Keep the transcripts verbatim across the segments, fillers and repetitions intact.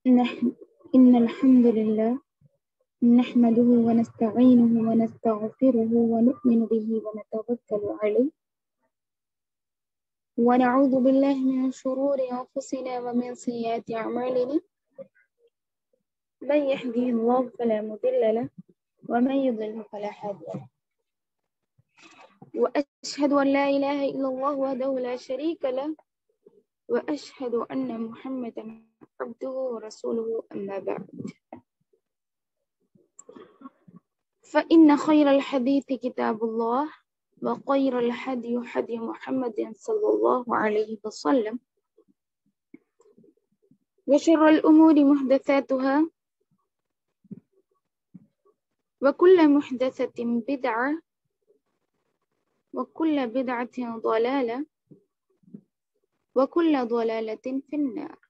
نحن إن الحمد لله نحمده ونستعينه ونستغفره ونؤمن به ونتوكل عليه ونعوذ بالله من شرور أنفسنا ومن سيئات أعمالنا من يهده الله فلا مضل له ومن يضلل فلا هادي له وأشهد أن لا إله إلا الله وحده لا شريك له وأشهد أن محمدا عبده ورسوله أما بعد فإن خير الحديث كتاب الله وخير الهدي هدي محمد صلى الله عليه وسلم وشر الأمور محدثاتها وكل محدثة بدعة وكل بدعة ضلالة وكل ضلالة في النار.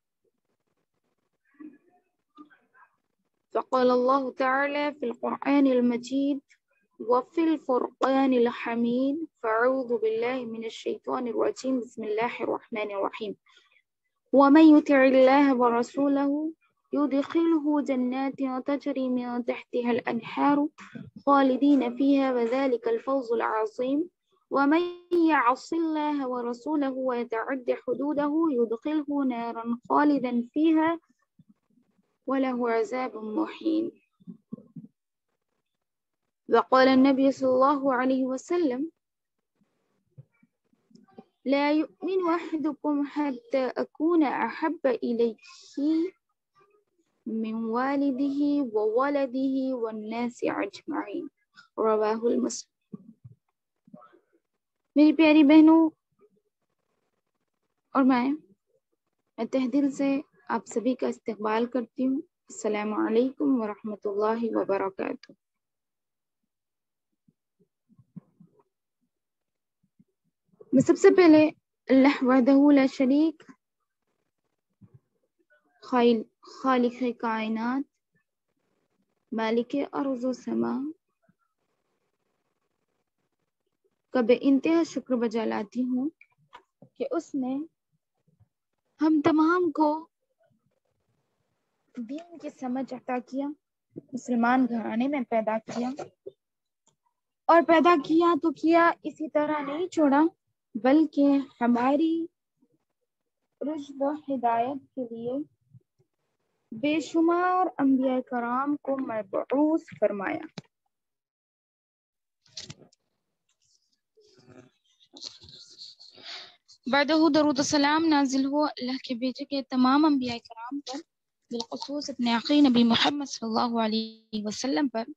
فقال الله تعالى في القرآن المجيد وفي الفرقان الحميد فأعوذ بالله من الشيطان الرجيم بسم الله الرحمن الرحيم ومن يطع الله ورسوله يدخله جنات تجري من تحتها الأنهار خالدين فيها وذلك الفوز العظيم ومن يعص الله ورسوله ويتعد حدوده يدخله نارا خالدا فيها وله عذاب مهين. وقال النبي صلى الله عليه وسلم لا يؤمن أحدكم حتى أكون أحب إليه من والده وولده والناس أجمعين رواه المسلم. میری پیاری بہنوں اور میں میں تہ دل سے آپ سبھی کا استقبال کرتی ہوں. السلام علیکم ورحمۃ اللہ وبرکاتہ. میں سب سے پہلے اللہ وحدہ لا شریک خالق کائنات مالک ارض و سما کا بے انتہا شکر بجا لاتی ہوں کہ اس نے ہم تمام کو دین کی سمجھ عطا کیا، مسلمان گھرانے میں پیدا کیا اور پیدا کیا تو کیا اسی طرح نہیں چھوڑا بلکہ ہماری رشد و ہدایت کے لیے بے شمار انبیاء کرام کو مبعوث فرمایا. بعدہ درود السلام نازل ہو اللہ کے بیٹے کے تمام انبیاء کرام پر، بالخصوص اپنے آخری نبی محمد صلی اللہ علیہ وسلم پر،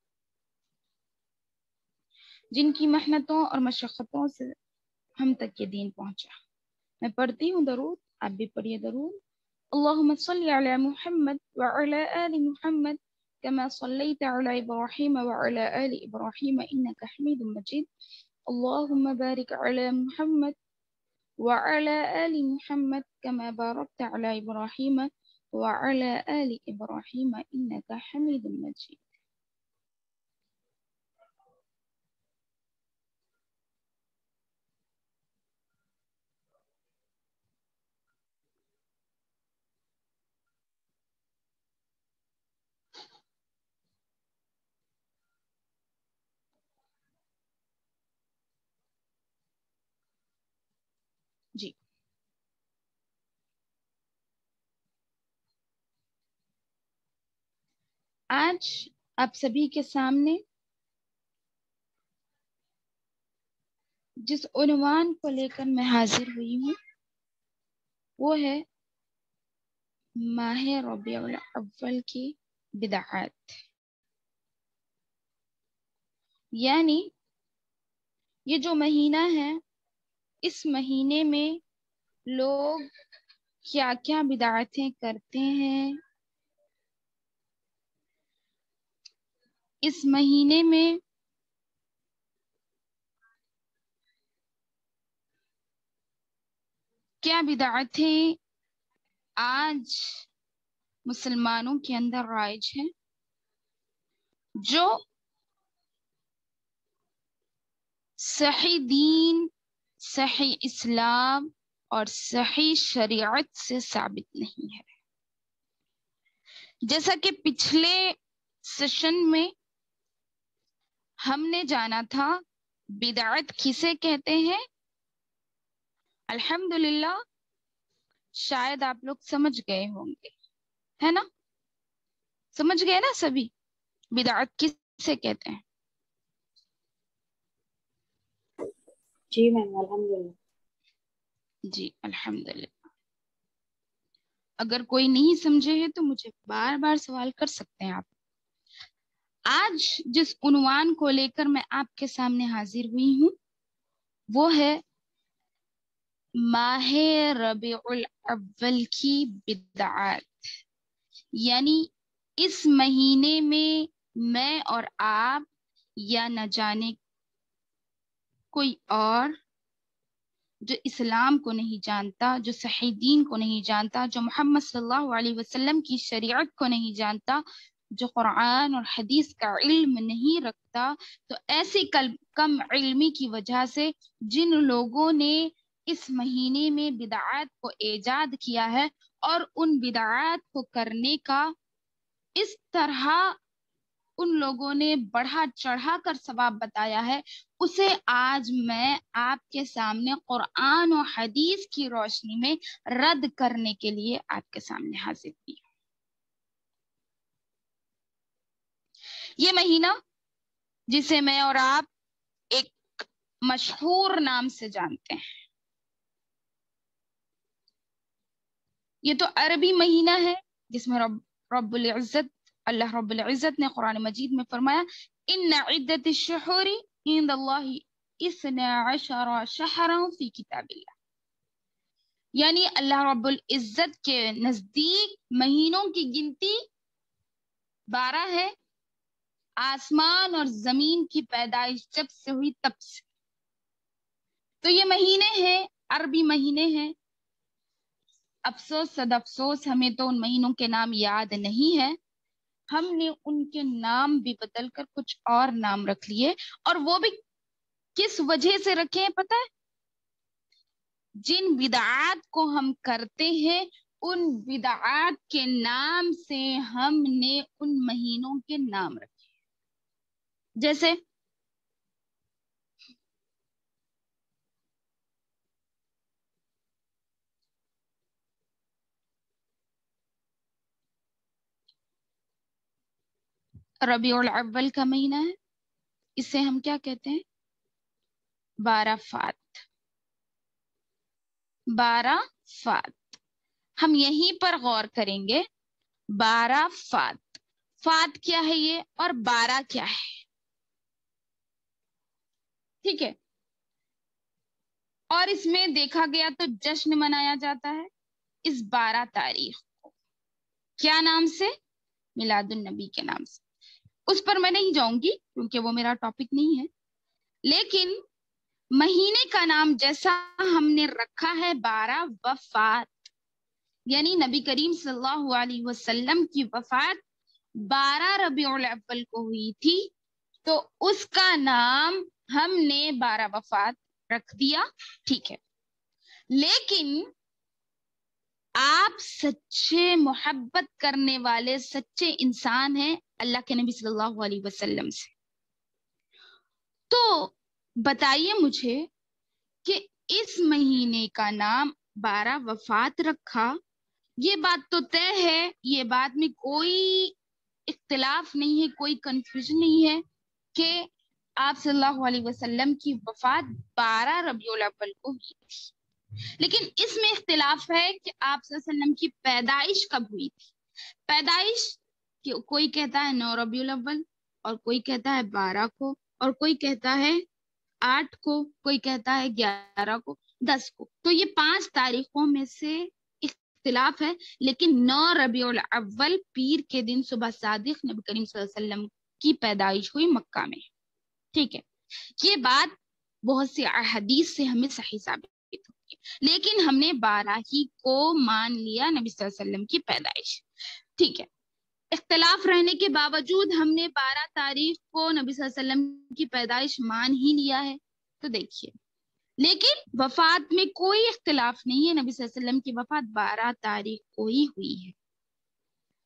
جن کی محنتوں اور مشقتوں سے ہم تک یہ دین پہنچا. میں پڑھتی ہوں درود، آپ بھی پڑھیے درود. اللہم صلی علی محمد وعلی آل محمد كما صليت على إبراهيم وعلى آل إبراهيم إنك حميد مجيد. اللهم بارك على محمد وعلى آل محمد كما باركت على إبراهيم وعلى آل إبراهيم إنك حميد مجيد. جی آج آپ سبھی کے سامنے جس عنوان کو لے کر میں حاضر ہوئی ہوں وہ ہے ماہ ربیع الاول کی بدعات. یعنی یہ جو مہینہ ہے اس مہینے میں لوگ کیا کیا بدعتیں کرتے ہیں، اس مہینے میں کیا بدعتیں آج مسلمانوں کے اندر رائج ہیں جو صحیح دین، صحیح اسلام اور صحیح شریعت سے ثابت نہیں ہے. جیسا کہ پچھلے سیشن میں ہم نے جانا تھا بدعت کسے کہتے ہیں. الحمدللہ شاید آپ لوگ سمجھ گئے ہوں گے، ہے نا؟ سمجھ گئے نا سبھی بدعت کسے کہتے ہیں؟ جی میم الحمدللہ. جی الحمدللہ. اگر کوئی نہیں سمجھے ہے تو مجھے بار بار سوال کر سکتے ہیں آپ. آج جس عنوان کو لے کر میں آپ کے سامنے حاضر ہوئی ہوں وہ ہے ماہ ربیع الاول کی بدعات. یعنی اس مہینے میں میں اور آپ یا نہ جانے کوئی اور جو اسلام کو نہیں جانتا، جو صحیح دین کو نہیں جانتا، جو محمد صلی اللہ علیہ وسلم کی شریعت کو نہیں جانتا، جو قرآن اور حدیث کا علم نہیں رکھتا، تو ایسی کم علمی کی وجہ سے جن لوگوں نے اس مہینے میں بدعات کو ایجاد کیا ہے اور ان بدعات کو کرنے کا اس طرح ان لوگوں نے بڑھا چڑھا کر ثواب بتایا ہے، اسے آج میں آپ کے سامنے قرآن و حدیث کی روشنی میں رد کرنے کے لیے آپ کے سامنے حاضر ہوئی. یہ مہینہ جسے میں اور آپ ایک مشہور نام سے جانتے ہیں، یہ تو عربی مہینہ ہے جس میں رب رب العزت اللہ رب العزت نے قرآن مجید میں فرمایا ان عدت الشہور عند اللہ اثنا عشر شہرا فی کتاب اللہ. یعنی اللہ رب العزت کے نزدیک مہینوں کی گنتی بارہ ہے، آسمان اور زمین کی پیدائش جب سے ہوئی تب سے. تو یہ مہینے ہیں، عربی مہینے ہیں. افسوس صد افسوس ہمیں تو ان مہینوں کے نام یاد نہیں ہے. ہم نے ان کے نام بھی بدل کر کچھ اور نام رکھ لیے، اور وہ بھی کس وجہ سے رکھے ہیں پتہ ہے؟ جن بدعات کو ہم کرتے ہیں ان بدعات کے نام سے ہم نے ان مہینوں کے نام رکھے. جیسے ربیع الاول کا مہینہ ہے، اسے ہم کیا کہتے ہیں؟ بارہ فات. بارہ فات ہم یہیں پر غور کریں گے. بارہ فات، فات کیا ہے یہ اور بارہ کیا ہے؟ ٹھیک ہے. اور اس میں دیکھا گیا تو جشن منایا جاتا ہے اس بارہ تاریخ کو. کیا نام سے؟ میلاد النبی کے نام سے. اس پر میں نہیں جاؤں گی کیونکہ وہ میرا ٹاپک نہیں ہے، لیکن مہینے کا نام جیسا ہم نے رکھا ہے بارہ وفات، یعنی نبی کریم صلی اللہ علیہ وسلم کی وفات بارہ ربیع الاول کو ہوئی تھی، تو اس کا نام ہم نے بارہ وفات رکھ دیا. ٹھیک ہے. لیکن آپ سچے محبت کرنے والے سچے انسان ہیں اللہ کے نبی صلی اللہ علیہ وسلم سے، تو بتائیے مجھے کہ اس مہینے کا نام بارہ وفات رکھا، یہ بات تو طے ہے، یہ بات میں کوئی اختلاف نہیں ہے، کوئی کنفیوژن نہیں ہے کہ آپ صلی اللہ علیہ وسلم کی وفات بارہ ربیع الاول کو ہوئی تھی. لیکن اس میں اختلاف ہے کہ آپ صلی اللہ علیہ وسلم کی پیدائش کب ہوئی تھی. پیدائش کوئی کہتا ہے نو ربیع الاول، اور کوئی کہتا ہے بارہ کو، اور کوئی کہتا ہے آٹھ کو، کوئی کہتا ہے گیارہ کو، دس کو. تو یہ پانچ تاریخوں میں سے اختلاف ہے، لیکن نو ربیع الاول پیر کے دن صبح صادق نبی کریم صلی اللہ علیہ وسلم کی پیدائش ہوئی مکہ میں. ٹھیک ہے. یہ بات بہت سی احادیث سے ہمیں صحیح ثابت ہوتی ہے، لیکن ہم نے بارہ ہی کو مان لیا نبی صلی اللہ علیہ وسلم کی پیدائش. ٹھیک ہے. اختلاف رہنے کے باوجود ہم نے بارہ تاریخ کو نبی صلی اللہ علیہ وسلم کی پیدائش مان ہی لیا ہے. تو دیکھیے، لیکن وفات میں کوئی اختلاف نہیں ہے، نبی صلی اللہ علیہ وسلم کی وفات بارہ تاریخ کو ہی ہوئی ہے.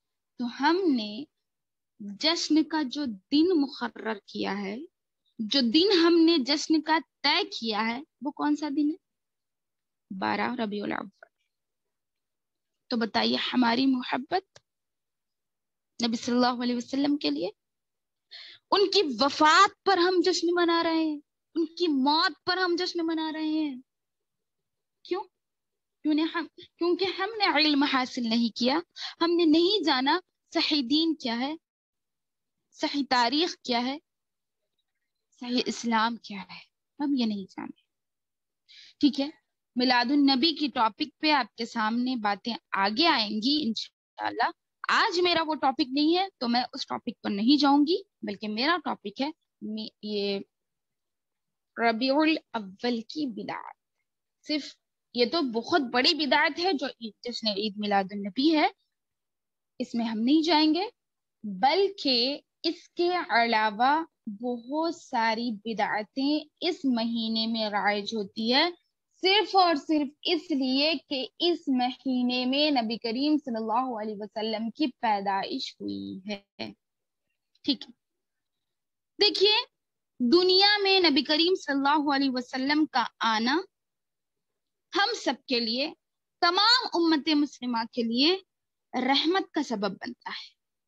تو ہم نے جشن کا جو دن مقرر کیا ہے، جو دن ہم نے جشن کا طے کیا ہے، وہ کون سا دن ہے؟ بارہ ربیع الاول۔ تو بتائیے ہماری محبت نبی صلی اللہ علیہ وسلم کے لیے، ان کی وفات پر ہم جشن منا رہے ہیں، ان کی موت پر ہم جشن منا رہے ہیں۔ کیوں؟ ہم کیونکہ ہم نے علم حاصل نہیں کیا، ہم نے نہیں جانا صحیح دین کیا ہے، صحیح تاریخ کیا ہے، صحیح اسلام کیا ہے، ہم یہ نہیں جانے۔ ٹھیک ہے، میلاد النبی کی ٹاپک پہ آپ کے سامنے باتیں آگے آئیں گی انشاءاللہ۔ آج میرا وہ ٹاپک نہیں ہے تو میں اس ٹاپک پر نہیں جاؤں گی، بلکہ میرا ٹاپک ہے یہ ربیع الاول کی بدعت۔ صرف یہ تو بہت بڑی بدعت ہے جو جشن عید میلاد النبی ہے، اس میں ہم نہیں جائیں گے، بلکہ اس کے علاوہ بہت ساری بدعتیں اس مہینے میں رائج ہوتی ہے، صرف اور صرف اس لیے کہ اس مہینے میں نبی کریم صلی اللہ علیہ وسلم کی پیدائش ہوئی ہے۔ ٹھیک ہے، دیکھیے دنیا میں نبی کریم صلی اللہ علیہ وسلم کا آنا ہم سب کے لیے، تمام امت مسلمہ کے لیے رحمت کا سبب بنتا ہے۔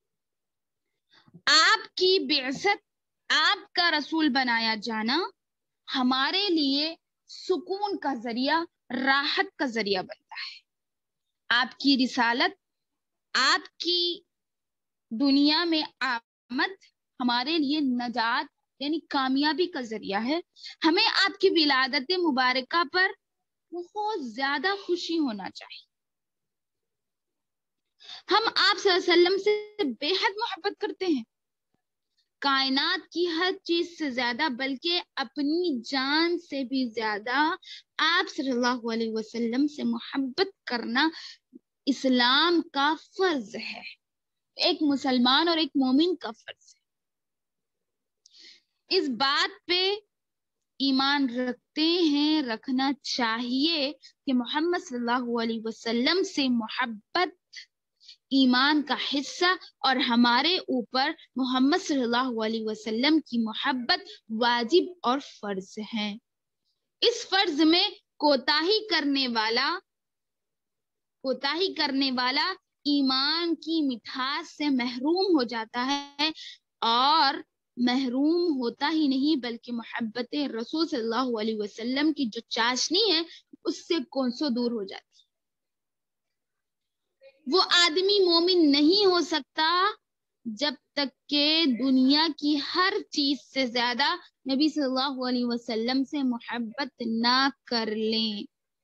آپ کی بعثت، آپ کا رسول بنایا جانا ہمارے لیے سکون کا ذریعہ، راحت کا ذریعہ بنتا ہے۔ آپ کی رسالت، آپ کی دنیا میں آمد ہمارے لیے نجات یعنی کامیابی کا ذریعہ ہے۔ ہمیں آپ کی ولادت مبارکہ پر بہت زیادہ خوشی ہونا چاہیے۔ ہم آپ صلی اللہ علیہ وسلم سے بے حد محبت کرتے ہیں، کائنات کی ہر چیز سے زیادہ، بلکہ اپنی جان سے بھی زیادہ آپ صلی اللہ علیہ وسلم سے محبت کرنا اسلام کا فرض ہے، ایک مسلمان اور ایک مومن کا فرض ہے۔ اس بات پہ ایمان رکھتے ہیں، رکھنا چاہیے کہ محمد صلی اللہ علیہ وسلم سے محبت ایمان کا حصہ، اور ہمارے اوپر محمد صلی اللہ علیہ وسلم کی محبت واجب اور فرض ہے۔ اس فرض میں کوتاہی کرنے والا کوتاہی کرنے والا ایمان کی مٹھاس سے محروم ہو جاتا ہے، اور محروم ہوتا ہی نہیں بلکہ محبت رسول صلی اللہ علیہ وسلم کی جو چاشنی ہے اس سے کونسوں دور ہو جاتی ہے۔ وہ آدمی مومن نہیں ہو سکتا جب تک کہ دنیا کی ہر چیز سے زیادہ نبی صلی اللہ علیہ وسلم سے محبت نہ کر لیں۔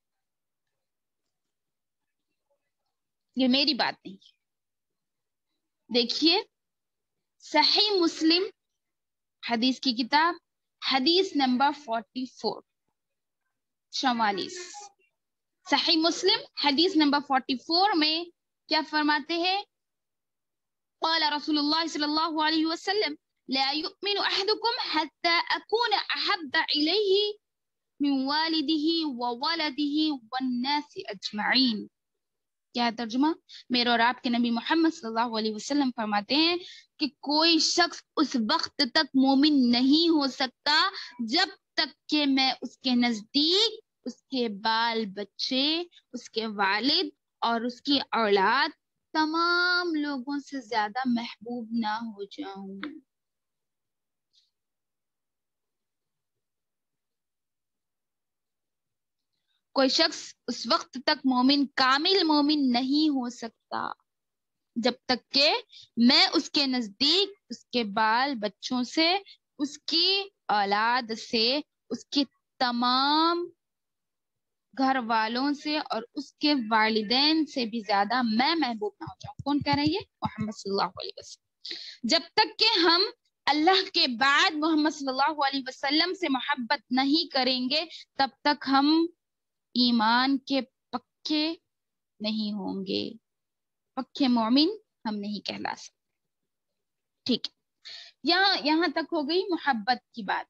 یہ میری بات نہیں ہے، دیکھیے صحیح مسلم حدیث کی کتاب، حدیث نمبر فورٹی فور چوالیس، صحیح مسلم حدیث نمبر فورٹی فور میں کیا فرماتے ہیں؟ قال رسول اللہ صلی اللہ علیہ وسلم لا يؤمن احدكم حتى اكون احب الیہ من والدہ وولدہ والناس اجمعین۔ کیا ہے ترجمہ؟ میرے اور آپ کے نبی محمد صلی اللہ علیہ وسلم فرماتے ہیں کہ کوئی شخص اس وقت تک مومن نہیں ہو سکتا جب تک کہ میں اس کے نزدیک اس کے بال بچے، اس کے والد اور اس کی اولاد تمام لوگوں سے زیادہ محبوب نہ ہو جاؤں۔ کوئی شخص اس وقت تک مومن، کامل مومن نہیں ہو سکتا جب تک کہ میں اس کے نزدیک اس کے بال بچوں سے، اس کی اولاد سے، اس کے تمام گھر والوں سے اور اس کے والدین سے بھی زیادہ میں محبوب نہ ہو جاؤں۔ کون کہہ رہی ہے؟ محمد صلی اللہ علیہ وسلم۔ جب تک کہ ہم اللہ کے بعد محمد صلی اللہ علیہ وسلم سے محبت نہیں کریں گے تب تک ہم ایمان کے پکے نہیں ہوں گے، پکے مومن ہم نہیں کہلا سکتے۔ ٹھیک ہے، یہاں یہاں تک ہو گئی محبت کی بات۔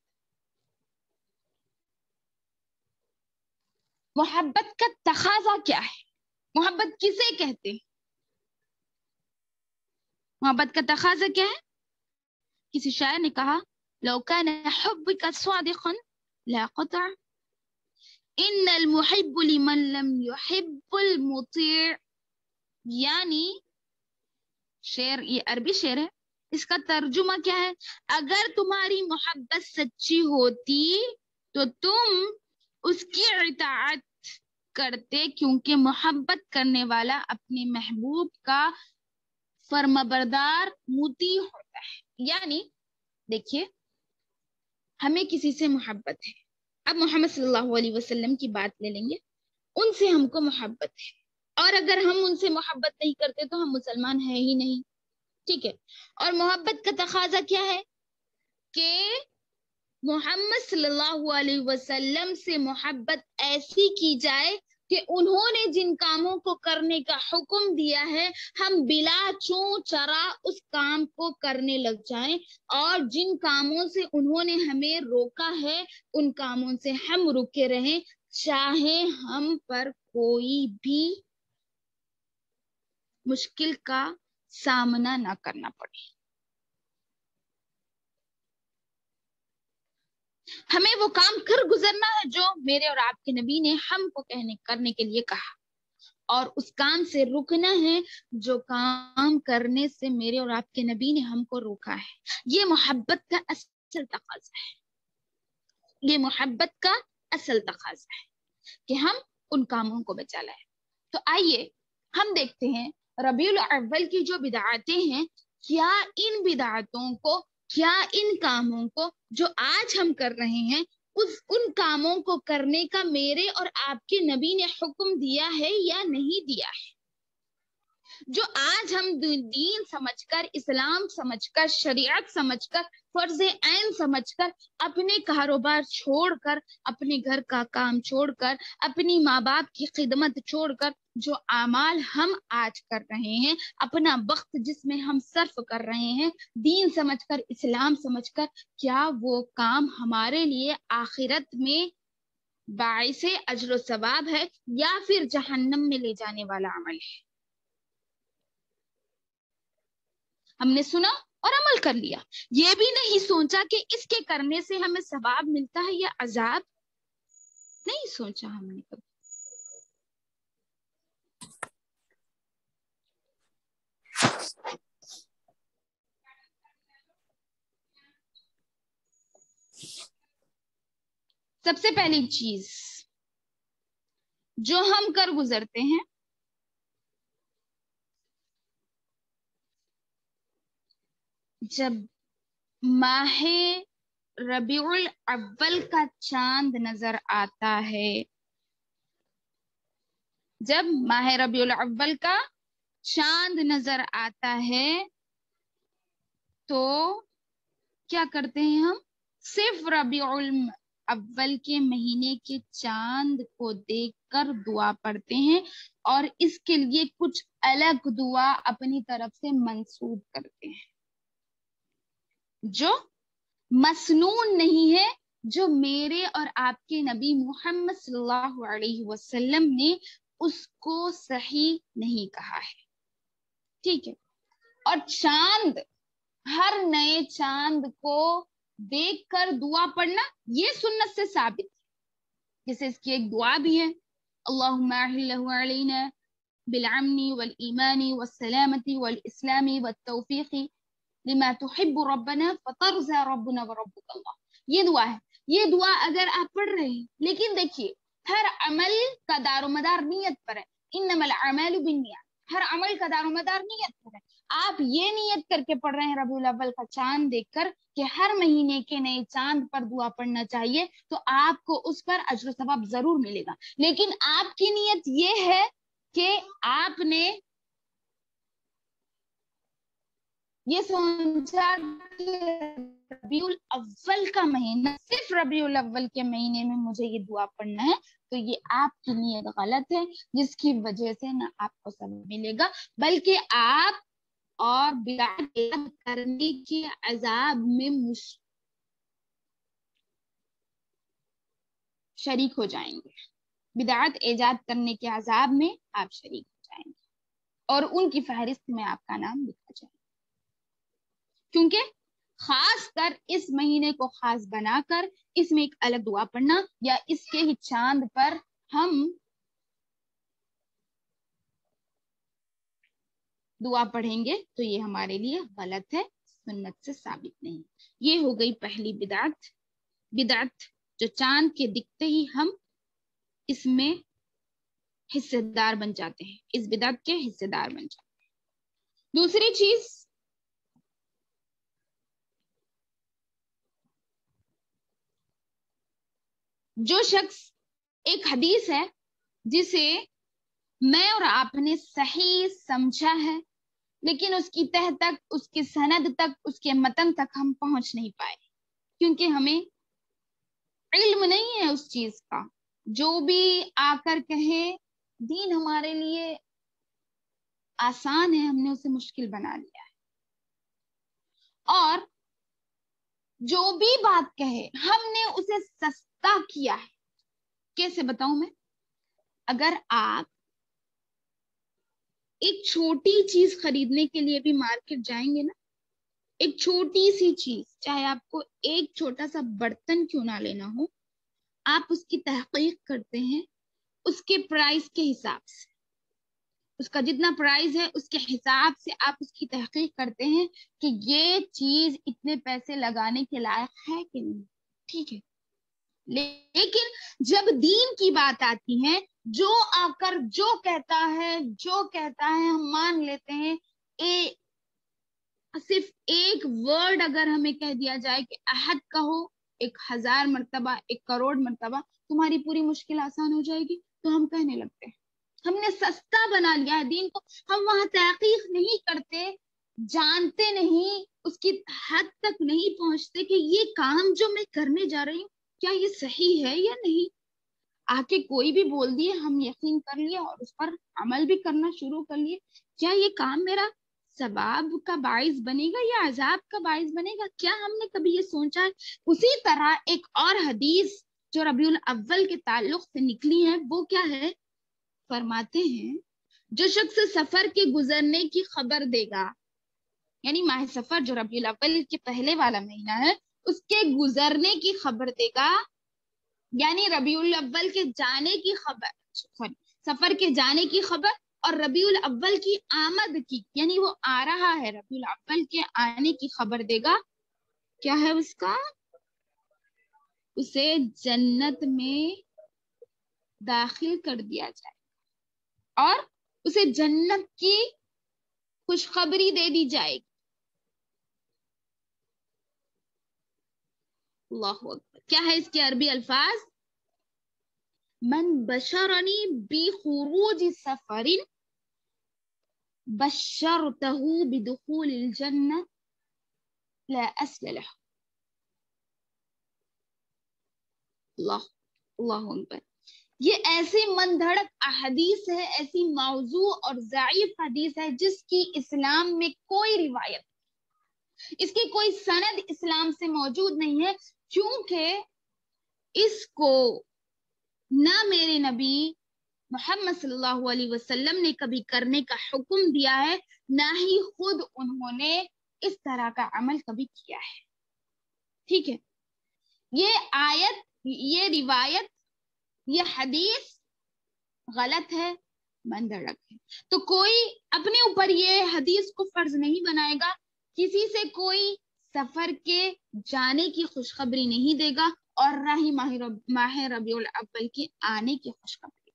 محبت کا تقاضا کیا ہے؟ محبت کسے کہتے ہیں؟ محبت کا تقاضا کیا ہے؟ کسی شاعر نے کہا لو كان حبك صادقا لا قطع ان المحب لمن لم يحب المطيع. یعنی شعر، یہ عربی شعر ہے، اس کا ترجمہ کیا ہے؟ اگر تمہاری محبت سچی ہوتی تو تم اس کی اطاعت کرتے، کیونکہ محبت کرنے والا اپنے محبوب کا فرمانبردار مطیع ہوتا ہے. یعنی دیکھیے، ہمیں کسی سے محبت ہے، اب محمد صلی اللہ علیہ وسلم کی بات لے لیں گے، ان سے ہم کو محبت ہے، اور اگر ہم ان سے محبت نہیں کرتے تو ہم مسلمان ہیں ہی نہیں. ٹھیک ہے. اور محبت کا تقاضا کیا ہے؟ کہ محمد صلی اللہ علیہ وسلم سے محبت ایسی کی جائے کہ انہوں نے جن کاموں کو کرنے کا حکم دیا ہے ہم بلا چوں چرا اس کام کو کرنے لگ جائیں، اور جن کاموں سے انہوں نے ہمیں روکا ہے ان کاموں سے ہم رکے رہیں، چاہے ہم پر کوئی بھی مشکل کا سامنا نہ کرنا پڑے. ہمیں وہ کام کر گزرنا ہے جو میرے اور آپ کے نبی نے ہم کو کہنے کرنے کے لیے کہا، اور اس کام سے رکنا ہے جو کام کرنے سے میرے اور آپ کے نبی نے ہم کو روکا ہے. یہ محبت کا اصل تقاضا ہے، یہ محبت کا اصل تقاضا ہے کہ ہم ان کاموں کو بچا لائیں. تو آئیے ہم دیکھتے ہیں ربیع الاول کی جو بدعاتیں ہیں، کیا ان بدعاتوں کو، کیا ان کاموں کو جو آج ہم کر رہے ہیں اس ان کاموں کو کرنے کا میرے اور آپ کے نبی نے حکم دیا ہے یا نہیں دیا ہے. جو آج ہم دین سمجھ کر، اسلام سمجھ کر، شریعت سمجھ کر، فرض عین سمجھ کر، اپنے کاروبار چھوڑ کر، اپنے گھر کا کام چھوڑ کر، اپنی ماں باپ کی خدمت چھوڑ کر جو اعمال ہم آج کر رہے ہیں، اپنا وقت جس میں ہم صرف کر رہے ہیں دین سمجھ کر، اسلام سمجھ کر، کیا وہ کام ہمارے لیے آخرت میں باعث اجر و ثواب ہے یا پھر جہنم میں لے جانے والا عمل ہے؟ ہم نے سنا اور عمل کر لیا، یہ بھی نہیں سوچا کہ اس کے کرنے سے ہمیں ثواب ملتا ہے یا عذاب، نہیں سوچا ہم نے کبھی. سب سے پہلی چیز جو ہم کر گزرتے ہیں، جب ماہ ربیع الاول کا چاند نظر آتا ہے، جب ماہ ربیع الاول کا چاند نظر آتا ہے تو کیا کرتے ہیں ہم؟ صرف ربیع الاول کے مہینے کے چاند کو دیکھ کر دعا پڑھتے ہیں، اور اس کے لیے کچھ الگ دعا اپنی طرف سے منسوب کرتے ہیں جو مسنون نہیں ہے، جو میرے اور آپ کے نبی محمد صلی اللہ علیہ وسلم نے اس کو صحیح نہیں کہا ہے. ٹھیک ہے. اور چاند، ہر نئے چاند کو دیکھ کر دعا پڑھنا یہ سنت سے ثابت ہے. جیسے اس کی ایک دعا بھی ہے، اللہم احلہ علینا بالامن والایمان والسلامة والاسلام والتوفیق لما تحب ربنا فترضى ربنا وربك اللہ. یہ دعا ہے. یہ دعا اگر آپ پڑھ رہے ہیں، لیکن دیکھیے ہر عمل کا دار و مدار نیت پر ہے، انما الاعمال بالنیات، ہر عمل کا دار و مدار نیت پر ہے. آپ یہ نیت کر کے پڑھ رہے ہیں ربیع الاول کا چاند دیکھ کر کہ ہر مہینے کے نئے چاند پر دعا پڑھنا چاہیے، تو آپ کو اس پر اجر و ثواب ضرور ملے گا. لیکن آپ کی نیت یہ ہے کہ آپ نے یہ سوچا کہ ربیع الاول کا مہینہ، صرف ربیع الاول کے مہینے میں مجھے یہ دعا پڑھنا ہے، تو یہ آپ کی نیت غلط ہے، جس کی وجہ سے نہ آپ کو ثواب ملے گا بلکہ آپ اور بدعت کرنے کے عذاب میں مش... شریک ہو جائیں گے. بدعت ایجاد کرنے کے عذاب میں آپ شریک ہو جائیں گے اور ان کی فہرست میں آپ کا نام لکھا جائے گا. کیونکہ خاص کر اس مہینے کو خاص بنا کر اس میں ایک الگ دعا پڑھنا یا اس کے ہی چاند پر ہم دعا پڑھیں گے تو یہ ہمارے لیے غلط ہے، سنت سے ثابت نہیں۔ یہ ہو گئی پہلی بدعت، بدعت جو چاند کے دکھتے ہی ہم اس میں حصے دار بن جاتے ہیں، اس بدعت کے حصے دار بن جاتے ہیں۔ دوسری چیز، جو شخص ایک حدیث ہے جسے میں اور آپ نے صحیح سمجھا ہے لیکن اس کی تہ تک، اس کی سند تک، اس کے متن تک ہم پہنچ نہیں پائے کیونکہ ہمیں علم نہیں ہے اس چیز کا، جو بھی آ کر کہے دین ہمارے لیے آسان ہے، ہم نے اسے مشکل بنا لیا ہے، اور جو بھی بات کہے ہم نے اسے سستا کیا ہے۔ کیسے بتاؤں میں؟ اگر آپ ایک چھوٹی چیز خریدنے کے لیے بھی مارکیٹ جائیں گے نا، ایک چھوٹی سی چیز، چاہے آپ کو ایک چھوٹا سا برتن کیوں نہ لینا ہو، آپ اس کی تحقیق کرتے ہیں اس کے پرائز کے حساب سے، اس کا جتنا پرائز ہے اس کے حساب سے آپ اس کی تحقیق کرتے ہیں کہ یہ چیز اتنے پیسے لگانے کے لائق ہے کہ نہیں، ٹھیک ہے۔ لیکن جب دین کی بات آتی ہے، جو آ کر جو کہتا ہے جو کہتا ہے ہم مان لیتے ہیں۔ اے صرف ایک ورڈ اگر ہمیں کہہ دیا جائے کہ احد کہو ایک ہزار مرتبہ، ایک کروڑ مرتبہ، تمہاری پوری مشکل آسان ہو جائے گی، تو ہم کہنے لگتے ہیں۔ ہم نے سستا بنا لیا ہے دین کو، ہم وہاں تحقیق نہیں کرتے، جانتے نہیں، اس کی حد تک نہیں پہنچتے کہ یہ کام جو میں کرنے جا رہی ہوں کیا یہ صحیح ہے یا نہیں۔ آ کے کوئی بھی بول دیے، ہم یقین کر لیے اور اس پر عمل بھی کرنا شروع کر لیے۔ کیا یہ کام میرا ثواب کا باعث بنے گا یا عذاب کا باعث بنے گا؟ کیا ہم نے کبھی یہ سوچا ہے؟ اسی طرح ایک اور حدیث جو ربیع الاول کے تعلق سے نکلی ہے وہ کیا ہے؟ فرماتے ہیں جو شخص سفر کے گزرنے کی خبر دے گا، یعنی ماہ سفر جو ربیع الاول کے پہلے والا مہینہ ہے اس کے گزرنے کی خبر دے گا، یعنی ربیع الاول کے جانے کی خبر، سوری سفر کے جانے کی خبر اور ربیع الاول کی آمد کی، یعنی وہ آ رہا ہے، ربیع الاول کے آنے کی خبر دے گا، کیا ہے اس کا؟ اسے جنت میں داخل کر دیا جائے اور اسے جنت کی خوشخبری دے دی جائے گی۔ اللہ اکبر۔ کیا ہے اس کے عربی الفاظ؟ من بشرنی بخروج سفر بشرتہ بدخول الجنہ لا اصل له۔ اللہ اللہ اکبر۔ یہ ایسی من دھڑک احادیث ہے، ایسی موضوع اور ضعیف حدیث ہے جس کی اسلام میں کوئی روایت، اس کی کوئی سند اسلام سے موجود نہیں ہے، کیونکہ اس کو نہ میرے نبی محمد صلی اللہ علیہ وسلم نے کبھی کرنے کا حکم دیا ہے، نہ ہی خود انہوں نے اس طرح کا عمل کبھی کیا ہے، ٹھیک ہے۔ یہ آیت، یہ روایت، یہ حدیث غلط ہے، مندرک ہے۔ تو کوئی اپنے اوپر یہ حدیث کو فرض نہیں بنائے گا، کسی سے کوئی سفر کے جانے کی خوشخبری نہیں دے گا اور نہ ہی ماہ رب ماہ ربیع الاول کے آنے کی خوشخبری،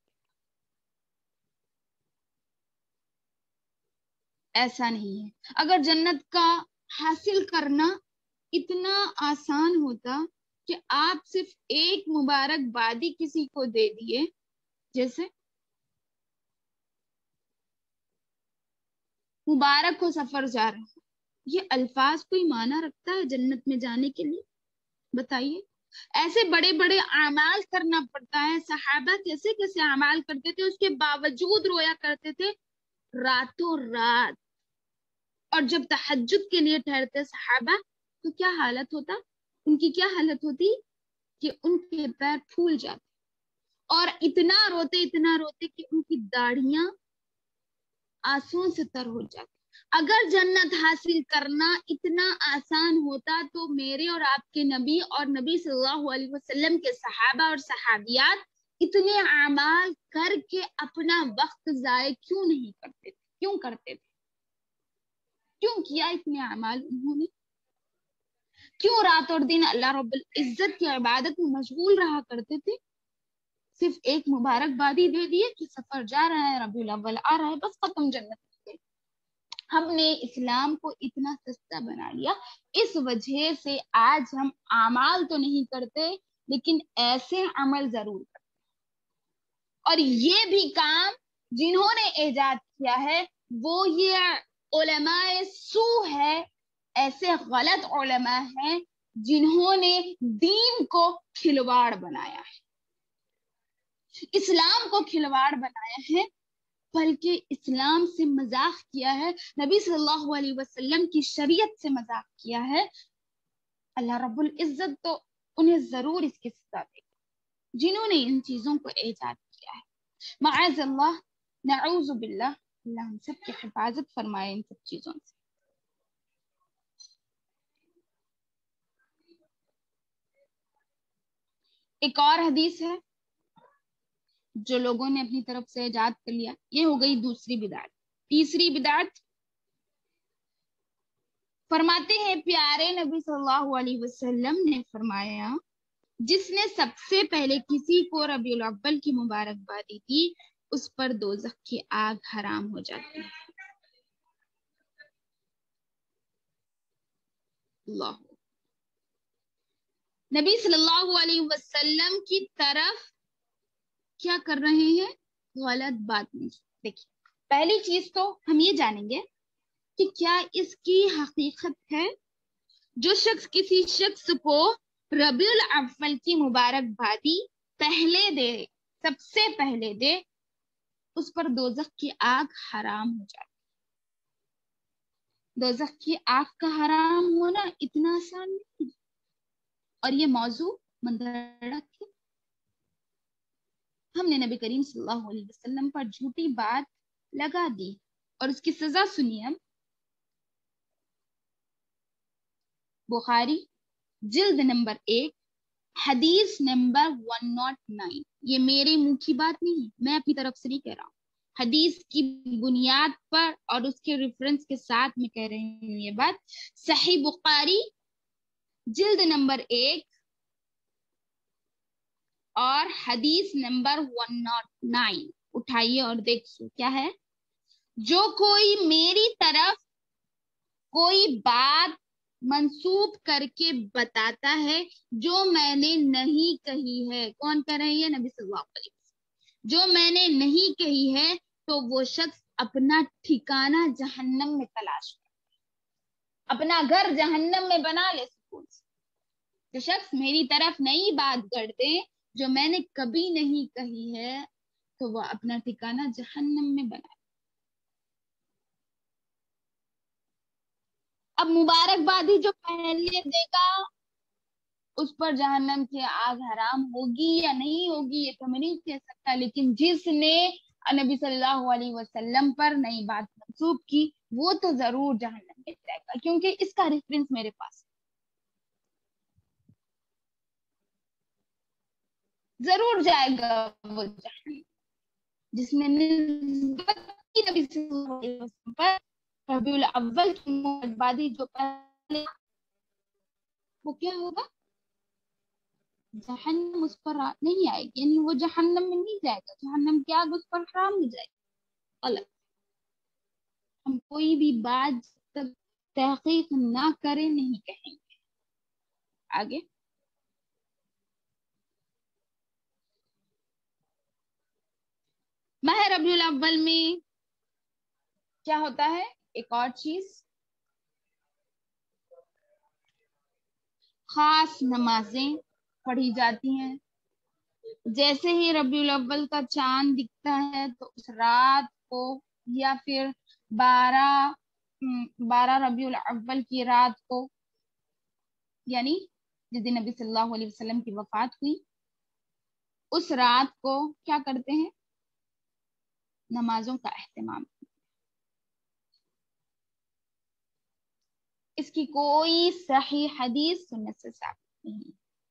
ایسا نہیں ہے۔ اگر جنت کا حاصل کرنا اتنا آسان ہوتا کہ آپ صرف ایک مبارک بادی کسی کو دے دیے، جیسے مبارک ہو سفر جا رہا ہے، یہ الفاظ کوئی معنی رکھتا ہے جنت میں جانے کے لیے؟ بتائیے۔ ایسے بڑے بڑے اعمال کرنا پڑتا ہے، صحابہ کیسے کیسے اعمال کرتے تھے، اس کے باوجود رویا کرتے تھے راتوں رات، اور جب تہجد کے لیے ٹھہرتے صحابہ تو کیا حالت ہوتا، ان کی کیا حالت ہوتی کہ ان کے پیر پھول جاتے اور اتنا روتے اتنا روتے کہ ان کی داڑھیاں آنسوؤں سے تر ہو جاتی۔ اگر جنت حاصل کرنا اتنا آسان ہوتا تو میرے اور آپ کے نبی اور نبی صلی اللہ علیہ وسلم کے صحابہ اور صحابیات اتنے اعمال کر کے اپنا وقت ضائع کیوں نہیں کرتے تھے؟ کیوں کرتے تھے؟ کیوں کیا اتنے اعمال انہوں نے؟ کیوں رات اور دن اللہ رب العزت کی عبادت میں مشغول رہا کرتے تھے؟ صرف ایک مبارکبادی دے دیے کہ سفر جا رہا ہے، ربیع الاول آ رہا ہے، بس ختم جنت کے۔ ہم نے اسلام کو اتنا سستا بنا لیا، اس وجہ سے آج ہم اعمال تو نہیں کرتے لیکن ایسے عمل ضرور کرتے، اور یہ بھی کام جنہوں نے ایجاد کیا ہے وہ یہ علماء سو ہے، ایسے غلط علماء ہیں جنہوں نے دین کو کھلواڑ بنایا ہے، اسلام کو کھلواڑ بنایا ہے، بلکہ اسلام سے مذاق کیا ہے، نبی صلی اللہ علیہ وسلم کی شریعت سے مذاق کیا ہے۔ اللہ رب العزت تو انہیں ضرور اس کی سزا دے گا جنہوں نے ان چیزوں کو ایجاد کیا ہے۔ معاذ اللہ، نعوذ باللہ، اللہ ہم سب کی حفاظت فرمائے ان سب چیزوں سے۔ ایک اور حدیث ہے جو لوگوں نے اپنی طرف سے ایجاد کر لیا، یہ ہو گئی دوسری بدعت۔ تیسری بدعت، فرماتے ہیں پیارے نبی صلی اللہ علیہ وسلم نے فرمایا، جس نے سب سے پہلے کسی کو ربیع الاول کی مبارکبادی دی اس پر دوزخ کی آگ حرام ہو جاتی ہے۔ اللہ، نبی صلی اللہ علیہ وسلم کی طرف کیا کر رہے ہیں؟ غلط بات نہیں۔ دیکھیے، پہلی چیز تو ہم یہ جانیں گے کہ کیا اس کی حقیقت ہے؟ جو شخص کسی شخص کو ربیع الاول کی مبارکبادی پہلے دے، سب سے پہلے دے، اس پر دوزخ کی آگ حرام ہو جاتی۔ دوزخ کی آگ کا حرام ہونا اتنا آسان نہیں، اور یہ موضوع مندرجہ ہے۔ ہم نے نبی کریم صلی اللہ علیہ وسلم پر جھوٹی بات لگا دی اور اس کی سزا سنی ہم۔ بخاری جلد نمبر ایک، حدیث نمبر ایک سو نو، یہ میرے منہ کی بات نہیں ہے، میں اپنی طرف سے نہیں کہہ رہا ہوں، حدیث کی بنیاد پر اور اس کے ریفرنس کے ساتھ میں کہہ رہی ہوں یہ بات۔ صحیح بخاری جلد نمبر ایک اور حدیث نمبر ایک سو نو، اٹھائیے اور دیکھیے کیا ہے۔ جو کوئی میری طرف کوئی بات منسوب کر کے بتاتا ہے جو میں نے نہیں کہی ہے، کون کہہ رہے ہیں؟ نبی صلی اللہ علیہ وسلم۔ جو میں نے نہیں کہی ہے تو وہ شخص اپنا ٹھکانہ جہنم میں تلاش کرے، اپنا گھر جہنم میں بنا لے سکون سے۔ جو شخص میری طرف نئی بات کر دے جو میں نے کبھی نہیں کہی ہے تو وہ اپنا ٹھکانہ جہنم میں بنا لے۔ اب مبارکبادی جو پہلے دے گا اس پر جہنم کی آگ حرام ہوگی یا نہیں ہوگی یہ تو میں نہیں کہہ سکتا، لیکن جس نے نبی صلی اللہ علیہ وسلم پر نئی بات منسوب کی وہ تو ضرور جہنم میں جائے گا، کیونکہ اس کا ریفرنس میرے پاس ضرور جائے گا وہ جہنم، جس نے نسبت کی نبی صلی اللہ علیہ وسلم پر ربیع الاول کی مبارکبادی جو پہلے، وہ کیا ہوگا؟ جہنم اس پر نہیں آئے گی، یعنی وہ جہنم میں نہیں جائے گا، جہنم کی آگ اس پر حرام ہو جائے گی۔ غلط، ہم کوئی بھی بات تک تحقیق نہ کریں نہیں کہیں گے۔ آگے ماہ ربیع الاول میں کیا ہوتا ہے؟ ایک اور چیز، خاص نمازیں پڑھی جاتی ہیں۔ جیسے ہی ربیع الاول کا چاند دکھتا ہے تو اس رات کو یا پھر بارہ بارہ ربیع الاول کی رات کو، یعنی جس دن نبی صلی اللہ علیہ وسلم کی وفات ہوئی، اس رات کو کیا کرتے ہیں؟ نمازوں کا اہتمام۔ इसकी कोई सही हदीस सुन्नत से साबित नहीं।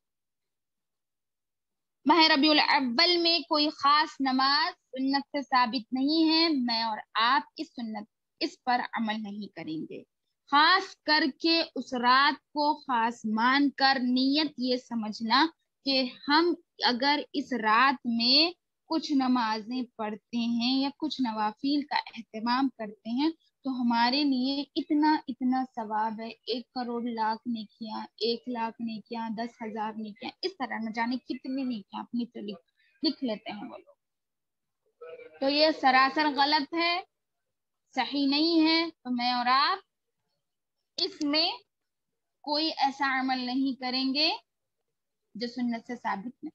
माह रबीउल अव्वल में कोई खास नमाज सुन्नत से साबित नहीं है। मैं और आप इस सुन्नत इस पर अमल नहीं करेंगे। खास करके उस रात को खास मान कर नियत ये समझना कि हम अगर इस रात में कुछ नमाजें पढ़ते हैं या कुछ नवाफिल का एहतमाम करते हैं तो हमारे लिए इतना इतना सवाब है, एक करोड़ लाख नेकियां, एक लाख नेकियां, दस हजार नेकियां, इस तरह न जाने कितनी नेकियां अपनी तो लिख, लिख लेते हैं वो लोग। तो ये सरासर गलत है, सही नहीं है। तो मैं और आप इसमें कोई ऐसा अमल नहीं करेंगे जो सुन्नत से साबित नहीं।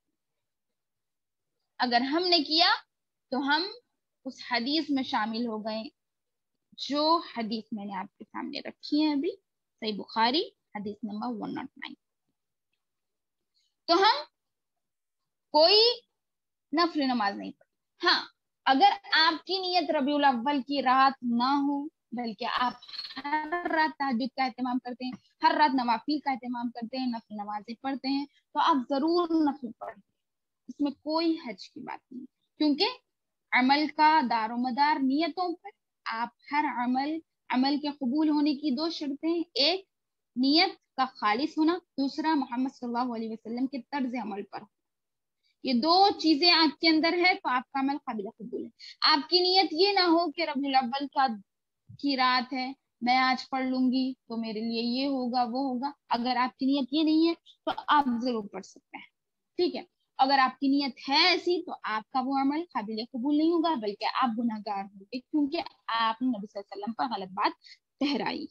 अगर हमने किया तो हम उस हदीस में शामिल हो गए जो हदीस मैंने आपके सामने रखी है अभी, सही बुखारी हदीस नंबर एक सौ नौ। तो हम कोई नफल नमाज नहीं पढ़ी। हाँ, अगर आपकी नीयत रबीउल अव्वल की रात ना हो बल्कि आप हर रात तहज्जुद का एहतमाम करते हैं, हर रात नवाफिल का एहतमाम करते हैं, नफल नमाजें पढ़ते हैं, तो आप जरूर नफल पढ़ें। इसमें कोई हज की बात नहीं, क्योंकि अमल का दारोमदार नियतों पर। आप हर अमल अमल के कबूल होने की दो शर्तें, एक नियत का खालिस होना, दूसरा मोहम्मद सल्लल्लाहु अलैहि वसल्लम के तर्ज अमल पर। ये दो चीजें आपके अंदर है तो आपका अमल काबिल कबूल है। आपकी नियत ये ना हो कि रबीउल अव्वल का की रात है, मैं आज पढ़ लूंगी तो मेरे लिए ये होगा वो होगा। अगर आपकी नियत ये नहीं है तो आप जरूर पढ़ सकते हैं, ठीक है। अगर आपकी नियत है ऐसी तो आपका वो अमल काबिल कबूल नहीं होगा, बल्कि आप गुनाहगार होंगे, क्योंकि आपने नबी सल्लल्लाहु अलैहि वसल्लम पर गलत बात ठहराई।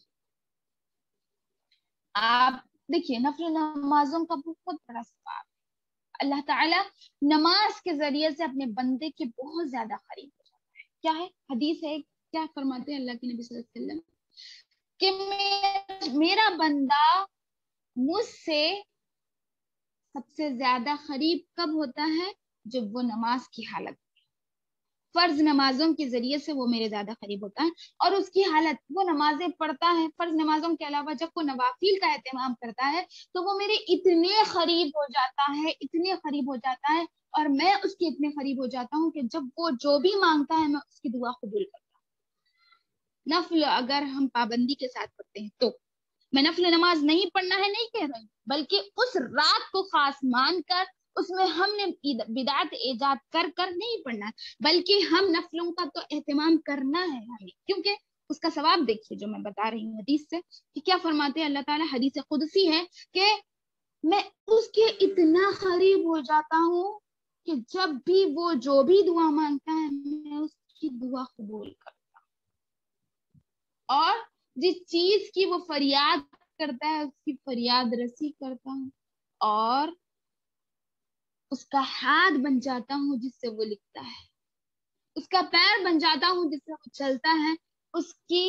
आप देखिए, नफल नमाजों का बहुत बड़ा सवाब, अल्लाह ताला नमाज के जरिए से अपने बंदे के बहुत ज्यादा करीब हो जाता है। क्या है हदीस है, क्या फरमाते हैं अल्लाह के नबी सल्लल्लाहु अलैहि वसल्लम कि मेरा बंदा मुझसे सबसे ज्यादा करीब कब होता है, जब वो नमाज की हालत, फर्ज नमाजों के जरिए से वो मेरे ज्यादा करीब होता है। और उसकी हालत, वो नमाजें पढ़ता है, फर्ज नमाजों के अलावा जब वो नवाफिल का एहतमाम करता है तो वो मेरे इतने करीब हो जाता है, इतने करीब हो जाता है, और मैं उसके इतने करीब हो जाता हूँ कि जब वो जो भी मांगता है मैं उसकी दुआ कबूल करता हूँ। नफल अगर हम पाबंदी के साथ पढ़ते हैं तो, मैं नफल नमाज नहीं पढ़ना है नहीं कह रही, बल्कि उस रात को खास मानकर उसमें हमने बिदात इजाद कर कर नहीं पढ़ना, बल्कि हम नफलों का तो एहतमाम करना है हमें, क्योंकि उसका सवाब देखिए जो मैं बता रही हूँ हदीस से कि क्या फरमाते हैं अल्लाह ताला। हदीस कुदसी है कि मैं उसके इतना करीब हो जाता हूँ कि जब भी वो जो भी दुआ मांगता है मैं उसकी दुआ कबूल करता हूँ, और जिस चीज की वो फरियाद करता है उसकी फरियाद रसी करता हूँ, और उसका हाथ बन जाता हूँ जिससे वो लिखता है, उसका पैर बन जाता हूँ जिससे वो चलता है, उसकी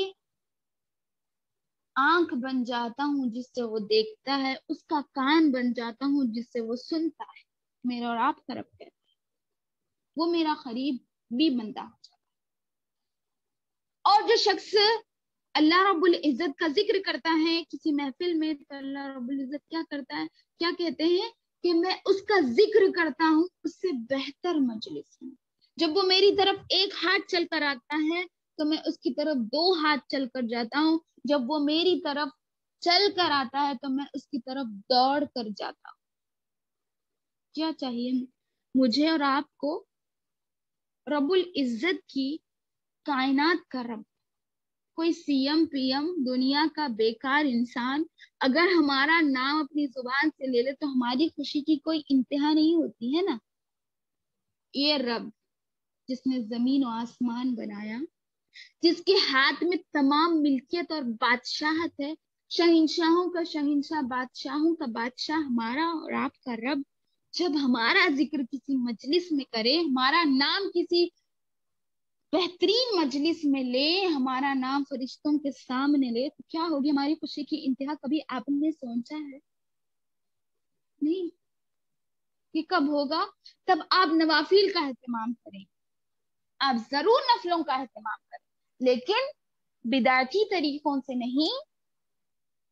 आंख बन जाता हूँ जिससे वो देखता है, उसका कान बन जाता हूँ जिससे वो सुनता है। मेरा और आपका रब कहता है वो मेरा करीब भी बंदा हो जाता है। और जो शख्स अल्लाह रब्बुल इज्जत का जिक्र करता है किसी महफिल में, तो अल्लाह रब्बुल इज्जत क्या करता है, क्या कहते हैं कि मैं उसका जिक्र करता हूँ उससे बेहतर मजलिस में। जब वो मेरी तरफ एक हाथ चल कर आता है तो मैं उसकी तरफ दो हाथ चल कर जाता हूँ, जब वो मेरी तरफ चल कर आता है तो मैं उसकी तरफ दौड़ कर जाता हूँ। क्या चाहिए मुझे और आपको, रब्बुल इज्जत की, कायनात का रब, कोई सीएम पीएम दुनिया का बेकार इंसान अगर हमारा नाम अपनी जुबान से ले ले तो हमारी खुशी की कोई इंतहा नहीं होती है ना। ये रब जिसने जमीन और आसमान बनाया, जिसके हाथ में तमाम मिल्कियत और बादशाहत है, शहिंशाहों का शहिंशाह, बादशाहों का बादशाह, हमारा और आपका रब जब हमारा जिक्र किसी मजलिस में करे, हमारा नाम किसी बेहतरीन मजलिस में ले, हमारा नाम फरिश्तों के सामने ले, तो क्या होगी हमारी खुशी की इंतहा? कभी आपने सोचा है? नहीं। कि कब होगा? तब आप नवाफिल का एहतमाम करें, आप जरूर नफलों का एहतमाम करें, लेकिन बिदाती तरीकों से नहीं,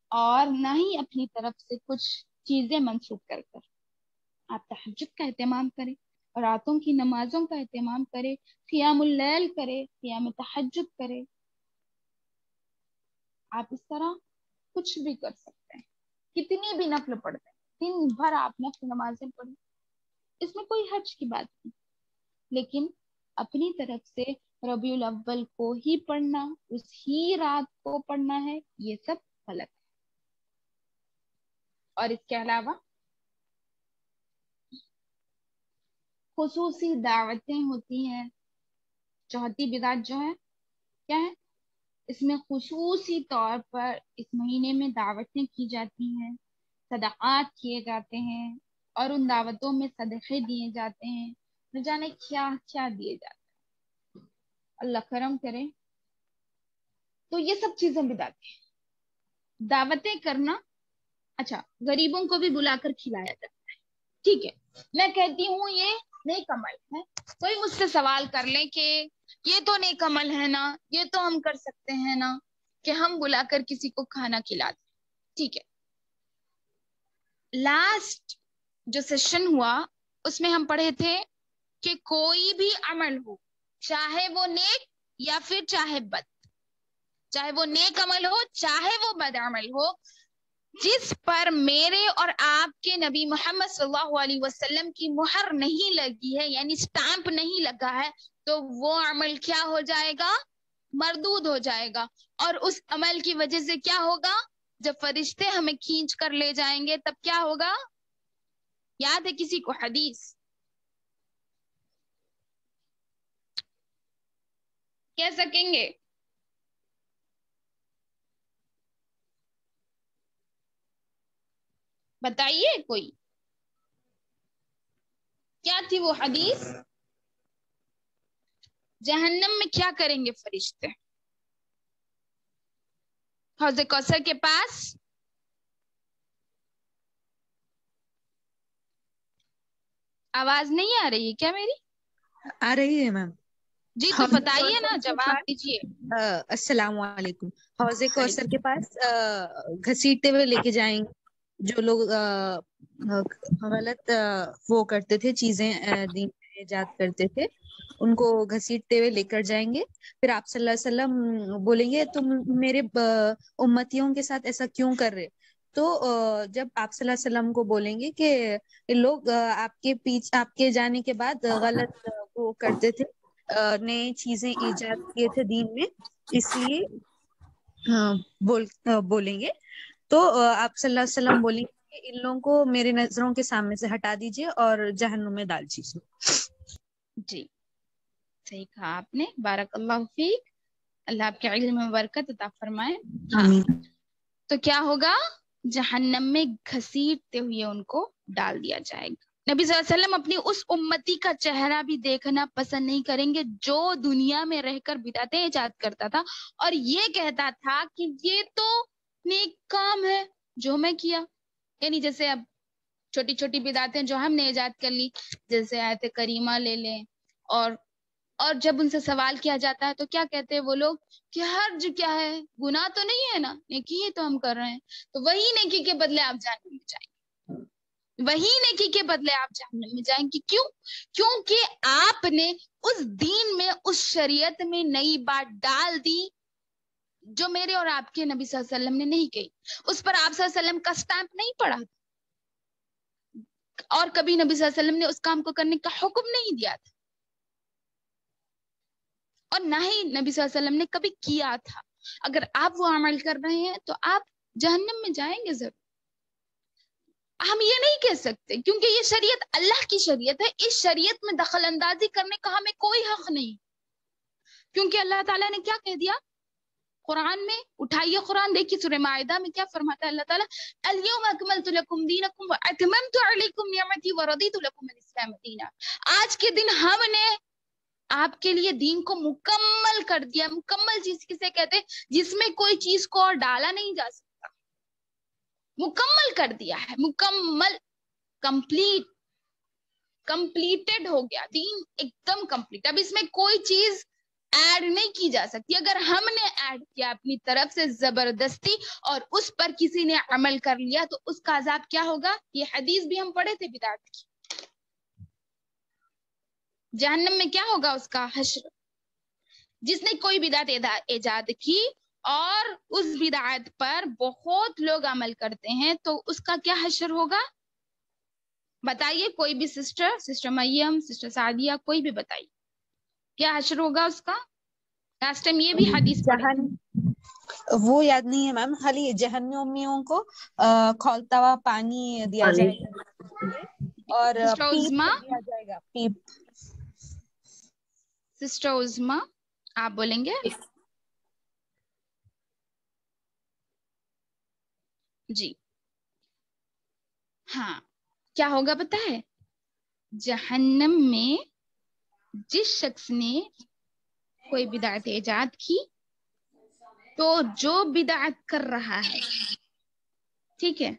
اور نہ ہی اپنی طرف سے کچھ چیزیں منسوخ کر کر. آپ تہجد کا اہتمام کریں، راتوں کی نمازوں کا اہتمام کرے، قیام اللیل کرے، قیام تہجد کرے. آپ اس طرح کچھ بھی کر سکتے ہیں، کتنی بھی نفل پڑھتے ہیں، دن بھر آپ نفل نمازیں پڑھیں، اس میں کوئی حرج کی بات نہیں. لیکن اپنی طرف سے ربیع الاول کو ہی پڑھنا، اس ہی رات کو پڑھنا ہے، یہ سب غلط ہے. اور اس کے علاوہ خصوصی دعوتیں ہوتی ہیں. چوتھی بدعت جو ہے کیا ہے، اس میں خصوصی طور پر اس مہینے میں دعوتیں کی جاتی ہیں، صدقات کیے جاتے ہیں، اور ان دعوتوں میں صدقے دیے جاتے ہیں، نہ جانے کیا کیا دیے جاتے ہیں. اللہ کرم کرے. تو یہ سب چیزیں بدعت ہیں. دعوتیں کرنا، اچھا غریبوں کو بھی بلا کر کھلایا جاتا ہے، ٹھیک ہے، میں کہتی ہوں یہ نیک عمل ہے. کوئی مجھ سے سوال کر لے کہ یہ تو نیک عمل ہے نا، یہ تو ہم کر سکتے ہیں نا کہ ہم بلا کر کسی کو کھانا کھلا دیں. ٹھیک ہے، لاسٹ جو سیشن ہوا اس میں ہم پڑھے تھے کہ کوئی بھی عمل ہو، چاہے وہ نیک یا پھر چاہے بد، چاہے وہ نیک عمل ہو چاہے وہ بد عمل ہو، جس پر میرے اور آپ کے نبی محمد صلی اللہ علیہ وسلم کی مہر نہیں لگی ہے، یعنی سٹامپ نہیں لگا ہے، تو وہ عمل کیا ہو جائے گا؟ مردود ہو جائے گا. اور اس عمل کی وجہ سے کیا ہوگا؟ جب فرشتے ہمیں کھینچ کر لے جائیں گے تب کیا ہوگا؟ یاد ہے کسی کو حدیث؟ کہہ سکیں گے؟ بتائیے کوئی، کیا تھی وہ حدیث؟ جہنم میں کیا کریں گے فرشتے؟ حوض کوثر کے پاس آواز نہیں آ رہی ہے کیا میری؟ آ رہی ہے میم. جی تو بتائیے نا، جواب دیجیے. السلام علیکم. حوض کوثر کے پاس گھسیٹتے ہوئے لے کے جائیں گے جو لوگ غلط وہ کرتے تھے، چیزیں دین میں ایجاد کرتے تھے، ان کو گھسیٹتے ہوئے لے کر جائیں گے. پھر آپ صلی اللہ علیہ وسلم بولیں گے تم میرے امتیوں کے ساتھ ایسا کیوں کر رہے؟ تو جب آپ صلی اللہ علیہ وسلم کو بولیں گے کہ لوگ آپ کے پیچھے آپ کے جانے کے بعد غلط وہ کرتے تھے، نئے چیزیں ایجاد کیے تھے دین میں، اس لیے بول بولیں گے تو آپ صلی اللہ علیہ وسلم بولیں گے کہ ان لوگوں کو میرے نظروں کے سامنے سے ہٹا دیجیے اور جہنم میں ڈال دیجیے. جی صحیح کہا آپ نے، بارک اللہ فیک، اللہ آپ کے علم میں برکت عطا فرمائے. ہاں تو کیا ہوگا؟ جہنم میں گھسیٹتے ہوئے ان کو ڈال دیا جائے گا. نبی صلی اللہ علیہ وسلم اپنی اس امتی کا چہرہ بھی دیکھنا پسند نہیں کریں گے جو دنیا میں رہ کر بدعتیں ایجاد کرتا تھا اور یہ کہتا تھا کہ یہ تو نیک کام ہے جو میں کیا. یعنی جیسے اب چھوٹی چھوٹی بدعتیں جو ہم نے ایجاد کر لی، جیسے آیت کریمہ لے لیں، اور اور جب ان سے سوال کیا جاتا ہے تو کیا کہتے ہیں وہ لوگ کہ حرج کیا ہے، گناہ تو نہیں ہے نا، نیکی ہی تو ہم کر رہے ہیں. تو وہی نیکی کے بدلے آپ جہنم میں جائیں گے، وہی نیکی کے بدلے آپ جہنم میں جائیں گے. کیوں؟ کیونکہ آپ نے اس دین میں، اس شریعت میں نئی بات ڈال دی جو میرے اور آپ کے نبی صلی اللہ علیہ وسلم نے نہیں کہی. اس پر آپ صلی اللہ علیہ وسلم کا سٹامپ نہیں پڑا اور کبھی نبی صلی اللہ علیہ وسلم نے اس کام کو کرنے کا حکم نہیں دیا تھا، اور نہ ہی نبی صلی اللہ علیہ وسلم نے کبھی کیا تھا. اگر آپ وہ عمل کر رہے ہیں تو آپ جہنم میں جائیں گے ضرور. ہم یہ نہیں کہہ سکتے کیونکہ یہ شریعت اللہ کی شریعت ہے، اس شریعت میں دخل اندازی کرنے کا ہمیں کوئی حق نہیں، کیونکہ اللہ تعالیٰ نے کیا کہہ دیا قرآن میں؟ اٹھائیے قرآن دیکھیے سورہ مائدہ میں کیا فرماتا ہے اللہ تعالیٰ، الیوم اکملت لکم دینکم واتممت علیکم نعمتی ورضیت لکم الاسلام دینا. آج کے دن ہم نے آپ کے لیے دین کو مکمل کر دیا. مکمل چیز کسے کہتے ہیں؟ جس میں کوئی چیز کو اور ڈالا نہیں جا سکتا، مکمل کر دیا ہے، مکمل، کمپلیٹ، کمپلیٹڈ ہو گیا دین، ایک دم کمپلیٹ. اب اس میں کوئی چیز ایڈ نہیں کی جا سکتی. اگر ہم نے ایڈ کیا اپنی طرف سے زبردستی اور اس پر کسی نے عمل کر لیا تو اس کا عذاب کیا ہوگا؟ یہ حدیث بھی ہم پڑھے تھے بدعت کی. جہنم میں کیا ہوگا اس کا حشر. جس نے کوئی بدعت ایجاد کی اور اس بدعت پر بہت لوگ عمل کرتے ہیں تو اس کا کیا حشر ہوگا؟ بتائیے کوئی بھی sister sister Maryam sister Sadia کوئی بھی بتائیے کیا حشر ہوگا اس کا. لاسٹ ٹائم یہ بھی حدیث پڑھی. وہ یاد نہیں ہے میم. خالی جہنمیوں کو کھولتا ہوا پانی دیا جائے گا اور پیپ دیا جائے گا. پیپ. سسٹر عظما آپ بولیں گے؟ جی ہاں کیا ہوگا پتہ ہے؟ جہنم میں جس شخص نے کوئی بدعت ایجاد کی تو جو بدعت کر رہا ہے ٹھیک ہے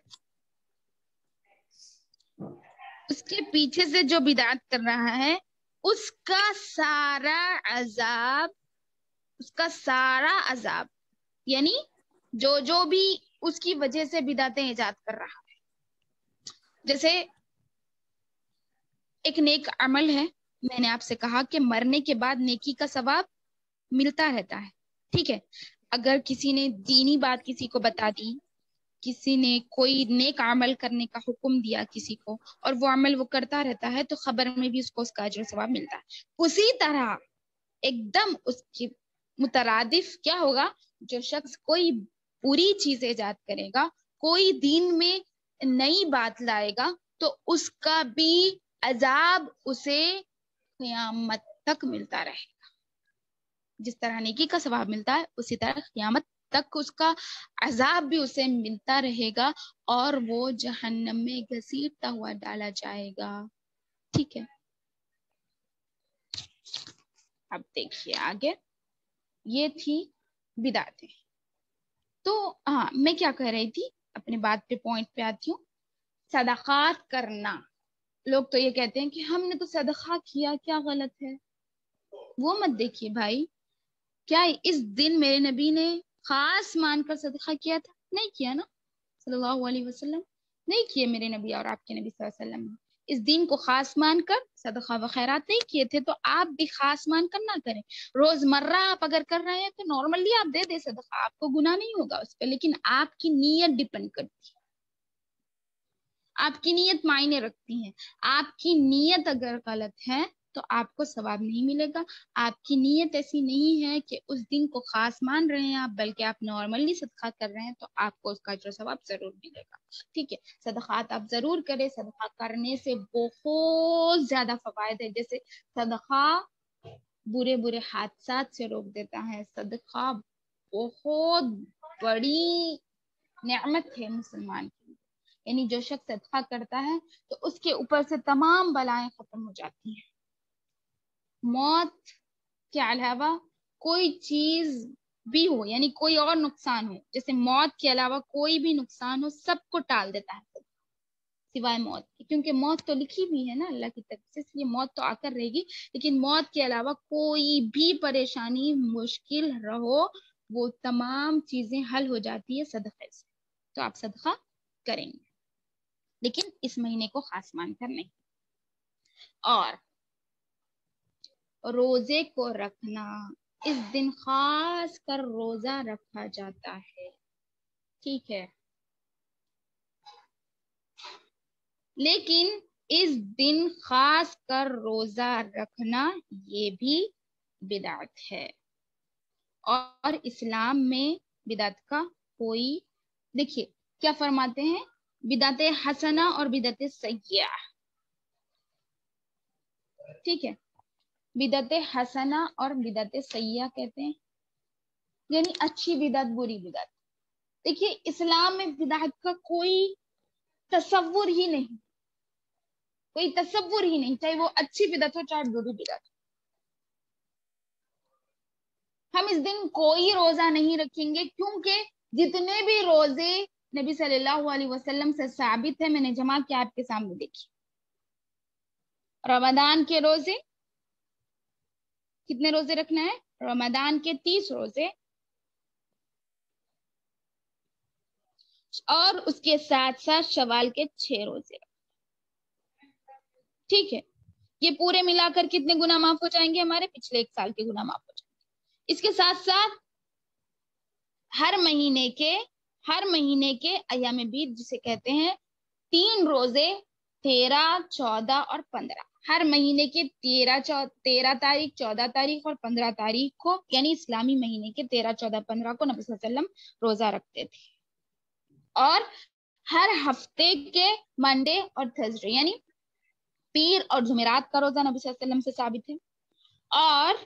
اس کے پیچھے سے جو بدعت کر رہا ہے اس کا سارا عذاب اس کا سارا عذاب یعنی جو جو بھی اس کی وجہ سے بدعتیں ایجاد کر رہا ہے. جیسے ایک نیک عمل ہے, میں نے آپ سے کہا کہ مرنے کے بعد نیکی کا ثواب ملتا رہتا ہے ٹھیک ہے. اگر کسی نے دینی بات کسی کو بتا دی, کسی نے کوئی نیک عمل کرنے کا حکم دیا کسی کو اور وہ عمل وہ کرتا رہتا ہے تو خبر میں بھی اس کو اس کا اجر و ثواب ملتا ہے. اسی طرح ایک دم اس کی مترادف کیا ہوگا؟ جو شخص کوئی بری چیز ایجاد کرے گا, کوئی دین میں نئی بات لائے گا تو اس کا بھی عذاب اسے قیامت تک ملتا رہے گا. جس طرح نیکی کا ثواب ملتا ہے اسی طرح قیامت تک اس کا عذاب بھی اسے ملتا رہے گا اور وہ جہنم میں گھسیٹتا ہوا ڈالا جائے گا. ٹھیک ہے اب دیکھیے آگے. یہ تھی بدعتیں. تو ہاں میں کیا کہہ رہی تھی, اپنے بات پہ پوائنٹ پہ آتی ہوں. صدقات کرنا, لوگ تو یہ کہتے ہیں کہ ہم نے تو صدقہ کیا, کیا غلط ہے؟ وہ مت دیکھیے بھائی, کیا اس دن میرے نبی نے خاص مان کر صدقہ کیا تھا؟ نہیں کیا نا صلی اللہ علیہ وسلم, نہیں کیے میرے نبی اور آپ کے نبی صلی اللہ علیہ وسلم. اس دن کو خاص مان کر صدقہ و خیرات نہیں کیے تھے تو آپ بھی خاص مان کر نہ کریں. روز مرہ آپ اگر کر رہے ہیں تو نارملی آپ دے دے صدقہ, آپ کو گناہ نہیں ہوگا اس پہ, لیکن آپ کی نیت ڈیپینڈ کرتی ہے, آپ کی نیت معنی رکھتی ہے. آپ کی نیت اگر غلط ہے تو آپ کو ثواب نہیں ملے گا. آپ کی نیت ایسی نہیں ہے کہ اس دن کو خاص مان رہے ہیں آپ, بلکہ آپ نارملی صدقہ کر رہے ہیں تو آپ کو اس کا جو ثواب ضرور ملے گا. ٹھیک ہے, صدقات آپ ضرور کریں. صدقہ کرنے سے بہت زیادہ فوائد ہے. جیسے صدقہ برے برے حادثات سے روک دیتا ہے. صدقہ بہت بڑی نعمت ہے مسلمان کی, یعنی جو شخص صدقہ کرتا ہے تو اس کے اوپر سے تمام بلائیں ختم ہو جاتی ہیں. موت کے علاوہ کوئی چیز بھی ہو, یعنی کوئی اور نقصان ہو, جیسے موت کے علاوہ کوئی بھی نقصان ہو, سب کو ٹال دیتا ہے سوائے موت کی, کیونکہ موت تو لکھی بھی ہے نا اللہ کی طرف سے, اس لیے موت تو آ کر رہے گی. لیکن موت کے علاوہ کوئی بھی پریشانی مشکل رہو وہ تمام چیزیں حل ہو جاتی ہے صدقے سے. تو آپ صدقہ کریں گے لیکن اس مہینے کو خاص مان کر نہیں. اور روزے کو رکھنا, اس دن خاص کر روزہ رکھا جاتا ہے ٹھیک ہے, لیکن اس دن خاص کر روزہ رکھنا یہ بھی بدعت ہے. اور اسلام میں بدعت کا کوئی, دیکھیے کیا فرماتے ہیں, بدعت حسنہ اور بدعت سیئہ. ٹھیک ہے, بدعت حسنہ اور بدعت سیئہ کہتے ہیں یعنی اچھی بدعت بری بدعت. دیکھیے اسلام میں بدعت کا کوئی تصور ہی نہیں, کوئی تصور ہی نہیں, چاہے وہ اچھی بدعت ہو چاہے بری بدعت ہو. ہم اس دن کوئی روزہ نہیں رکھیں گے کیونکہ جتنے بھی روزے نبی صلی اللہ علیہ وسلم سے ثابت ہے, میں نے جمع کیا آپ کے سامنے دیکھی. رمضان کے روزے کتنے روزے رکھنا ہے؟ رمضان کے تیس روزے اور اس کے ساتھ ساتھ شوال کے چھ روزے. ٹھیک ہے, یہ پورے ملا کر کتنے گناہ معاف ہو جائیں گے ہمارے؟ پچھلے ایک سال کے گناہ معاف ہو جائیں گے. اس کے ساتھ ساتھ ہر مہینے کے ہر مہینے کے ایام بیت جسے کہتے ہیں تین روزے تیرہ چودہ اور پندرہ, ہر مہینے کے تیرہ تیرہ تاریخ چودہ تاریخ اور پندرہ تاریخ کو یعنی اسلامی مہینے کے تیرہ چودہ پندرہ کو نبی صلی اللہ علیہ وسلم روزہ رکھتے تھے. اور ہر ہفتے کے منڈے اور تھرسڈے یعنی پیر اور جمعرات کا روزہ نبی صلی اللہ علیہ وسلم سے ثابت ہے. اور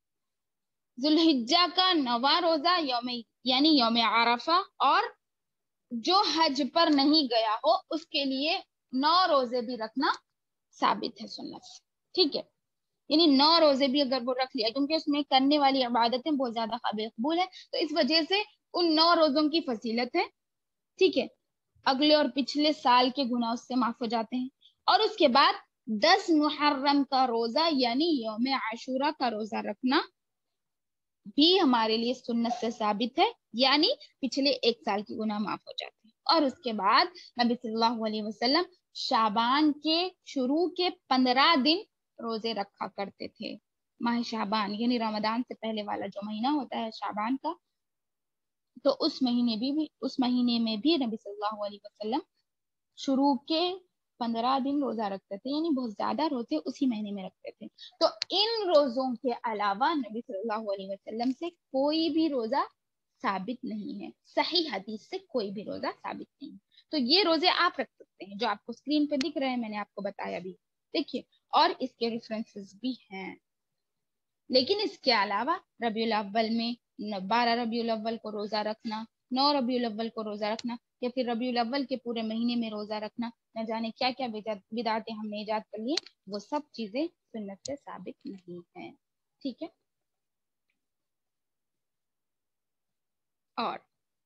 ذوالحجہ کا نواں روزہ یوم یعنی یوم عرفہ, اور جو حج پر نہیں گیا ہو اس کے لیے نو روزے بھی رکھنا ثابت ہے سنت سے. ٹھیک ہے, یعنی نو روزے بھی اگر وہ رکھ لیا, کیونکہ اس میں کرنے والی عبادتیں بہت زیادہ قابل قبول ہے, تو اس وجہ سے ان نو روزوں کی فضیلت ہے. ٹھیک ہے, اگلے اور پچھلے سال کے گناہ اس سے معاف ہو جاتے ہیں. اور اس کے بعد دس محرم کا روزہ یعنی یوم عاشورہ کا روزہ رکھنا بھی ہمارے لیے سنت سے ثابت ہے, یعنی پچھلے ایک سال کی گناہ معاف ہو جاتے ہیں. اور اس کے بعد نبی صلی اللہ علیہ وسلم شعبان کے شروع کے پندرہ دن روزے رکھا کرتے تھے. ماہ شعبان یعنی رمضان سے پہلے والا جو مہینہ ہوتا ہے شعبان کا, تو اس مہینے بھی اس مہینے میں بھی نبی صلی اللہ علیہ وسلم شروع کے پندرہ دن روزہ رکھتے تھے, یعنی بہت زیادہ روزے اسی مہینے میں رکھتے تھے. تو ان روزوں کے علاوہ نبی صلی اللہ علیہ وسلم سے کوئی بھی روزہ ثابت نہیں ہے, صحیح حدیث سے کوئی بھی روزہ ثابت نہیں. تو یہ روزے آپ رکھ سکتے ہیں جو آپ کو اسکرین پہ دکھ رہے ہیں, میں نے آپ کو بتایا بھی, دیکھیے, اور اس کے ریفرنسز بھی ہیں. لیکن اس کے علاوہ ربیع الاول میں بارہ ربیع الاول کو روزہ رکھنا, نو ربیع الاول کو روزہ رکھنا, یا پھر ربیع الاول کے پورے مہینے میں روزہ رکھنا, نہ جانے کیا کیا بدعتیں ہم نے ایجاد کر لی, وہ سب چیزیں سنت سے ثابت نہیں ہیں. ٹھیک ہے, اور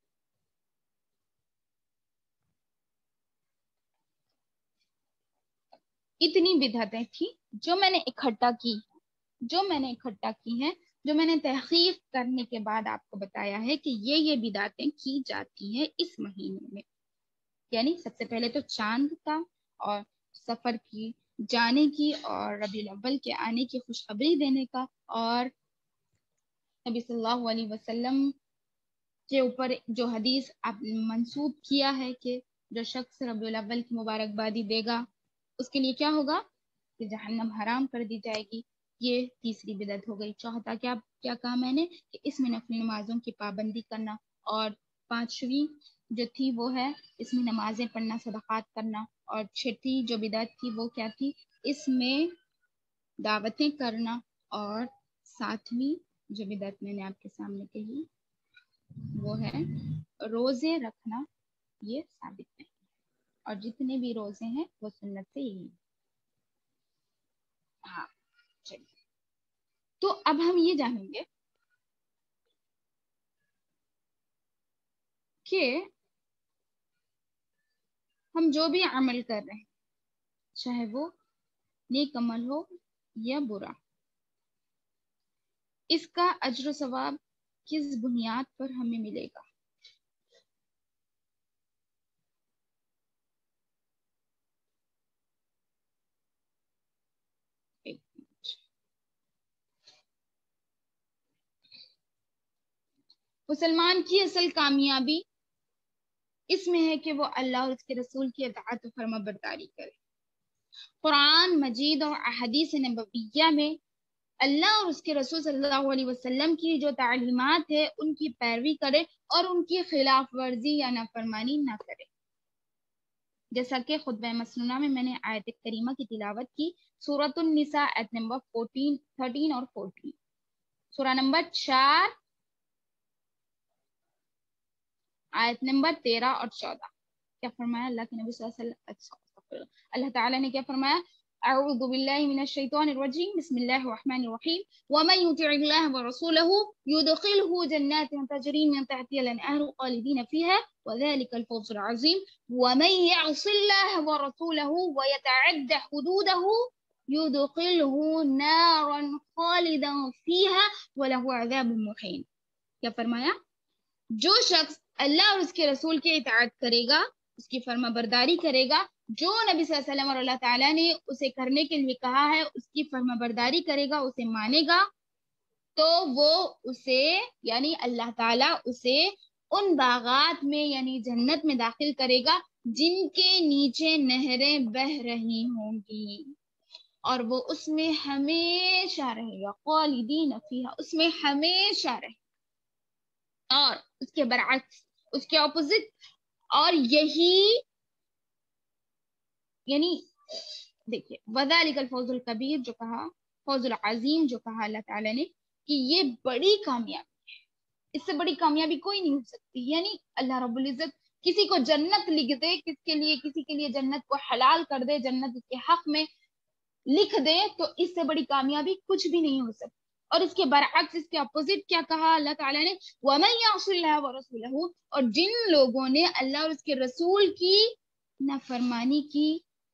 اتنی بدعتیں تھیں جو میں نے اکٹھا کی جو میں نے اکٹھا کی ہیں جو میں نے تحقیق کرنے کے بعد آپ کو بتایا ہے کہ یہ یہ بدعتیں کی جاتی ہیں اس مہینے میں. یعنی سب سے پہلے تو چاند کا اور سفر کی جانے کی اور ربیع الاول کے آنے کی خوشخبری دینے کا, اور نبی صلی اللہ علیہ وسلم کے اوپر جو حدیث آپ منسوب کیا ہے کہ جو شخص ربیع الاول کی مبارکبادی دے گا اس کے لیے کیا ہوگا کہ جہنم حرام کر دی جائے گی. یہ تیسری بدعت ہو گئی. چوتھا کیا کیا کہا میں نے کہ اس میں نفلی نمازوں کی پابندی کرنا, اور پانچویں جو تھی وہ ہے اس میں نمازیں پڑھنا, صدقات کرنا, اور چھٹی جو بدعت تھی وہ کیا تھی, اس میں دعوتیں کرنا, اور ساتویں جو بدعت میں نے آپ کے سامنے کہی وہ ہے روزے رکھنا. یہ ثابت نہیں, اور جتنے بھی روزے ہیں وہ سنت سے ہی. ہاں چلیے, تو اب ہم یہ جانیں گے کہ ہم جو بھی عمل کر رہے ہیں چاہے وہ نیک عمل ہو یا برا, اس کا اجر و ثواب کس بنیاد پر ہمیں ملے گا. مسلمان کی اصل کامیابی اس میں ہے کہ وہ اللہ اور اس کے رسول کی اطاعت و فرما برداری کرے. قرآن مجید اور احادیث نبویہ میں اللہ اور اس کے رسول صلی اللہ علیہ وسلم کی جو تعلیمات ہے ان کی پیروی کرے اور ان کی خلاف ورزی یا نافرمانی نہ کرے. جیسا کہ خطبہ مسنونہ میں میں نے آیت کریمہ کی تلاوت کی, سورۃ النساء آیت نمبر فورٹین تھرٹین اور فورٹین, سورہ نمبر چار آیت نمبر تیرہ اور چودہ. کیا فرمایا اللہ کے نبی صلی اللہ علیہ وسلم, اللہ تعالیٰ نے کیا فرمایا, اعوذ باللہ من الشیطان الرجیم, بسم اللہ الرحمن الرحیم, ومن یطع اللہ ورسولہ یدخلہ جنات تجری من تحتها الانہار خالدین فیہا وذلک الفوز العظیم, ومن یعص اللہ ورسولہ ویتعد حدودہ يدخله نارا خالدا فيها وله عذاب مهين. کیا فرمایا؟ جو شخص اللہ اور اس کے رسول کی اطاعت کرے گا، اس کی فرما برداری کرے گا، جو نبی صلی اللہ علیہ وسلم اور اللہ تعالیٰ نے اسے کرنے کے لیے کہا ہے اس کی فرما برداری کرے گا، اسے مانے گا، تو وہ اسے یعنی اللہ تعالیٰ اسے ان باغات میں یعنی جنت میں داخل کرے گا جن کے نیچے نہریں بہ رہی ہوں گی، اور وہ اس میں ہمیشہ رہے گا، خالدین فیہا، اس میں ہمیشہ رہے گا۔ اور اس کے برعکس، اس کے اپوزٹ، اور یہی یعنی دیکھیے وذالک الفوز الکبیر جو کہا، فوز العظیم جو کہا اللہ تعالیٰ نے کہ یہ بڑی کامیابی ہے، اس سے بڑی کامیابی کوئی نہیں ہو سکتی۔ یعنی اللہ رب العزت کسی کو جنت لکھ دے، کس کے لیے کسی کے لیے جنت کو حلال کر دے، جنت اس کے حق میں لکھ دے، تو اس سے بڑی کامیابی کچھ بھی نہیں ہو سکتی۔ اور اس کے برعکس، اس کے اپوزٹ کیا کہا اللہ تعالیٰ نے؟ وَمَن يَعْصِ اللَّهَ وَرَسُولَهُ، اور جن لوگوں نے اللہ اور اس کے رسول کی نافرمانی کی،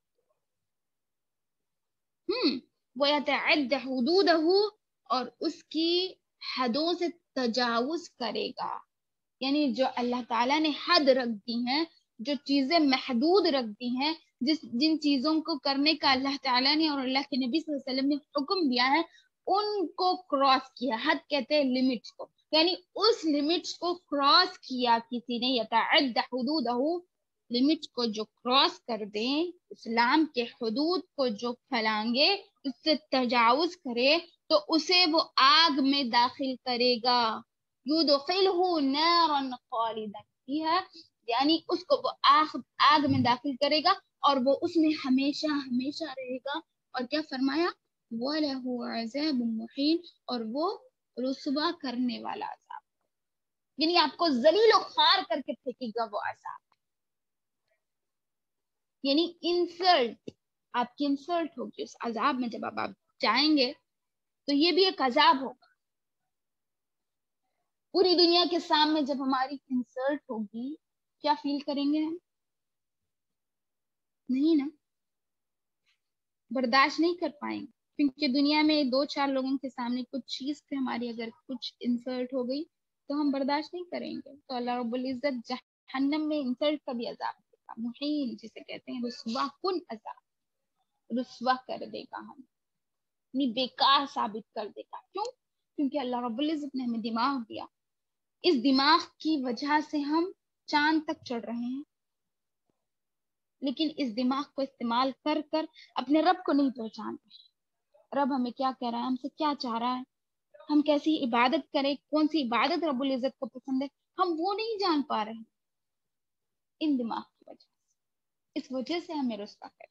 ہم وَيَتَعَدَّ حُدُودَهُ، اور اس کی حدوں سے تجاوز کرے گا، یعنی جو اللہ تعالیٰ نے حد رکھ دی ہیں، جو چیزیں محدود رکھ دی ہیں، جس جن چیزوں کو کرنے کا اللہ تعالیٰ نے اور اللہ کے نبی صلی اللہ علیہ وسلم نے حکم دیا ہے، ان کو کراس کیا۔ حد کہتے ہیں لمٹس کو، یعنی اس لمٹس کو کراس کیا کسی نے، یتعد حدودہ، لمٹس کو جو کراس کر دیں، اسلام کے حدود کو جو پھلانگے، اس سے تجاوز کرے، تو اسے وہ آگ میں داخل کرے گا۔ یدخلہ نارا خالدا فیہا، یعنی اس کو وہ آگ, آگ میں داخل کرے گا اور وہ اس میں ہمیشہ ہمیشہ رہے گا۔ اور کیا فرمایا؟ وَلَهُ عَذَابٌ مُّهِينٌ، اور وہ رسوا کرنے والا عذاب، یعنی آپ کو ذلیل و خوار کر کے پھینکے گا وہ عذاب، یعنی انسلٹ، آپ کی انسلٹ ہوگی اس عذاب میں۔ جب آپ, آپ جائیں گے تو یہ بھی ایک عذاب ہوگا، پوری دنیا کے سامنے جب ہماری انسلٹ ہوگی کیا فیل کریں گے ہم؟ نہیں نا، برداشت نہیں کر پائیں گے، کیونکہ دنیا میں دو چار لوگوں کے سامنے کچھ چیز پہ ہماری اگر کچھ انسلٹ ہو گئی تو ہم برداشت نہیں کریں گے۔ تو اللہ رب العزت جہنم میں انسلٹ کا بھی عذاب دے گا، مہین جسے کہتے ہیں، رسوا کن عذاب، رسوا کر دے گا، ہم اپنی بیکار ثابت کر دے گا۔ کیوں؟ کیونکہ اللہ رب العزت نے ہمیں دماغ دیا، اس دماغ کی وجہ سے ہم چاند تک چڑھ رہے ہیں، لیکن اس دماغ کو استعمال کر کر اپنے رب کو نہیں پہچان رہے۔ رب ہمیں کیا کہہ رہا ہے، ہم سے کیا چاہ رہا ہے، ہم کیسی عبادت کریں، کون سی عبادت رب العزت کو پسند ہے، ہم وہ نہیں جان پا رہے ہیں ان دماغ کی وجہ سے، اس وجہ سے ہمیں رسوا کرے۔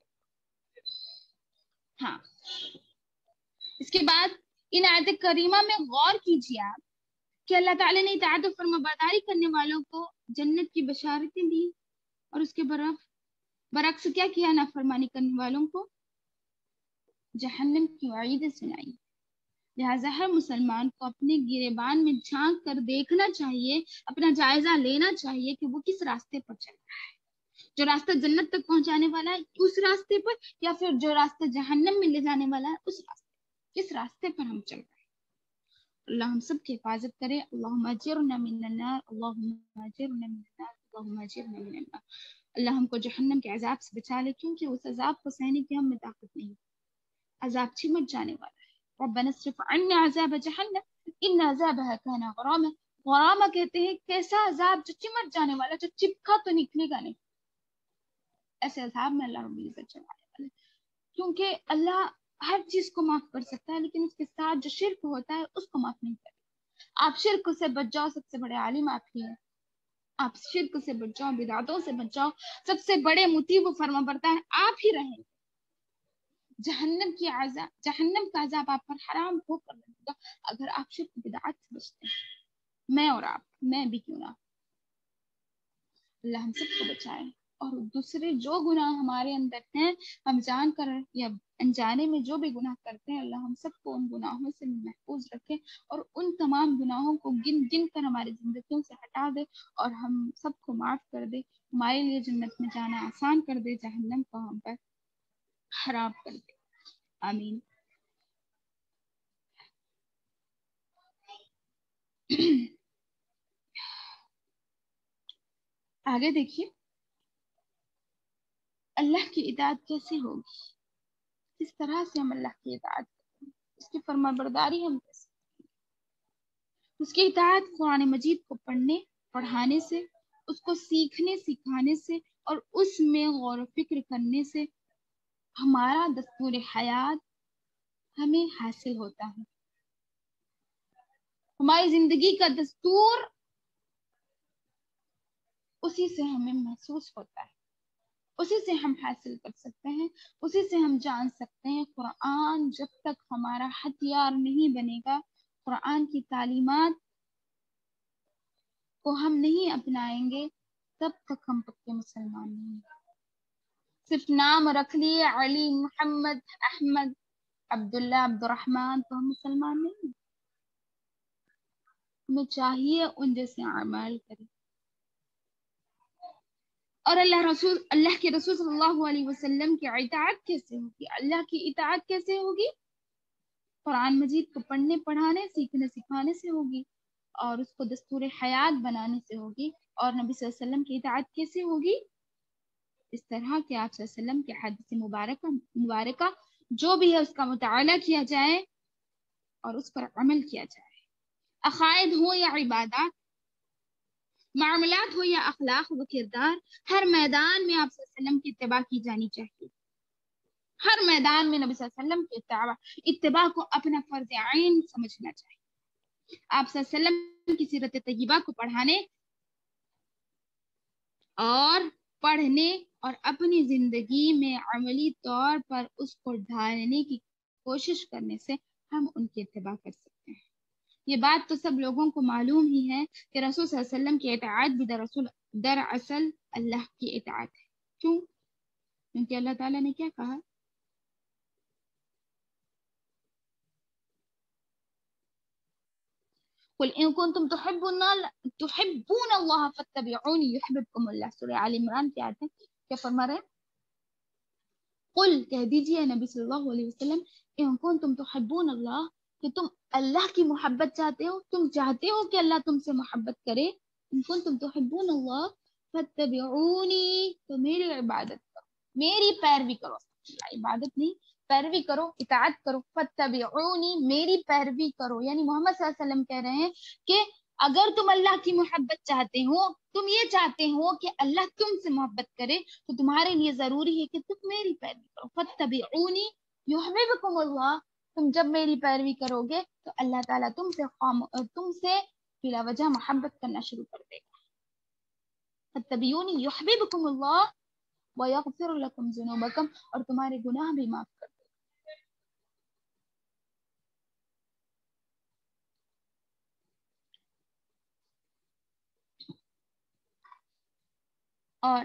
ہاں، اس کے بعد ان آیت کریمہ میں غور کیجیے آپ کہ اللہ تعالیٰ نے اطاعت و فرما برداری کرنے والوں کو جنت کی بشارتیں دی، اور اس کے برعکس برعکس کیا کیا؟ نافرمانی کرنے والوں کو جہنم کی وعیدیں سنائی۔ لہٰذا ہر مسلمان کو اپنے گریبان میں جھانک کر دیکھنا چاہیے، اپنا جائزہ لینا چاہیے کہ وہ کس راستے پر چل رہا ہے، جو راستہ جنت تک پہنچانے والا ہے اس راستے پر، یا پھر جو راستہ جہنم میں لے جانے والا ہے اس راستے، کس راستے پر ہم چل رہے ہیں۔ اللہ ہم سب کی حفاظت کرے۔ اللہم اجرنا من النار، اللہم اجرنا من النار، اللہم اجرنا من النار۔ اللہ ہم کو جہنم کے عذاب سے بچا لے، کیونکہ اس عذاب کو سہنے کی ہم میں طاقت نہیں، عذاب چمٹ جانے والا ہے۔ ربنا اصرف عنا عذاب جہنم ان عذابها كان غراما، غراما کہتے ہیں کیسا عذاب جو چمٹ جانے والا، جو چپکا تو نکلے گا نہیں، ایسے عذاب میں اللہ رب العزت چلانے والا، کیونکہ اللہ ہر چیز کو معاف کر سکتا ہے، لیکن اس کے ساتھ جو شرک ہوتا ہے اس کو معاف نہیں کرتا۔ آپ شرک سے بچ جاؤ، سب سے بڑے عالم آپ ہی ہیں، آپ شرک سے بچ جاؤ، بدعتوں سے بچ جاؤ، سب سے بڑے مطیع و فرما بردار آپ ہی رہیں۔ جہنم کی عذاب، جہنم کا عذاب آپ پر حرام ہو کر رہے گا اگر آپ شرک بدعت سے بچتے ہیں۔ میں اور آپ، میں بھی کیوں نہ، اللہ ہم سب کو بچائے۔ اور دوسرے جو گناہ ہمارے اندر ہیں، ہم جان کر یا انجانے میں جو بھی گناہ کرتے ہیں، اللہ ہم سب کو ان گناہوں سے محفوظ رکھے، اور ان تمام گناہوں کو گن گن کر ہماری زندگیوں سے ہٹا دے، اور ہم سب کو معاف کر دے، ہمارے لیے جنت میں جانا آسان کر دے، جہنم کو ہم پر حرام کر دے۔ آمین. آگے دیکھیے اللہ کی اطاعت کیسے ہوگی، کس طرح سے ہم اللہ کی اطاعت کریں گے، اس کی فرما برداری ہم کیسے، اس کی اطاعت قرآن مجید کو پڑھنے پڑھانے سے، اس کو سیکھنے سکھانے سے اور اس میں غور و فکر کرنے سے ہمارا دستور حیات ہمیں حاصل ہوتا ہے. ہماری زندگی کا دستور اسی سے ہمیں محسوس ہوتا ہے، اسی سے ہم حاصل کر سکتے ہیں، اسی سے ہم جان سکتے ہیں. قرآن جب تک ہمارا ہتھیار نہیں بنے گا، قرآن کی تعلیمات کو ہم نہیں اپنائیں گے، تب تک ہم پکے مسلمان نہیں ہیں. صرف نام رکھ لیے علی محمد احمد عبداللہ عبد الرحمن تو ہم مسلمان نہیں ہیں. ہمیں چاہیے ان جیسے اعمال کریں. اور اللہ رسول اللہ کے رسول صلی اللہ علیہ وسلم کی اطاعت کیسے ہوگی، اللہ کی اطاعت کیسے ہوگی؟ قرآن مجید کو پڑھنے پڑھانے سیکھنے سکھانے سے ہوگی، اور اس کو دستور حیات بنانے سے ہوگی. اور نبی صلی اللہ علیہ وسلم کی اطاعت کیسے ہوگی؟ اس طرح کہ آپ صلی اللہ علیہ وسلم کے حدیث مبارکہ مبارکہ جو بھی ہے اس کا مطالعہ کیا جائے اور اس پر عمل کیا جائے. عقائد ہو یا عبادات، معاملات ہو یا اخلاق و کردار، ہر میدان میں آپ صلی اللہ علیہ وسلم کی اتباع کی جانی چاہیے. ہر میدان میں نبی صلی اللہ علیہ وسلم کی اتباع اتباع کو اپنا فرض عین سمجھنا چاہیے. آپ صلی اللہ علیہ وسلم کی سیرت طیبہ کو پڑھانے اور پڑھنے اور اپنی زندگی میں عملی طور پر اس کو ڈھالنے کی کوشش کرنے سے ہم ان کی اتباع کر سکتے ہیں. یہ بات تو سب لوگوں کو معلوم ہی ہے کہ رسول صلی اللہ علیہ وسلم کی اطاعت بھی دراصل دراصل اللہ کی اطاعت ہے. کیوں؟ کیونکہ اللہ تعالیٰ نے کیا کہا؟ قل ان کنتم تحبون تحبون اللہ فاتبعونی یحببکم اللہ. سورہ آل عمران کی آیت ہے. کیا فرما رہے ہیں؟ قل کہہ دیجئے نبی صلی اللہ علیہ وسلم ان کنتم تحبون اللہ، کہ تم اللہ کی محبت چاہتے ہو، تم چاہتے ہو کہ اللہ تم سے محبت کرے. ان کنتم تحبون اللہ فاتبعونی، تو میری عبادت کرو، میری پیروی کرو. عبادت نہیں، پیروی کرو، اطاعت کرو. فاتبعونی، میری پیروی کرو. یعنی محمد صلی اللہ علیہ وسلم کہہ رہے ہیں کہ اگر تم اللہ کی محبت چاہتے ہو، تم یہ چاہتے ہو کہ اللہ تم سے محبت کرے، تو تمہارے لیے ضروری ہے کہ تم میری پیروی کرو. فاتبعونی یحببکم اللہ، تم جب میری پیروی کرو گے تو اللہ تعالیٰ تم سے خام تم سے بلا وجہ محبت کرنا شروع کر دے گا. فاتبعونی یحببکم اللہ ویغفر لکم ذنوبکم، اور تمہارے گناہ بھی معاف کر دے گا. اور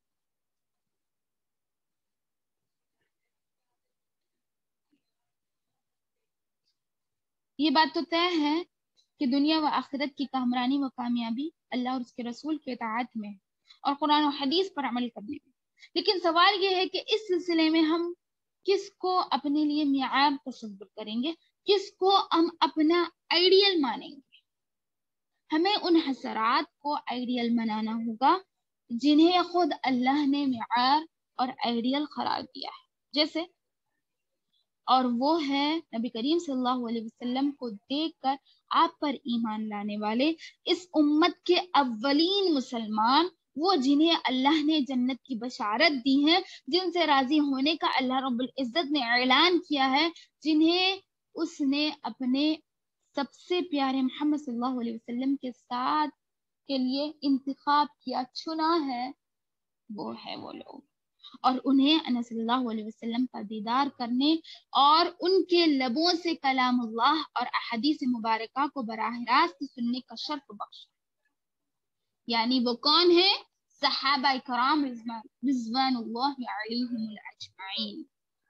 یہ بات تو طے ہے کہ دنیا و آخرت کی کامرانی و کامیابی اللہ اور اس کے رسول کے اطاعت میں اور قرآن و حدیث پر عمل کرنے میں. لیکن سوال یہ ہے کہ اس سلسلے میں ہم کس کو اپنے لیے معیار تصور کریں گے، کس کو ہم اپنا آئیڈیل مانیں گے. ہمیں ان حسرات کو آئیڈیل بنانا ہوگا جنہیں خود اللہ نے معیار اور آئیڈیل قرار دیا ہے. جیسے اور وہ ہے نبی کریم صلی اللہ علیہ وسلم کو دیکھ کر آپ پر ایمان لانے والے اس امت کے اولین مسلمان، وہ جنہیں اللہ نے جنت کی بشارت دی ہے، جن سے راضی ہونے کا اللہ رب العزت نے اعلان کیا ہے، جنہیں اس نے اپنے سب سے پیارے محمد صلی اللہ علیہ وسلم کے ساتھ کے لیے انتخاب کیا، چنا ہے. وہ ہے وہ لوگ، اور انہیں انس صلی اللہ علیہ وسلم کا دیدار کرنے اور ان کے لبوں سے کلام اللہ اور احادیث مبارکہ کو براہ راست سننے کا شرف بخشا. یعنی وہ کون ہے؟ صحابہ کرام رضوان اللہ علیہم اجمعین.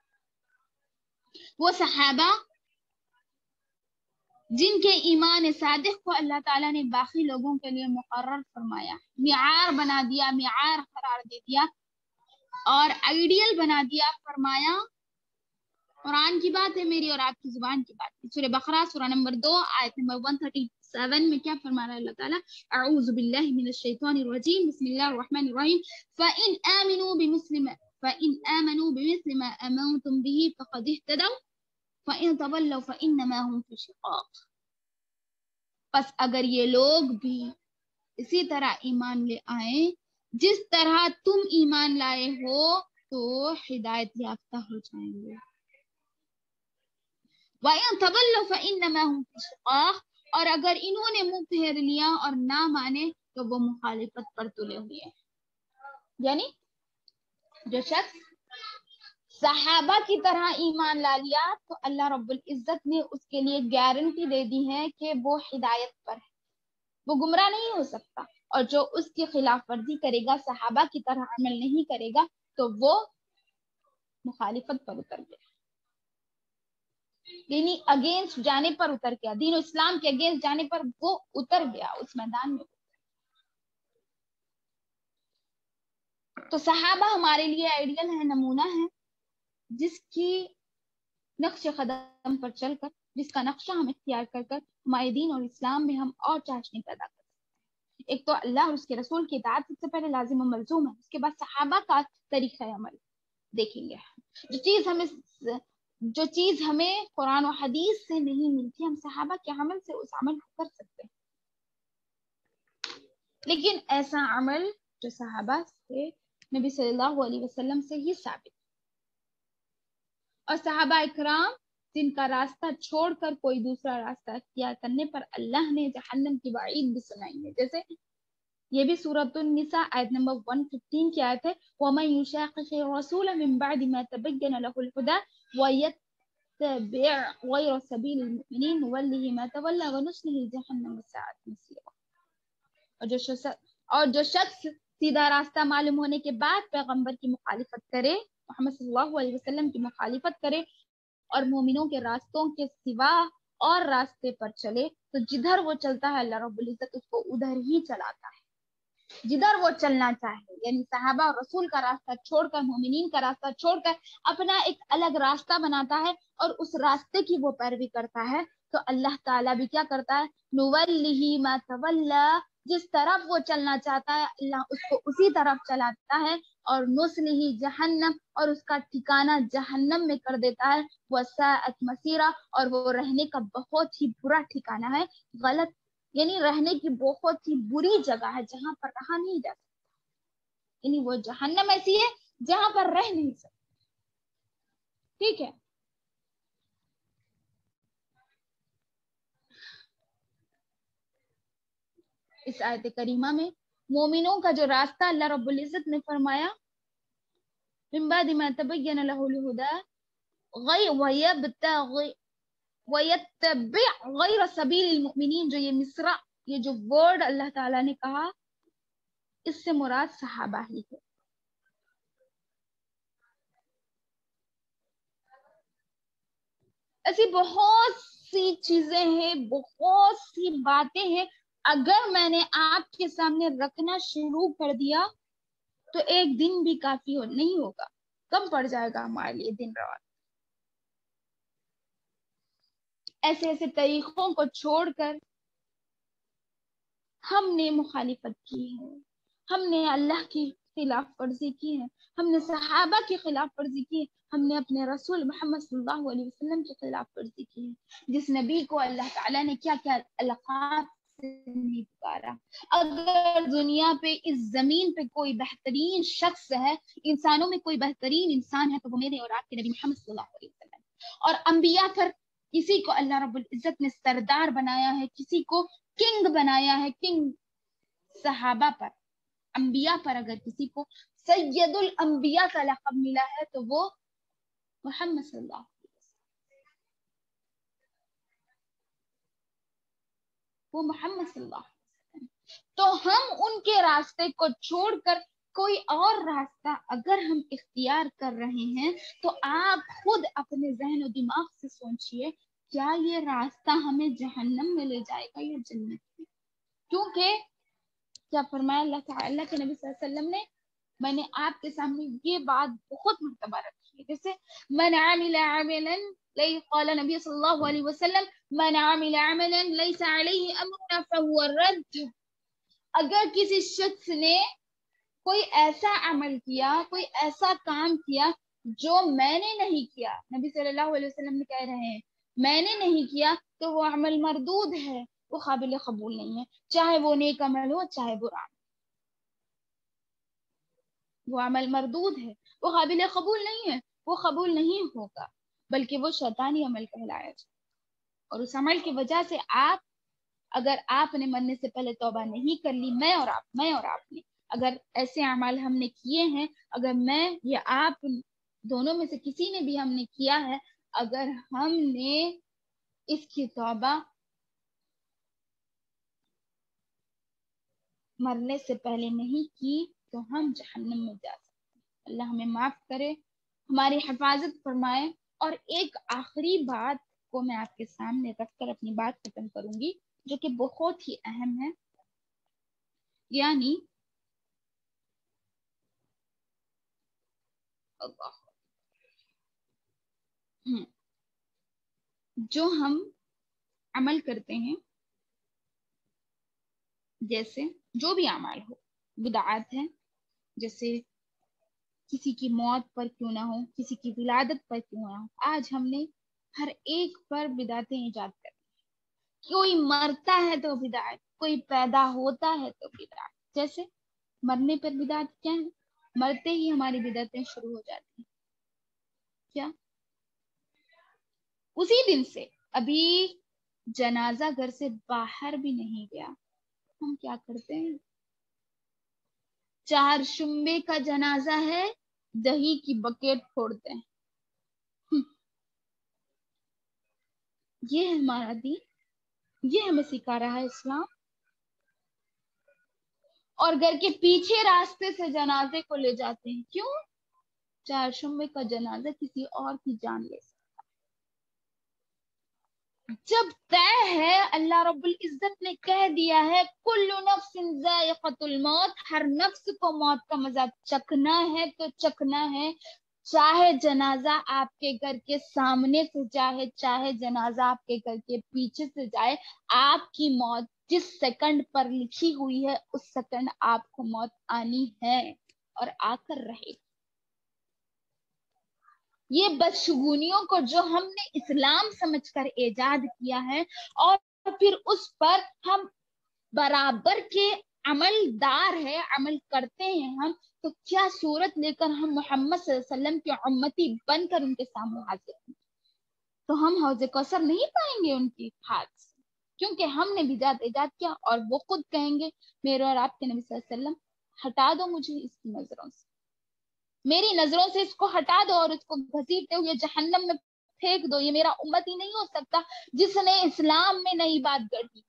وہ صحابہ جن کے ایمان صادق کو اللہ تعالیٰ نے باقی لوگوں کے لیے مقرر فرمایا، معیار بنا دیا، معیار قرار دے دیا اور آئیڈیل بنا دیا. فرمایا قرآن کی بات ہے میری اور آپ کی زبان کی بات ہے. سورہ بقرہ سورہ نمبر دو آیت نمبر ایک سو سینتیس میں کیا فرما رہا ہے اللہ تعالیٰ؟ اعوذ باللہ من الشیطان الرجیم بسم اللہ الرحمن الرحیم فَإِنْ آمِنُوا بِمِثْلِ مَا فَإِنْ آمَنُوا بِمِثْلِ مَا آمَنْتُمْ بِهِ فَقَدِ اهْتَدَوْا فَإِنْ تَوَلَّوْا فَإِنَّمَا هُمْ فِي شِقَاقٍ. پس اگر یہ لوگ بھی اسی طرح ایمان لے آئیں جس طرح تم ایمان لائے ہو تو ہدایت یافتہ ہو جائیں گے. وَإِن تَوَلَّوْا فَإِنَّمَا هُمْ فِي شِقَاقٍ، اور اگر انہوں نے منہ پھیر لیا اور نہ مانے تو وہ مخالفت پر تلے ہوئے ہیں. یعنی جو شخص صحابہ کی طرح ایمان لا لیا تو اللہ رب العزت نے اس کے لیے گارنٹی دے دی ہے کہ وہ ہدایت پر ہے، وہ گمراہ نہیں ہو سکتا. اور جو اس کی خلاف ورزی کرے گا، صحابہ کی طرح عمل نہیں کرے گا، تو وہ مخالفت پر اتر گیا، یعنی اگینسٹ جانے پر اتر گیا، دین و اسلام کے اگینسٹ جانے پر وہ اتر گیا اس میدان میں. تو صحابہ ہمارے لیے آئیڈیل ہے، نمونہ ہے، جس کی نقش قدم پر چل کر، جس کا نقشہ ہم اختیار کر کر ہمارے دین اور اسلام میں ہم اور چاشنی پیدا کر سکتے ہیں. ایک تو اللہ اور اس کے رسول کی اطاعت سب سے پہلے لازم و ملزوم ہے، اس کے بعد صحابہ کا طریقہ عمل دیکھیں گے. جو چیز ہمیں جو چیز ہمیں قرآن و حدیث سے نہیں ملتی، ہم صحابہ کے عمل سے اس عمل کو کر سکتے ہیں. لیکن ایسا عمل جو صحابہ سے، نبی صلی اللہ علیہ وسلم سے ہی ثابت، اور صحابہ اکرام جن کا راستہ چھوڑ کر کوئی دوسرا راستہ اختیار کرنے پر اللہ نے جہنم کی وعید بھی سنائی ہے. جیسے یہ بھی سورۃ النساء آیت نمبر ایک سو پندرہ کی آیت ہے، وَمَن يُشَاقِقِ الرَّسُولَ مِن بَعْدِ مَا تَبَيَّنَ لَهُ الْهُدَى وَيَتَّبِعْ غَيْرَ سَبِيلِ الْمُؤْمِنِينَ نُوَلِّهِ مَا تَوَلَّى وَنُصْلِهِ جَهَنَّمَ وَسَاءَتْ مَصِيرًا. اور جو شخص اور جو شخص سیدھا راستہ معلوم ہونے کے بعد پیغمبر کی مخالفت کرے، محمد صلی اللہ علیہ وسلم کی مخالفت کرے اور مومنوں کے راستوں کے سوا اور راستے پر چلے، تو جدھر وہ چلتا ہے اللہ رب العزت اس کو ادھر ہی چلاتا ہے جدھر وہ چلنا چاہے. یعنی صحابہ اور رسول کا راستہ چھوڑ کر، مومنین کا راستہ چھوڑ کر اپنا ایک الگ راستہ بناتا ہے اور اس راستے کی وہ پیروی کرتا ہے، تو اللہ تعالیٰ بھی کیا کرتا ہے؟ نُوَلِّهِ مَا تَوَلَّى، جس طرف وہ چلنا چاہتا ہے اللہ اس کو اسی طرف چلاتا ہے، اور نُصْلِهِ جہنم، اور اس کا ٹھکانہ جہنم میں کر دیتا ہے. وَسَاءَتْ مَصِيرًا، اور وہ رہنے کا بہت ہی برا ٹھکانہ ہے، غلط یعنی رہنے کی بہت ہی بری جگہ ہے جہاں پر رہا نہیں جا سکتا. یعنی وہ جہنم ایسی ہے جہاں پر رہ نہیں سکتا. ٹھیک ہے. اس آیت کریمہ میں مومنوں کا جو راستہ اللہ رب العزت نے فرمایا، من بعد ما تبین له الهدى غیر ویبتغی وَيَتَّبِعْ غَيْرَ سَبِيلِ الْمُؤْمِنِينَ، جو یہ مصرع، یہ جو ورڈ اللہ تعالیٰ نے کہا، اس سے مراد صحابہ ہی ہے. ایسی بہت سی چیزیں ہیں، بہت سی باتیں ہیں، اگر میں نے آپ کے سامنے رکھنا شروع کر دیا تو ایک دن بھی کافی ہو نہیں ہوگا، کم پڑ جائے گا ہمارے لیے دن رات. ایسے ایسے طریقوں کو چھوڑ کر ہم نے مخالفت کی ہے، ہم نے اللہ کی خلاف ورزی کی ہے، ہم نے صحابہ کی خلاف ورزی کی ہے، ہم نے اپنے رسول محمد صلی اللہ علیہ وسلم کی خلاف ورزی کی ہے، جس نبی کو اللہ تعالیٰ نے کیا کیا القاب سے نہیں پکارا. اگر دنیا پہ اس زمین پہ کوئی بہترین شخص ہے، انسانوں میں کوئی بہترین انسان ہے، تو وہ میرے اور آپ کے نبی محمد صلی اللہ علیہ وسلم. اور انبیاء پر کسی کو اللہ رب العزت نے سردار بنایا ہے، کسی کو کنگ بنایا ہے، کنگ. صحابہ پر، انبیاء پر اگر کسی کو سید الانبیاء کا لقب ملا ہے تو وہ محمد صلی اللہ علیہ وسلم، وہ محمد صلی اللہ علیہ وسلم. تو ہم ان کے راستے کو چھوڑ کر کوئی اور راستہ اگر ہم اختیار کر رہے ہیں تو آپ خود اپنے ذہن و دماغ سے سوچئے، کیا یہ راستہ ہمیں جہنم میں لے جائے گا یا جنت میں؟ کیونکہ کیا فرمایا اللہ تعالیٰ کے نبی صلی اللہ علیہ وسلم نے، میں نے آپ کے سامنے یہ بات بہت مرتبہ رکھی ہے. جیسے من عمل عملا قال نبی صلی اللہ علیہ وسلم من عمل عملا لیس علیہ امرنا فهو رد. اگر کسی شخص نے کوئی ایسا عمل کیا، کوئی ایسا کام کیا جو میں نے نہیں کیا، نبی صلی اللہ علیہ وسلم نے کہہ رہے ہیں میں نے نہیں کیا، تو وہ عمل مردود ہے، وہ قابل قبول نہیں ہے، چاہے وہ نیک عمل ہو چاہے برا، وہ عمل مردود ہے، وہ قابل قبول نہیں ہے، وہ قبول نہیں ہوگا، بلکہ وہ شیطانی عمل کہلایا جائے. اور اس عمل کی وجہ سے آپ، اگر آپ نے مرنے سے پہلے توبہ نہیں کر لی، میں اور آپ میں اور آپ نے اگر ایسے اعمال ہم نے کیے ہیں، اگر میں یا آپ دونوں میں سے کسی نے بھی ہم نے کیا ہے، اگر ہم نے اس کی توبہ مرنے سے پہلے نہیں کی تو ہم جہنم میں جا سکتے ہیں. اللہ ہمیں معاف کرے، ہماری حفاظت فرمائے. اور ایک آخری بات کو میں آپ کے سامنے رکھ کر اپنی بات ختم کروں گی، جو کہ بہت ہی اہم ہے. یعنی اللہ جو ہم عمل کرتے ہیں، جیسے جو بھی اعمال ہو بدعات ہیں، جیسے کسی کی موت پر کیوں نہ ہو، کسی کی ولادت پر کیوں نہ ہو، آج ہم نے ہر ایک پر بدعتیں ایجاد کر دی. کوئی مرتا ہے تو بدعت، کوئی پیدا ہوتا ہے تو بدعت. جیسے مرنے پر بدعت کیا ہے؟ مرتے ہی ہماری بدعتیں شروع ہو جاتی ہیں. کیا اسی دن سے ابھی جنازہ گھر سے باہر بھی نہیں گیا، ہم کیا کرتے ہیں؟ چار شمبے کا جنازہ ہے، دہی کی بکیٹ پھوڑتے ہیں. یہ ہے ہمارا دین، یہ ہمیں سکھا رہا ہے اسلام. اور گھر کے پیچھے راستے سے جنازے کو لے جاتے ہیں. کیوں؟ چار شمبے کا جنازہ کسی اور کی جان لے سکتا. جب طے ہے، اللہ رب العزت نے کہہ دیا ہے کل نفس ذائقۃ الموت، ہر نفس کو موت کا مزہ چکھنا ہے تو چکھنا ہے. چاہے جنازہ آپ کے گھر کے سامنے سے جائے، چاہے جنازہ آپ کے گھر کے پیچھے سے جائے، آپ کی موت جس سیکنڈ پر لکھی ہوئی ہے اس سیکنڈ آپ کو موت آنی ہے اور آ کر رہے. یہ بدشگونیوں کو جو ہم نے اسلام سمجھ کر ایجاد کیا ہے اور پھر اس پر ہم برابر کے عمل دار ہے، عمل کرتے ہیں ہم، تو کیا صورت لے کر ہم محمد صلی اللہ علیہ وسلم کی امتی بن کر ان کے سامنے حاضر ہیں؟ تو ہم حوض کوثر نہیں پائیں گے ان کی ہاتھ سے، کیونکہ ہم نے بدعت ایجاد کیا. اور وہ خود کہیں گے میرے اور آپ کے نبی صلی اللہ علیہ وسلم ہٹا دو مجھے اس کی نظروں سے، میری نظروں سے اس کو ہٹا دو اور اس کو گھسیٹتے ہوئے جہنم میں پھینک دو. یہ میرا امتی نہیں ہو سکتا جس نے اسلام میں نئی بات گڑھی.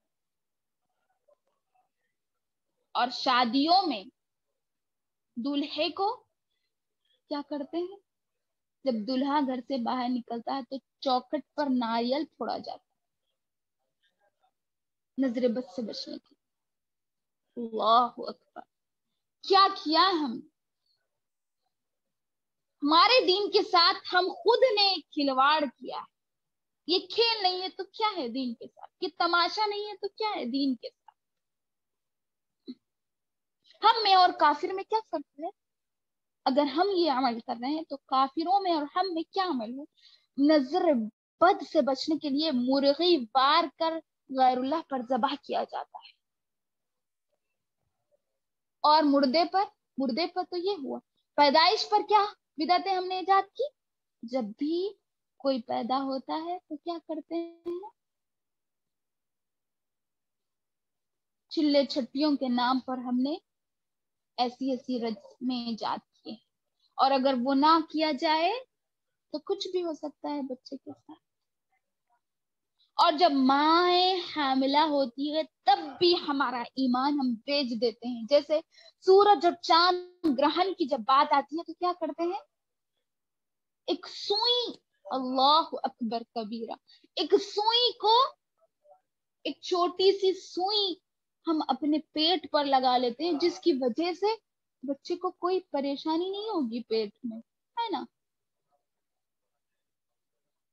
اور شادیوں میں دولہے کو کیا کرتے ہیں؟ جب دولہا گھر سے باہر نکلتا ہے تو چوکھٹ پر ناریل پھوڑا جاتا ہے نظر بد سے بچنے کی. اللہ اکبر، کیا کیا ہم؟ ہمارے دین کے ساتھ ہم خود نے کھلواڑ کیا ہے. یہ کھیل نہیں ہے تو کیا ہے دین کے ساتھ؟ یہ تماشا نہیں ہے تو کیا ہے دین کے ساتھ؟ ہم میں اور کافر میں کیا فرق ہے؟ اگر ہم یہ عمل کر رہے ہیں تو کافروں میں اور ہم میں کیا عمل ہے؟ نظر بد سے بچنے کے لیے مرغی وار کر غیر اللہ پر ذبح کیا جاتا ہے. اور مردے پر مردے پر تو یہ ہوا. پیدائش پر کیا بدعتیں ہم نے ایجاد کی؟ جب بھی کوئی پیدا ہوتا ہے تو کیا کرتے ہیں؟ چلے چھٹیوں کے نام پر ہم نے ایسی ایسی رسمیں ایجاد کی، اور اگر وہ نہ کیا جائے تو کچھ بھی ہو سکتا ہے بچے کے ساتھ. اور جب ماں حاملہ ہوتی ہے تب بھی ہمارا ایمان ہم بیچ دیتے ہیں. جیسے سورج اور چاند گرہن کی جب بات آتی ہے تو کیا کرتے ہیں؟ ایک سوئی، اللہ اکبر کبیرہ، ایک سوئی کو، ایک چھوٹی سی سوئی ہم اپنے پیٹ پر لگا لیتے ہیں جس کی وجہ سے بچے کو کوئی پریشانی نہیں ہوگی پیٹ میں، ہے نا؟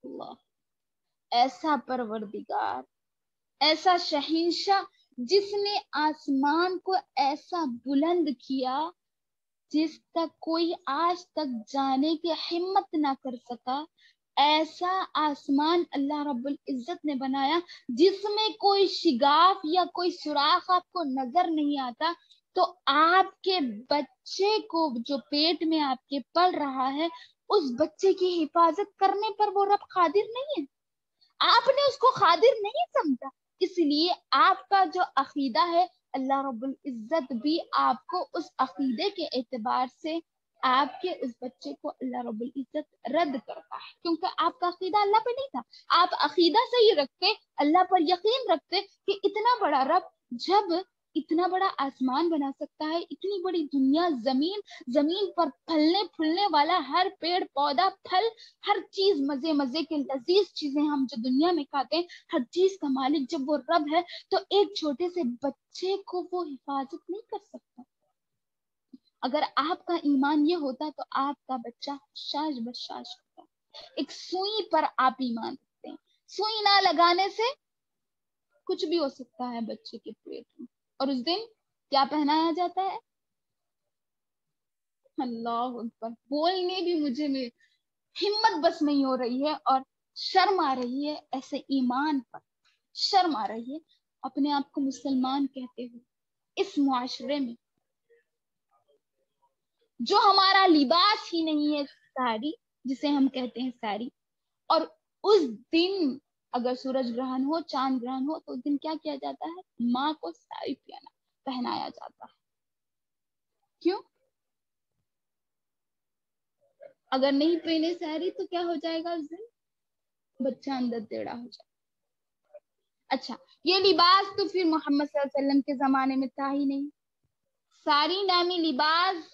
اللہ، ایسا پروردگار، ایسا شہنشاہ جس نے آسمان کو ایسا بلند کیا جس تک کوئی آج تک جانے کی ہمت نہ کر سکا، ایسا آسمان اللہ رب العزت نے بنایا جس میں کوئی شگاف یا کوئی سوراخ آپ کو نظر نہیں آتا، تو آپ کے بچے کو جو پیٹ میں آپ کے پل رہا ہے اس بچے کی حفاظت کرنے پر وہ رب قادر نہیں ہے؟ آپ نے اس کو قادر نہیں سمجھا، اس لیے آپ کا جو عقیدہ ہے اللہ رب العزت بھی آپ کو اس عقیدے کے اعتبار سے آپ کے اس بچے کو اللہ رب العزت رد کرتا ہے، کیونکہ آپ کا عقیدہ اللہ پہ نہیں تھا۔ آپ عقیدہ صحیح رکھتے، اللہ پر یقین رکھتے کہ اتنا بڑا رب جب اتنا بڑا آسمان بنا سکتا ہے، اتنی بڑی دنیا، زمین زمین پر پھلنے پھولنے والا ہر پیڑ پودا پھل، ہر چیز، مزے مزے کے لذیذ چیزیں ہم جو دنیا میں کھاتے ہیں، ہر چیز کا مالک جب وہ رب ہے تو ایک چھوٹے سے بچے کو وہ حفاظت نہیں کر سکتا؟ اگر آپ کا ایمان یہ ہوتا تو آپ کا بچہ شاش بشاش ہوتا۔ ایک سوئی پر آپ ایمان رکھتے ہیں، سوئی نہ لگانے سے کچھ بھی ہو سکتا ہے بچے کے پیٹ میں، اور اس دن کیا پہنایا جاتا ہے؟ اللہ اکبر، بولنے بھی مجھے میں ہمت بس نہیں ہو رہی ہے اور شرم آ رہی ہے، ایسے ایمان پر شرم آ رہی ہے اپنے آپ کو مسلمان کہتے ہوئے اس معاشرے میں جو ہمارا لباس ہی نہیں ہے ساری، جسے ہم کہتے ہیں ساری، اور اس دن اگر سورج گرہن ہو، چاند گرہن ہو، تو اس دن کیا کیا جاتا ہے؟ ماں کو ساری پہنا پہنایا جاتا ہے۔ کیوں؟ اگر نہیں پہنے ساری تو کیا ہو جائے گا اس دن؟ بچہ اندر ٹیڑھا ہو جائے گا۔ اچھا، یہ لباس تو پھر محمد صلی اللہ علیہ وسلم کے زمانے میں تھا ہی نہیں۔ ساری نامی لباس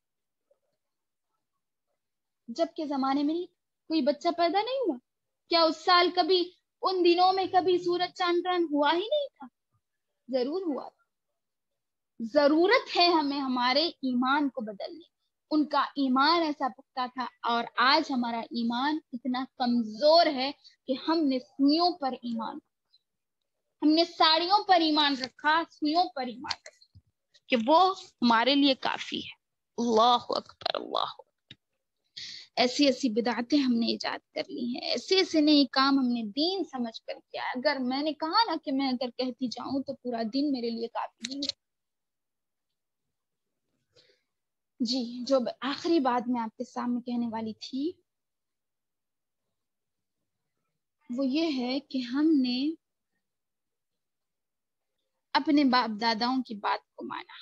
جب کے زمانے میں کوئی بچہ پیدا نہیں ہوا، کیا اس سال کبھی ان دنوں میں کبھی سورج چاند گرہن ہوا ہی نہیں تھا؟ ضرور ہوا تھا۔ ضرورت ہے ہمیں ہمارے ایمان کو بدلنے، ان کا ایمان ایسا پختہ تھا اور آج ہمارا ایمان اتنا کمزور ہے کہ ہم نے سوئیوں پر ایمان رکھا، ہم نے ساڑیوں پر ایمان رکھا، سوئیوں پر ایمان رکھا کہ وہ ہمارے لیے کافی ہے۔ اللہ اکبر، اللہ اکبر۔ ایسی ایسی بدعتیں ہم نے ایجاد کر لی ہیں، ایسے ایسے نئے کام ہم نے دین سمجھ کر کیا۔ اگر میں نے کہا نا کہ میں اگر کہتی جاؤں تو پورا دن میرے لیے کافی نہیں ہے۔ جی، جو آخری بات میں آپ کے سامنے کہنے والی تھی وہ یہ ہے کہ ہم نے اپنے باپ داداؤں کی بات کو مانا۔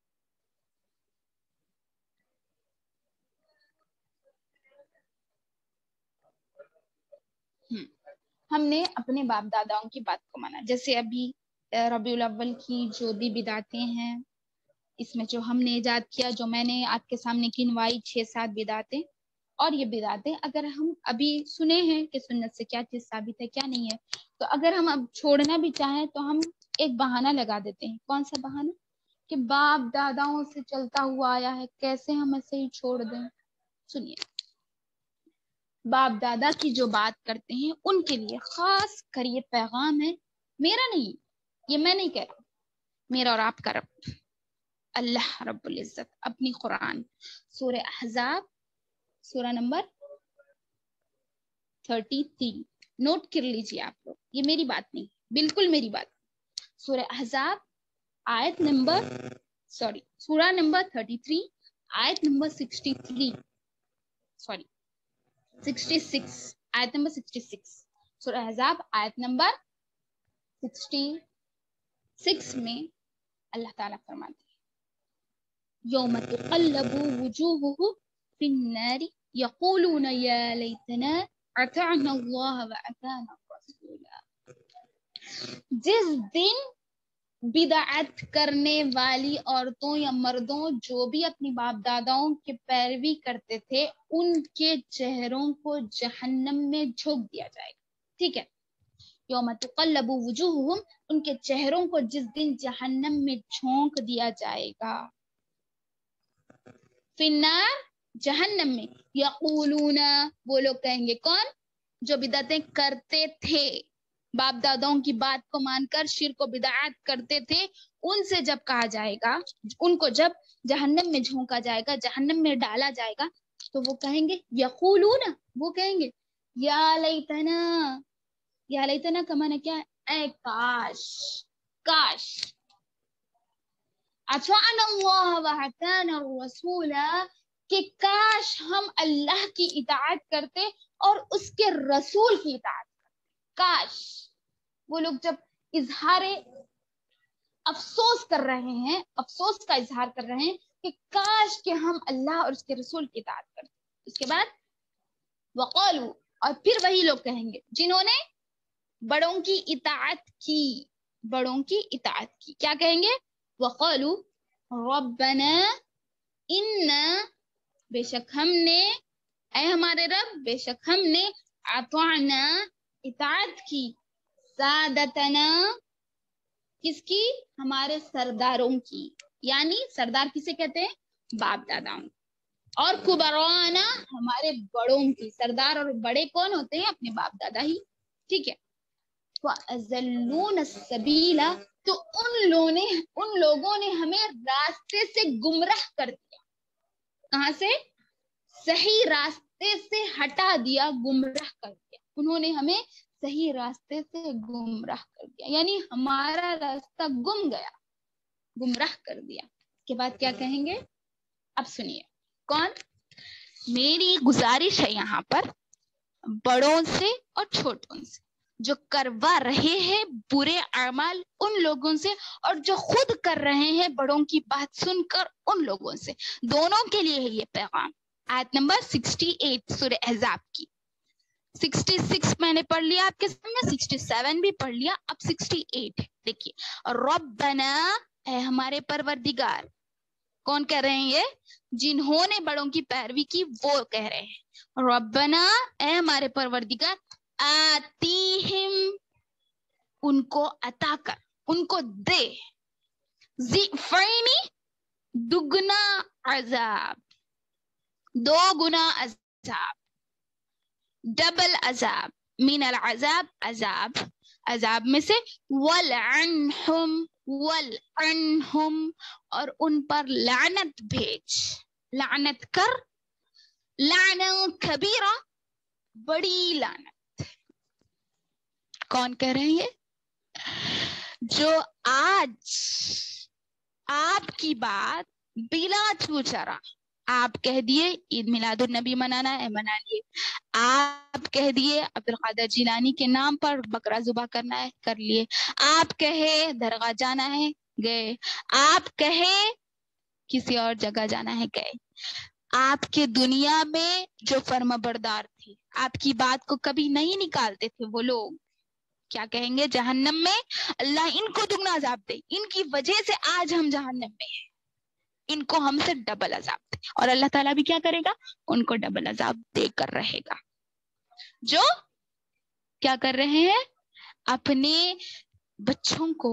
ہم نے اپنے باپ داداؤں کی بات کو مانا، جیسے ابھی ربیع الاول کی جو بھی بدعتیں ہیں، اس میں جو ہم نے ایجاد کیا، جو میں نے آپ کے سامنے گنوائی چھ سات بدعتیں، اور یہ بدعتیں اگر ہم ابھی سنے ہیں کہ سنت سے کیا چیز ثابت ہے کیا نہیں ہے، تو اگر ہم اب چھوڑنا بھی چاہیں تو ہم ایک بہانہ لگا دیتے ہیں۔ کون سا بہانہ؟ کہ باپ داداؤں سے چلتا ہوا آیا ہے، کیسے ہم ایسے ہی چھوڑ دیں؟ سنیے، باپ دادا کی جو بات کرتے ہیں ان کے لیے خاص کر یہ پیغام ہے، میرا نہیں، یہ میں نہیں کہہ رہا، میرا اور آپ کا رب اللہ رب العزت اپنی قرآن سورہ احزاب سورہ نمبر تینتیس، نوٹ کر لیجیے آپ لوگ، یہ میری بات نہیں، بالکل میری بات۔ سورہ احزاب آیت نمبر سوری سورہ نمبر تینتیس، آیت نمبر تیرسٹھ، سوری چھیاسٹھ، آیت نمبر چھیاسٹھ، سورہ احزاب آیت نمبر چھیاسٹھ میں اللہ تعالیٰ فرماتے ہیں یوم تقلب وجوہہم فی النار یقولون یا لیتنا اطعنا اللہ واطعنا الرسول۔ جس دن بدعت کرنے والی عورتوں یا مردوں جو بھی اپنی باپ داداؤں کی پیروی کرتے تھے ان کے چہروں کو جہنم میں جھونک دیا جائے گا، ٹھیک ہے؟ یوم تقلب وجوہہم، ان کے چہروں کو جس دن جہنم میں جھونک دیا جائے گا، فی النار، جہنم میں، یقولون، وہ لوگ کہیں گے، کون؟ जो बिदअतें करते थे, बाप दादाओं की बात को मानकर शिर्क और बिदअत करते थे, उनसे जब कहा जाएगा, उनको जब जहन्नम में झोंका जाएगा, जहन्नम में डाला जाएगा, तो वो कहेंगे यक़ूलूना, वो कहेंगे या लैतना, या लैतना का माना क्या है? ऐ काश, काश, अताअना अल्लाह व अताअना रसूला, कि काश हम अल्लाह की इताअत करते और उसके रसूल की इताअत करते। काश, वो लोग जब इजहारे अफसोस कर रहे हैं, अफसोस का इजहार कर रहे हैं कि काश कि हम अल्लाह और उसके रसूल की इताअत करते। उसके बाद वक़ालू, और फिर वही लोग कहेंगे जिन्होंने बड़ों की इताअत की, बड़ों की इताअत की, क्या कहेंगे? वक़ालू रब्बना इन्ना, बेशक हमने, ऐ हमारे रब, बेशक हमने, अताअना, इताअत की, सादतना, किसकी? हमारे सरदारों की, यानी सरदार किसे कहते हैं? बाप दादाओं, और कुबराना, हमारे बड़ों की। सरदार और बड़े कौन होते हैं? अपने बाप दादा ही, ठीक है। वअज़ल्लूना सबीला, तो उन लोगों ने उन लोगों ने हमें रास्ते से गुमराह कर दिया। कहां से? सही रास्ते से हटा दिया, गुमराह कर दिया। उन्होंने हमें सही रास्ते से गुमराह कर दिया, यानी हमारा रास्ता गुम गया, गुमराह कर दिया। इसके बाद क्या कहेंगे? अब सुनिए, कौन? मेरी गुजारिश है यहाँ पर बड़ों से और छोटों से, जो करवा रहे हैं बुरे अमाल उन लोगों से, और जो खुद कर रहे हैं बड़ों की बात सुनकर उन लोगों से, दोनों के लिए है ये पैगाम। आयत नंबर अड़सठ सूरह अहज़ाब की। छियासठ मैंने पढ़ लिया आपके सामने, सड़सठ भी पढ़ लिया, अब अड़सठ देखिए। रब्बना, है हमारे परवरदिगार, कौन कह रहे हैं ये? जिन्होंने बड़ों की पैरवी की वो कह रहे हैं। रब्बना, ए हमारे परवरदिगार, आतीहिम, उनको अता कर, उनको दे, ज़िफ़ैनी, दुगना अजाब, दो गुना अजाब, डबल अजाब, मिनल अजाब, अजाब, अजाब में से, वलअनहुम, वलअनहुम, और उन पर लानत भेज, लानत कर, लाना कबीरा, बड़ी लानत। कौन कह रहे हैं? जो आज आपकी बात बिला छूचरा, आप कह दिए ईद मिलादुन नबी मनाना है, मना लिए। आप कह दिए अब्दुल कादिर जिलानी के नाम पर बकरा जुबा करना है, कर लिए। आप कहे दरगाह जाना है, गए। आप कहे किसी और जगह जाना है, गए। आपके दुनिया में जो फर्माबरदार थे, आपकी बात को कभी नहीं निकालते थे, वो लोग क्या कहेंगे? जहन्नम में अल्लाह इनको दुगना अजाब दे, इनकी वजह से आज हम जहन्नम में हैं, इनको हमसे डबल अजाब दे। और अल्लाह ताला भी क्या करेगा? उनको डबल अजाब देकर रहेगा। जो क्या कर रहे हैं? अपने बच्चों को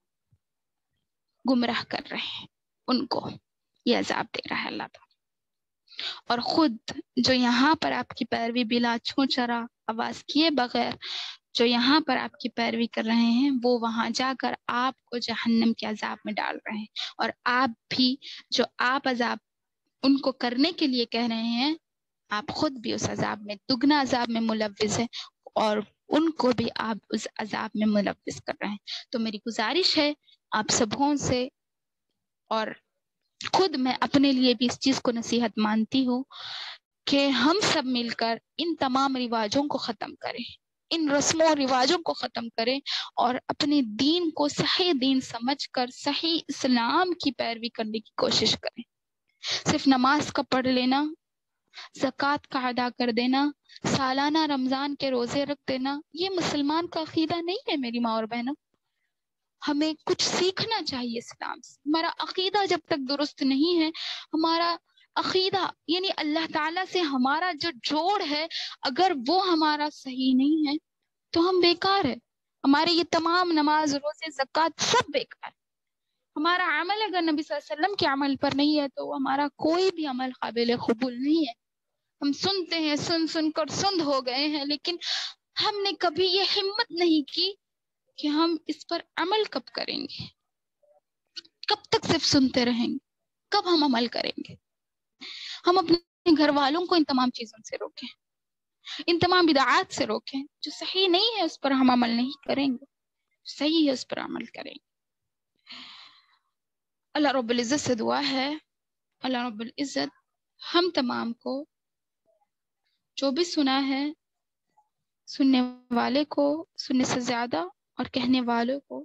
गुमराह कर रहे हैं, उनको ये अजाब दे रहा है अल्लाह ताला। और खुद जो यहाँ पर आपकी पैरवी बिला छू चरा आवाज किए बगैर जो यहाँ पर आपकी पैरवी कर रहे हैं, वो वहां जाकर आपको जहन्नम के अजाब में डाल रहे हैं। और आप भी जो आप अजाब उनको करने के लिए कह रहे हैं, आप खुद भी उस अजाब में, दुगना अजाब में मुलव्विस है, और उनको भी आप उस अजाब में मुलव्विस कर रहे हैं। तो मेरी गुजारिश है आप सबों से, और खुद मैं अपने लिए भी इस चीज को नसीहत मानती हूँ, कि हम सब मिलकर इन तमाम रिवाजों को खत्म करें, इन रस्मों रिवाजों को खत्म करें, और अपने दीन को सही दीन समझकर सही इस्लाम की पैरवी करने की कोशिश करें। सिर्फ नमाज का पढ़ लेना, ज़कात का अदा कर देना, सालाना रमजान के रोजे रख देना, ये मुसलमान का अकीदा नहीं है मेरी माँ और बहनों। हमें कुछ सीखना चाहिए इस्लाम से। हमारा अकीदा जब तक दुरुस्त नहीं है, हमारा अकीदा यानी अल्लाह ताला से हमारा जो जोड़ है, अगर वो हमारा सही नहीं है तो हम बेकार है। हमारे ये तमाम नमाज, रोजे, ज़कात सब बेकार। हमारा अमल अगर नबी सल्लल्लाहु अलैहि वसल्लम के अमल पर नहीं है, तो हमारा कोई भी अमल काबिल कबूल नहीं है। ہم سنتے ہیں، سن سن کر سند ہو گئے ہیں، لیکن ہم نے کبھی یہ ہمت نہیں کی کہ ہم اس پر عمل کب کریں گے، کب تک صرف سنتے رہیں گے، کب ہم عمل کریں گے۔ ہم اپنے گھر والوں کو ان تمام چیزوں سے روکیں، ان تمام بدعات سے روکیں، جو صحیح نہیں ہے اس پر ہم عمل نہیں کریں گے، صحیح ہے اس پر عمل کریں گے۔ اللہ رب العزت سے دعا ہے، اللہ رب العزت ہم تمام کو جو بھی سنا ہے، سننے والے کو سننے سے زیادہ اور کہنے والوں کو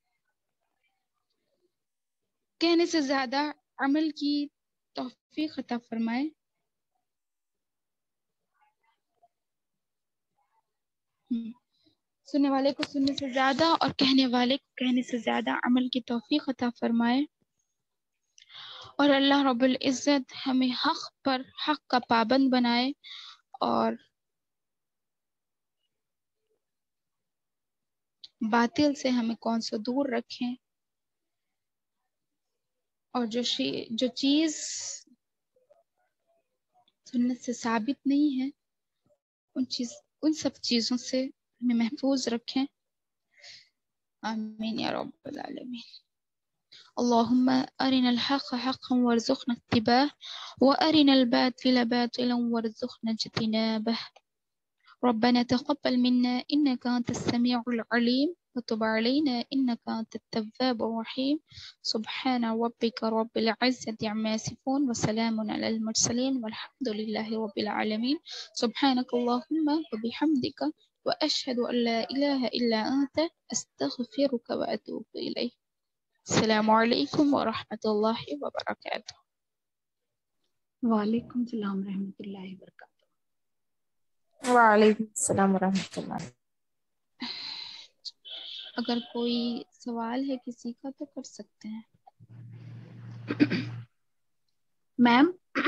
کہنے سے زیادہ عمل کی توفیق عطا فرمائے۔ سننے والے کو سننے سے زیادہ اور کہنے والے کو کہنے سے زیادہ عمل کی توفیق عطا فرمائے، اور اللہ رب العزت ہمیں حق پر حق کا پابند بنائے، اور باطل سے ہمیں کون سا دور رکھیں، اور جو شی جو چیز سنت سے ثابت نہیں ہے ان چیز ان سب چیزوں سے ہمیں محفوظ رکھیں۔ آمین یا رب العالمین۔ اللهم أرنا الحق حقا وارزقنا اتباعه وأرنا الباطل باطلا وارزقنا اجتنابه. ربنا تقبل منا إنك أنت السميع العليم وتب علينا إنك أنت التواب الرحيم. سبحان ربك رب العزة عما يصفون وسلام على المرسلين والحمد لله رب العالمين. سبحانك اللهم وبحمدك وأشهد أن لا إله إلا أنت أستغفرك وأتوب إليك. السلام علیکم ورحمۃ اللہ وبرکاتہ۔ وعلیکم السلام ورحمۃ اللہ وبرکاتہ۔ وعلیکم السلام ورحمۃ اللہ۔ اگر کوئی سوال ہے کسی کا تو کر سکتے ہیں۔ میم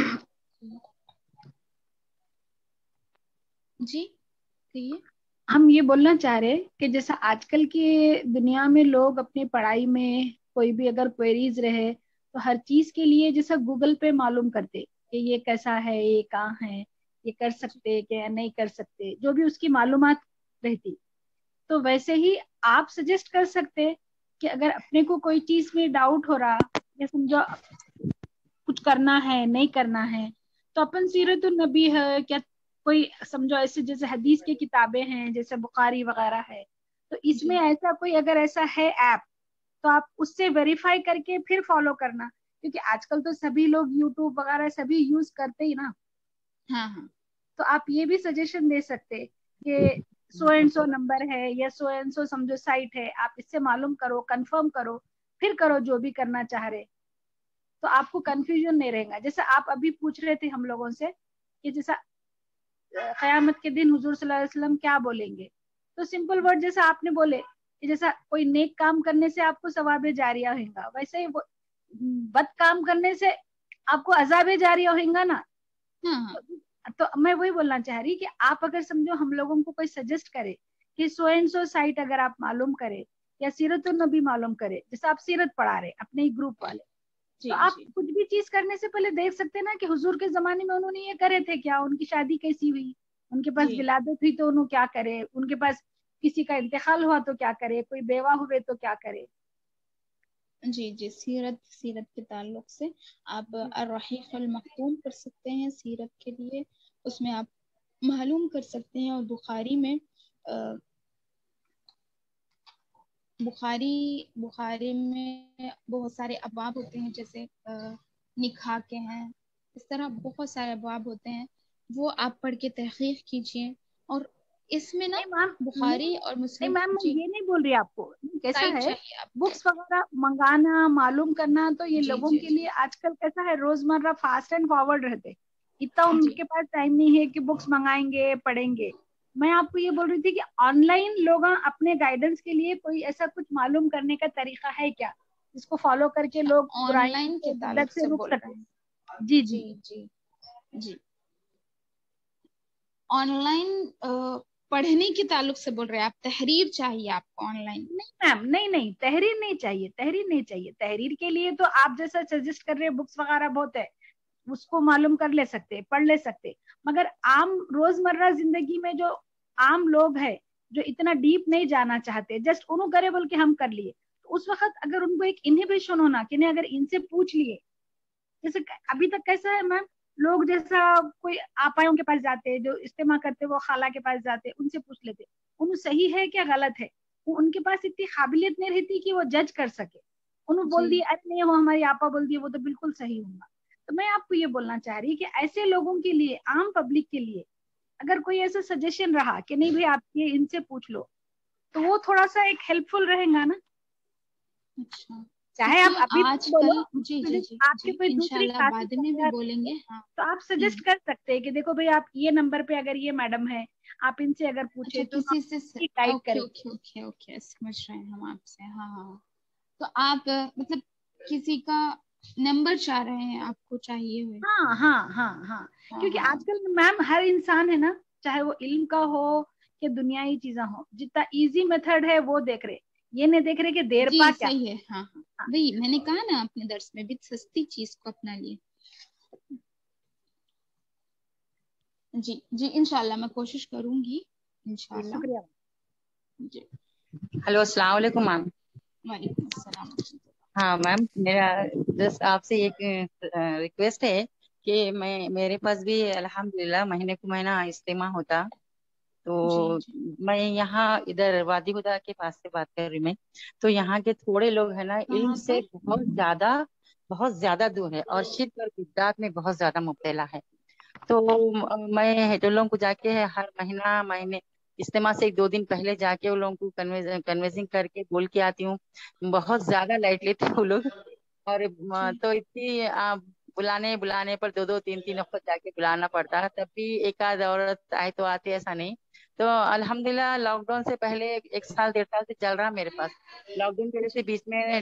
جی کہیے۔ ہم یہ بولنا چاہ رہے کہ جیسا آج کل کی دنیا میں لوگ اپنی پڑھائی میں کوئی بھی اگر کوئریز رہے تو ہر چیز کے لیے جیسا گوگل پہ معلوم کرتے کہ یہ کیسا ہے، یہ کہاں ہے، یہ کر سکتے کہ نہیں کر سکتے، جو بھی اس کی معلومات رہتی، تو ویسے ہی آپ سجیسٹ کر سکتے کہ اگر اپنے کو کوئی چیز میں ڈاؤٹ ہو رہا یا سمجھو کچھ کرنا ہے نہیں کرنا ہے، تو اپن سیرت النبی ہے کیا کوئی سمجھو ایسے جیسے حدیث کی کتابیں ہیں جیسے بخاری وغیرہ ہے، تو اس میں ایسا کوئی اگر ایسا ہے ایپ تو آپ اس سے ویریفائی کر کے پھر فالو کرنا، کیونکہ آج کل تو سبھی لوگ یوٹیوب وغیرہ سبھی یوز کرتے ہی نا۔ ہاں ہاں، تو آپ یہ بھی سجیشن دے سکتے کہ سو اینڈ سو نمبر ہے یا سو اینڈ سو سمجھو سائٹ ہے، آپ اس سے معلوم کرو، کنفرم کرو، پھر کرو جو بھی کرنا چاہ رہے، تو آپ کو کنفیوژن نہیں رہے گا۔ جیسا آپ ابھی پوچھ رہے تھے ہم لوگوں سے کہ جیسا قیامت کے دن حضور صلی اللہ علیہ وسلم کیا بولیں گے، تو سمپل ورڈ جیسا آپ نے بولے کہ جیسا کوئی نیک کام کرنے سے آپ کو ثواب جاریہ ہوئے گا، ویسے ہی بد کام کرنے سے آپ کو عذاب جاریہ ہوئے گا نا۔ تو میں وہی بولنا چاہ رہی کہ آپ اگر سمجھو ہم لوگوں کو کوئی سجیسٹ کرے کہ سو اینڈ سو سائٹ اگر آپ معلوم کرے یا سیرت النبی معلوم کرے، جیسا آپ سیرت پڑھا رہے اپنے ہی گروپ والے، تو آپ کچھ بھی چیز کرنے سے پہلے دیکھ سکتے نا کہ حضور کے زمانے میں انہوں نے یہ کرے تھے کیا، ان کی شادی کیسی ہوئی، ان کے پاس ولادت ہوئی تو انہوں کیا کرے، ان کے پاس کسی کا انتقال ہوا تو کیا کرے، کوئی بیوہ ہوئے تو کیا کرے۔ جی جی، سیرت سیرت کے تعلق سے آپ الرحیق المختوم کر سکتے ہیں سیرت کے لیے، اس میں آپ معلوم کر سکتے ہیں۔ اور بخاری میں بخاری بخاری میں بہت سارے ابواب ہوتے ہیں، جیسے نکاح کے ہیں، اس طرح بہت سارے ابواب ہوتے ہیں، وہ آپ پڑھ کے تحقیق کیجئے۔ اور اس میں نا بخاری اور مسلم، نہیں میم جی یہ نہیں بول رہی آپ کو، کیسا ہے آپ بکس وغیرہ منگانا معلوم کرنا، تو یہ جی لوگوں جی کے جی لیے آج کل کیسا ہے روزمرہ فاسٹ اینڈ فارورڈ رہتے، اتنا ان جی کے پاس ٹائم نہیں ہے کہ بکس منگائیں گے پڑھیں گے۔ میں آپ کو یہ بول رہی تھی کہ آن لائن لوگ اپنے گائیڈنس کے لیے کوئی ایسا کچھ معلوم کرنے کا طریقہ ہے کیا جس کو فالو کر کے لوگ آن برائیوں لائن سے کے بدعت تعلق سے سے رک بول رہے سکے؟ ہیں؟ جی جی جی جی جی، آن لائن پڑھنے کے تعلق سے بول رہے ہیں آپ؟ تحریر چاہیے آپ کو آن لائن؟ نہیں میم، نہیں نہیں تحریر نہیں چاہیے، تحریر نہیں چاہیے۔ تحریر کے لیے تو آپ جیسا سجیسٹ کر رہے ہیں بکس وغیرہ بہت ہے، उसको मालूम कर ले सकते, पढ़ ले सकते, मगर आम रोजमर्रा जिंदगी में जो आम लोग है जो इतना डीप नहीं जाना चाहते, जस्ट उन्होंने करे बोल के हम कर लिए, तो उस वक्त अगर उनको एक इनहिबिशन होना कि नहीं, अगर इनसे पूछ लिए, जैसे अभी तक कैसा है मैम, लोग जैसा कोई आपाओं के पास जाते, जो इस्तेमाल करते वो खाला के पास जाते, उनसे पूछ लेते उन्हें सही है क्या गलत है, वो उनके पास इतनी काबिलियत नहीं रहती कि वो जज कर सके, उन्होंने बोल जी दिया अरे नहीं वो हमारी आपा बोल दिए वो तो बिल्कुल सही होगा। तो मैं आपको ये बोलना चाह रही कि ऐसे लोगों के लिए, आम पब्लिक के लिए अगर कोई ऐसा सजेशन रहा कि नहीं भाई आप ये इनसे पूछ लो, तो वो थोड़ा सा एक हेल्पफुल रहेगा ना। अच्छा, चाहे आप क्योंकि अभी मत बोलो, आजकल जी जी तो जी आपके जी कोई दूसरी इंशाल्लाह क्लासेस बाद में भी वगैरह बोलेंगे। हाँ। तो आप हम्म, सजेस्ट कर सकते हैं कि देखो भाई आप ये नंबर पे अगर ये मैडम है, आप इनसे अगर अच्छा पूछे तो किसी से स... गाइड ओके करें। ओके ओके ओके समझ रहे हैं हम आपसे। हाँ हाँ, तो आप अ, मतलब किसी का नंबर चाह रहे हैं, आपको चाहिए हुए। हाँ हाँ हाँ हाँ, हाँ क्योंकि हाँ आजकल मैम हर इंसान है ना, चाहे वो इल्म का हो कि दुनियाई चीजें हो, जितना इजी मेथड है वो देख रहे, ये नहीं देख रहे कि देर जी पा क्या। सही है। हाँ हाँ, हाँ, वही मैंने कहा ना अपने दर्स में भी, सस्ती चीज को अपना लिए। जी जी इंशाल्लाह मैं कोशिश करूंगी जी इंशाल्लाह। शुक्रिया। जी, हेलो अस्सलाम वालेकुम मैम। वालेकुम अस्सलाम। हाँ मैम, मेरा जस्ट आपसे एक रिक्वेस्ट है कि मैं मेरे पास भी अल्हम्दुलिल्लाह महीने को महीना इज्तिमा होता, जी तो जी मैं यहाँ इधर वादी हुदा के पास से बात कर रही मैं। तो यहाँ के थोड़े लोग है ना इल्म कहाँ से पर? बहुत ज्यादा बहुत ज्यादा दूर है और शिर्क और बिदअत में बहुत ज्यादा मुब्तला है। तो म- मैं तो लोगों को जाके हर महीना महीने इज्तिमा से एक दो दिन पहले जाके उन लोगों को कन्वे कन्वेंसिंग करके बोल के आती हूँ। बहुत ज्यादा लाइट लेते हैं वो लोग। और म, जी तो इतनी आ, बुलाने बुलाने पर दो दो तीन तीन वक्त जाके बुलाना पड़ता है, तब भी एक आध औरत आए तो आती है, ऐसा नहीं। तो अल्हम्दुलिल्लाह लॉकडाउन से पहले एक साल डेढ़ साल से चल रहा मेरे पास। लॉकडाउन की वजह से जी बीच में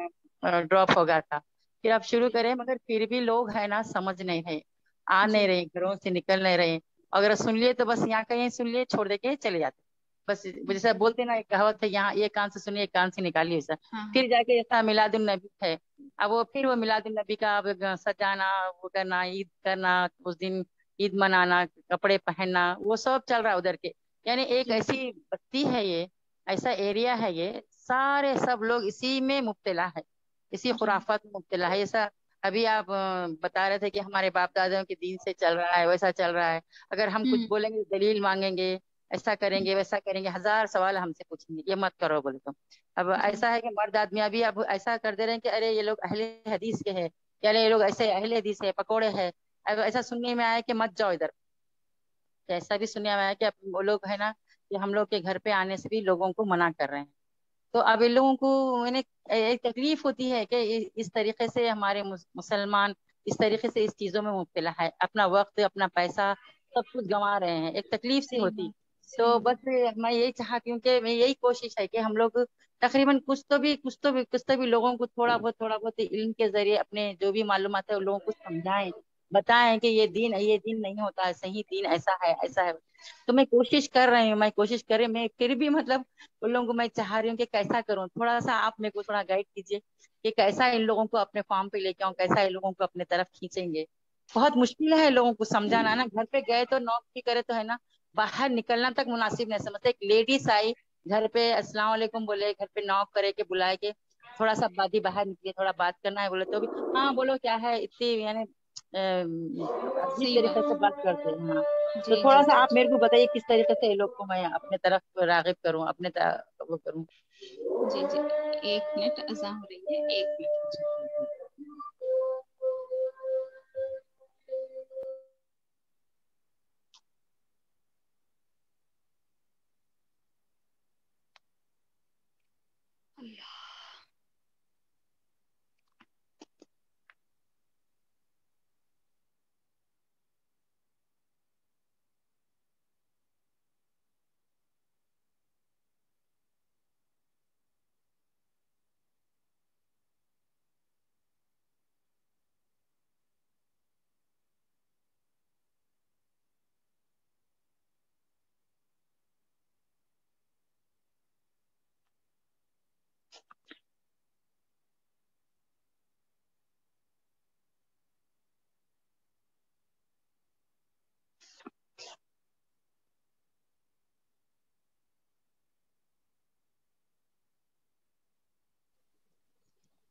ड्रॉप हो गया था, फिर आप शुरू जी करें, मगर फिर भी लोग है ना समझ नहीं रहे, आ नहीं जी रहे, घरों से निकल नहीं रहे। अगर सुन लिए तो बस यहाँ कहीं सुन लिए छोड़ दे के चले जाते। बस जैसा जी बोलते ना, एक कहावत है, यहाँ एक कान से सुनिए एक कान से निकालिए वैसा। हाँ हाँ फिर जाके ऐसा मिलादुन नबी है, अब वो फिर वो मिलादुन नबी का अब सजाना, वो करना, ईद करना, उस दिन ईद मनाना, कपड़े पहनना, वो सब चल रहा है उधर के। यानी एक जी ऐसी बस्ती है ये, ऐसा एरिया है ये, सारे सब लोग इसी में मुब्तला है, इसी जी खुराफात में मुब्तला है। ऐसा अभी आप अ, बता रहे थे कि हमारे बाप दादाओं के दिन से चल रहा है, वैसा चल रहा है। अगर हम कुछ हम्म बोलेंगे तो दलील मांगेंगे, ऐसा करेंगे वैसा करेंगे, हजार सवाल हमसे पूछेंगे, ये मत करो बोले तो। अब जी ऐसा है कि मर्द आदमी अभी अब ऐसा कर दे रहे हैं कि अरे ये लोग अहले हदीस के हैं, या अरे ये लोग ऐसे अहले हदीस है, पकोड़े है। अब ऐसा सुनने में आया कि मत जाओ इधर। तो ऐसा भी सुनने में आया कि अब वो लोग है ना कि हम लोग के घर पे आने से भी लोगों को मना कर रहे हैं। तो अब इन लोगों को मैंने एक तकलीफ होती है कि इ- इस तरीके से हमारे मुस- मुसलमान इस तरीके से इस चीजों में मुब्तला है, अपना वक्त अपना पैसा सब कुछ गंवा रहे हैं, एक तकलीफ सी सही होती। बात सही तो बस बात। मैं यही चाहती हूँ कि मैं यही कोशिश है कि हम लोग तकरीबन कुछ तो भी कुछ तो भी कुछ तो भी लोगों को थोड़ा बहुत थोड़ा बहुत इल्म के जरिए अपने जो भी मालूमात है उन लोगों को समझाएं, बताएं कि ये दीन ये दीन नहीं होता है, सही दीन ऐसा है ऐसा है। तो मैं कोशिश कर रही हूँ, मैं कोशिश कर रही हूँ, मैं फिर भी मतलब उन लोगों को मैं चाह रही हूँ कि कैसा करूँ, थोड़ा सा आप मेरे को थोड़ा गाइड कीजिए कि कैसा इन लोगों को अपने फॉर्म पे लेके आऊँ, कैसा इन लोगों को अपने तरफ खींचेंगे। बहुत मुश्किल है लोगों को समझाना ना, घर पे गए तो नॉक भी करे तो है ना, बाहर निकलना तक मुनासिब नहीं समझते। एक लेडीज आई घर पे अस्सलाम वालेकुम बोले, घर पे नॉक करे के बुलाए के थोड़ा सा बादी बाहर निकलिए, थोड़ा बात करना है बोले तो भी हाँ बोलो क्या है, इतनी यानी अम, अजीब सही तरीके से बात। बात करते हैं। हाँ, तो जी थोड़ा जी सा आप जी मेरे को बताइए किस तरीके से ये लोग को मैं अपने तरफ रागिब करूं, अपने तरफ वो करूं। जी जी, एक मिनट अज़ान हो रही है, एक मिनट।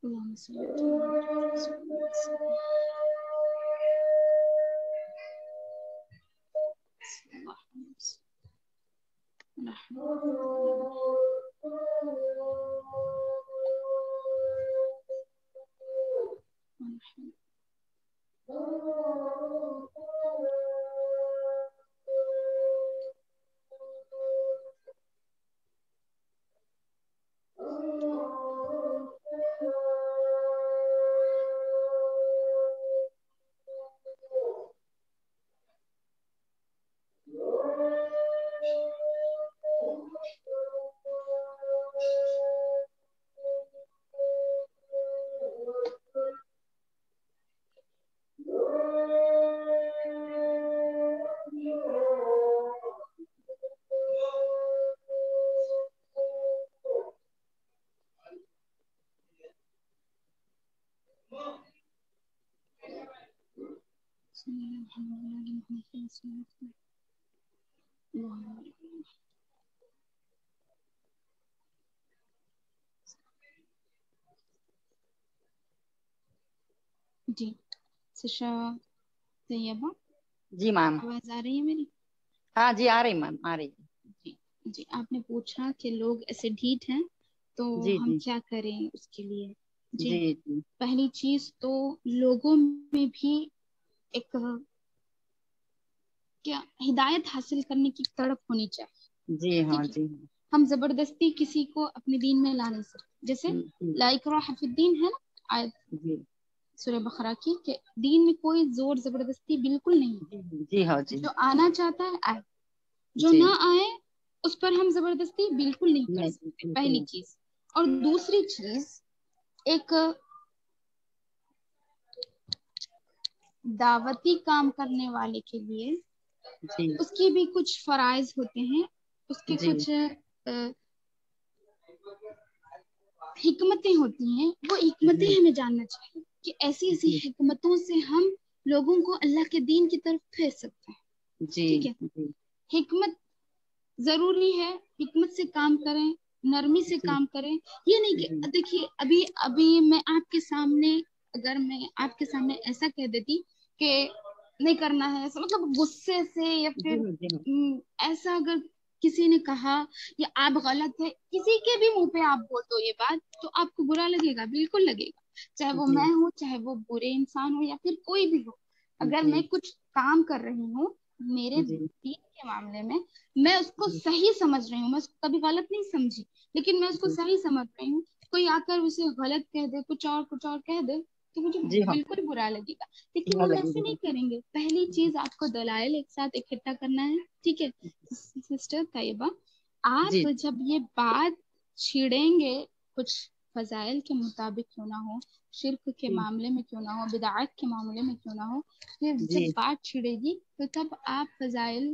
اللهم صل على رسول جی سشا طیبہ جی میم. آواز آ رہی ہے میری؟ ہاں جی آ رہی میم آ رہی. جی جی آپ نے پوچھا کہ لوگ ایسے ڈھیٹ ہیں تو جی ہم جی کیا کریں اس کے لیے. جی جی جی پہلی چیز تو لوگوں میں بھی ایک کیا ہدایت حاصل کرنے کی تڑپ ہونی چاہیے. جی ہاں ٹھیک ہے، جی ہم زبردستی کسی کو اپنے دین میں لا نہیں سکتے. جیسے جی لا اکراہ فی الدین ہے نا آیت جی سورہ بقرہ کی، کہ دین میں کوئی زور زبردستی بالکل نہیں ہے. جی جی ہاں جی جو آنا چاہتا ہے آئے، جو جی نہ آئے اس پر ہم زبردستی بالکل نہیں کر نہیں سکتے، بالکل پہلی نہیں. چیز. اور دوسری چیز، ایک دعوتی کام کرنے والے کے لیے جی اس کی بھی کچھ فرائض ہوتے ہیں، اس کے جی کچھ حکمتیں ہوتی ہیں. وہ حکمتیں جی ہمیں جاننا چاہیے کہ ایسی ایسی جی حکمتوں سے ہم لوگوں کو اللہ کے دین کی طرف پھیر سکتے ہیں. جی ٹھیک ہے، جی حکمت ضروری ہے، حکمت سے کام کریں، نرمی سے جی کام کریں. یہ نہیں جی کہ دیکھیے ابھی ابھی میں آپ کے سامنے اگر میں آپ کے سامنے ایسا کہہ دیتی کہ نہیں کرنا ہے، مطلب غصے سے یا پھر جی جی ایسا اگر کسی نے کہا یا آپ غلط ہے، کسی کے بھی منہ پہ آپ بول دو یہ بات تو آپ کو برا لگے گا، بالکل لگے گا. چاہے وہ جی میں ہوں، چاہے وہ برے انسان ہو، یا پھر کوئی بھی ہو. اگر جی میں کچھ کام کر رہی ہوں میرے جی دین کے معاملے میں، میں اس کو جی صحیح سمجھ رہی ہوں، میں اس کو کبھی غلط نہیں سمجھی، لیکن میں اس کو جی صحیح سمجھ رہی ہوں، کوئی آ کر اسے غلط کہہ دے، کچھ اور کچھ اور کہہ دے تو مجھے جی ہاں بالکل برا لگے گا. لیکن کیا ہم لگے ایسے گا. نہیں کریں گے. پہلی چیز آپ کو دلائل ایک ساتھ اکٹھا کرنا ہے. ٹھیک ہے سسٹر طیبہ، جی آپ جب یہ بات چھیڑیں گے کچھ فضائل کے مطابق کیوں نہ ہو، شرک کے جی معاملے میں کیوں نہ ہو، بدعات کے معاملے میں کیوں نہ ہو، پھر جب جی بات چھڑے گی تو تب آپ فضائل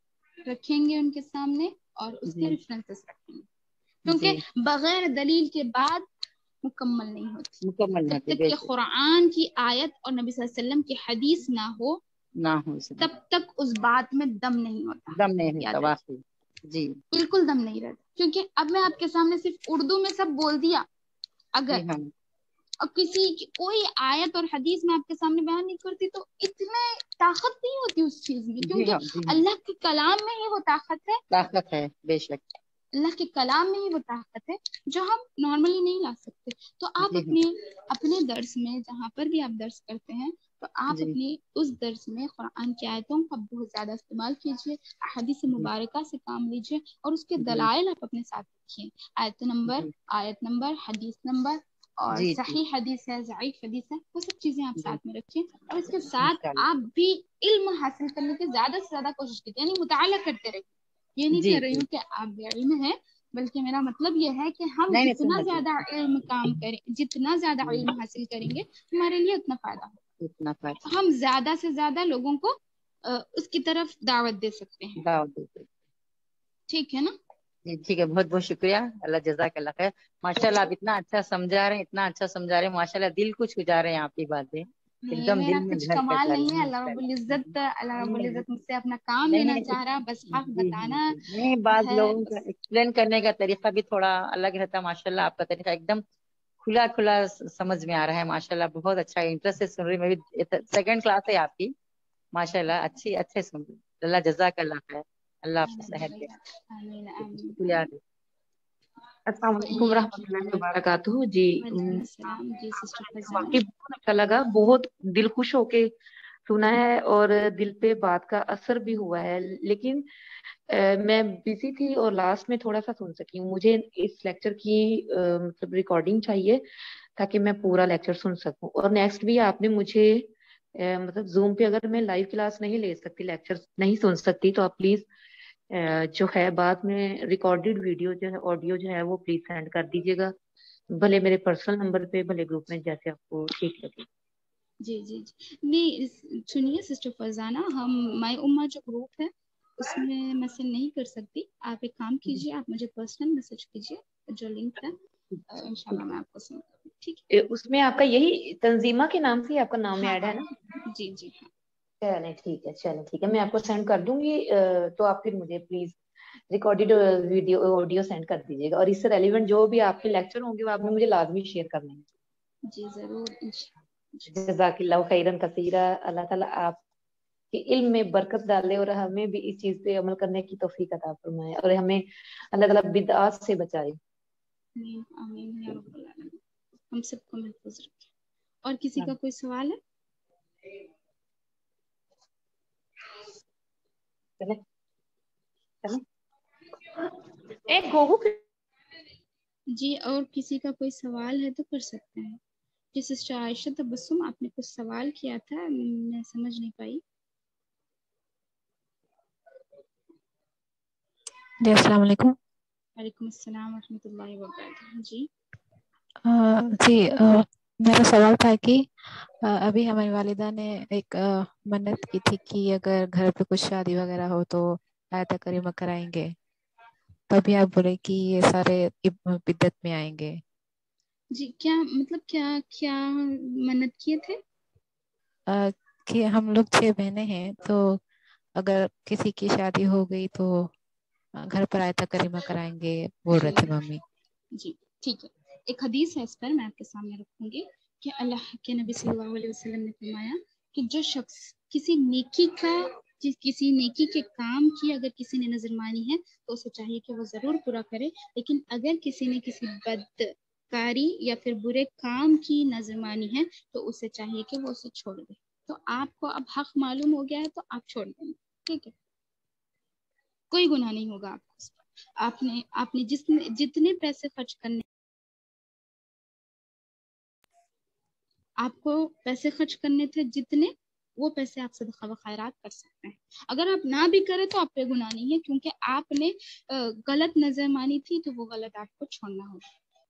رکھیں گے ان کے سامنے اور اس کے جی ریفرنسز رکھیں گے، جی کیونکہ بغیر دلیل کے بات مکمل نہیں ہوتی. مکمل جب ہوتی تک بے کہ شک قرآن کی آیت اور نبی صلی اللہ علیہ وسلم کی حدیث نہ ہو نہ ہو سکے، تب تک اس بات میں دم نہیں ہوتا. دم نہیں ہوتا یاد رکھیے واقعی. جی بالکل دم نہیں رہتا. کیونکہ اب میں آپ کے سامنے صرف اردو میں سب بول دیا، اگر جی ہاں اور کسی کی کوئی آیت اور حدیث میں آپ کے سامنے بیان نہیں کرتی تو اتنے طاقت نہیں ہوتی اس چیز میں، جی ہاں کیونکہ جی ہاں اللہ کے کلام میں ہی وہ طاقت ہے، طاقت ہے بے شک. اللہ کے کلام میں ہی وہ طاقت ہے جو ہم نارملی نہیں لا سکتے. تو آپ جی ہاں اپنے اپنے درس میں جہاں پر بھی آپ درس کرتے ہیں تو آپ جی اپنی اس درس میں قرآن کی آیتوں کا بہت زیادہ استعمال کیجیے، احادیث جی مبارکہ سے کام لیجیے اور اس کے جی دلائل آپ اپنے ساتھ رکھیے. آیت نمبر جی آیت نمبر حدیث نمبر اور جی جی صحیح حدیث ہے، ضعیف حدیث ہے، وہ سب چیزیں آپ جی ساتھ میں رکھیں. اور اس کے ساتھ انشاء اللہ. آپ بھی علم حاصل کرنے کی زیادہ سے زیادہ کوشش کیجیے، یعنی مطالعہ کرتے رہیے. یہ نہیں جی کہہ رہی جی ہوں کہ آپ بے علم ہیں، بلکہ میرا مطلب یہ ہے کہ ہم نہیں نہیں جتنا سمجھ زیادہ علم کام کریں، جتنا زیادہ گئی. علم حاصل کریں گے ہمارے لیے اتنا فائدہ ہوگا. اتنا فائدہ ہم زیادہ سے زیادہ لوگوں کو اس کی طرف دعوت دے سکتے ہیں. دعوت دیتے. ٹھیک ہے نا؟ جی ٹھیک ہے، بہت بہت شکریہ. اللہ جزاک اللہ خیر. ماشاء اللہ آپ اتنا اچھا سمجھا رہے ہیں، اتنا اچھا سمجھا رہے ہیں، ماشاء اللہ دل کو چھو جا رہے ہیں آپ کی باتیں، یہ ایک دم میرا دل میں کچھ گھر کر کمال جا رہی نہیں ہے ہے، اللہ ماشاء رب اللہ. العزت اللہ رب نہیں نہیں العزت مجھ سے اپنا کام نہیں لینا نہیں چاہ رہا، بس حق جی بتانا ہاں جی. نہیں بعض ہے لوگوں کا بس. ایکسپلین کرنے کا طریقہ بھی تھوڑا الگ رہتا ہے، ماشاء اللہ آپ کا طریقہ ایک دم کھلا کھلا سمجھ میں آ رہا ہے ماشاءاللہ. بہت اچھا انٹرسٹ سے سن رہی. میں بھی سیکنڈ کلاس ہے آپ کی ماشاءاللہ. اچھی اچھے سن رہی. اللہ جزاک اللہ خیر. اللہ آپ کو صحت دے. آمین آمین شکریہ. آمین. السلام علیکم ورحمۃ اللہ وبرکاتہ. جی وعلیکم السلام. جی سسٹر فضانہ. واقعی بہت اچھا لگا. بہت دل خوش ہو کے سنا ہے اور دل پہ بات کا اثر بھی ہوا ہے. لیکن میں بزی تھی اور لاسٹ میں تھوڑا سا سن سکی ہوں. مجھے اس لیکچر کی مطلب ریکارڈنگ چاہیے تاکہ میں پورا لیکچر سن سکوں. اور نیکسٹ بھی آپ نے مجھے مطلب زوم پہ اگر میں لائیو کلاس نہیں لے سکتی, لیکچر نہیں سن سکتی, تو آپ پلیز جو ہے بعد میں ریکارڈیڈ ویڈیو جو ہے آڈیو جو ہے وہ پلیز سینڈ کر دیجیے گا, بھلے میرے پرسنل نمبر پہ بھلے گروپ میں, جیسے آپ کو ٹھیک لگے. جی جی جی نہیں سنیے سسٹر فرزانہ, ہم مائی اما جو گروپ ہے اس میں میں سینڈ نہیں کر سکتی. آپ ایک کام کیجیے, آپ مجھے پرسنل میسج کیجیے, جو لنک ہے انشاءاللہ میں آپ کو سینڈ کروں گی. ٹھیک ہے. اس میں آپ کا یہی تنظیمہ کے نام سے آپ کا نام ہاں ایڈ ہے ہاں نا؟ جی جی ہاں. چلیں ٹھیک ہے, چلیں ٹھیک ہے, میں آپ کو سینڈ کر دوں گی. تو آپ پھر مجھے please recorded video audio send کر دیجیے گا. اور اس سے ریلیونٹ جو بھی آپ کے لیکچر ہوں گے وہ آپ نے مجھے لازمی شیئر کرنے ہیں. جی ضرور انشاءاللہ. جزاک اللہ خیرن کثیرہ. اللہ تعالیٰ آپ کے علم میں برکت ڈالے اور ہمیں بھی اس چیز پہ عمل کرنے کی توفیق عطا فرمائے, اور ہمیں اللہ تعالیٰ بدعات سے بچائے. آمین آمین یا رب العالمین. ہم سب کو محفوظ رکھے. اور کسی کا کوئی سوال ہے؟ چلیں چلیں ایک گوگو. جی اور کسی کا کوئی سوال ہے تو کر سکتے ہیں. جی سسٹر عائشہ تبسم, آپ نے کچھ سوال کیا تھا, میں سمجھ نہیں پائی. جی السلام علیکم. وعلیکم السلام ورحمۃ اللہ وبرکاتہ. جی جی میرا سوال تھا کہ ابھی ہماری والدہ نے ایک منت کی تھی کہ اگر گھر پہ کچھ شادی وغیرہ ہو تو آیت کریمہ کرائیں گے, تبھی آپ بولے کہ یہ سارے بدعت میں آئیں گے. جی کیا مطلب کیا کیا منت کیے تھے؟ کہ ہم لوگ چھ بہنیں ہیں, تو اگر کسی کی شادی ہو گئی تو گھر پر آیت کریمہ کرائیں گے بول رہے تھے ممی. جی ٹھیک ہے, ایک حدیث ہے اس پر, میں آپ کے سامنے رکھوں گی کہ اللہ کے نبی صلی اللہ علیہ وسلم نے فرمایا کہ جو شخص کسی نیکی کا کسی نیکی کے کام کی اگر کسی نے نظر مانی ہے تو اسے چاہیے کہ وہ ضرور پورا کرے, لیکن اگر کسی نے کسی بدکاری یا پھر برے کام کی نظر مانی ہے تو اسے چاہیے کہ وہ اسے چھوڑ دے. تو آپ کو اب حق معلوم ہو گیا ہے تو آپ چھوڑ دیں. ٹھیک ہے, کوئی گناہ نہیں ہوگا آپ کو. آپ نے آپ نے جس جتنے پیسے خرچ کرنے آپ کو پیسے خرچ کرنے تھے جتنے, وہ پیسے آپ صدقہ و خیرات کر سکتے ہیں. اگر آپ نہ بھی کریں تو آپ پہ گناہ نہیں ہے, کیونکہ آپ نے غلط نظر مانی تھی تو وہ غلط آپ کو چھوڑنا ہوگا.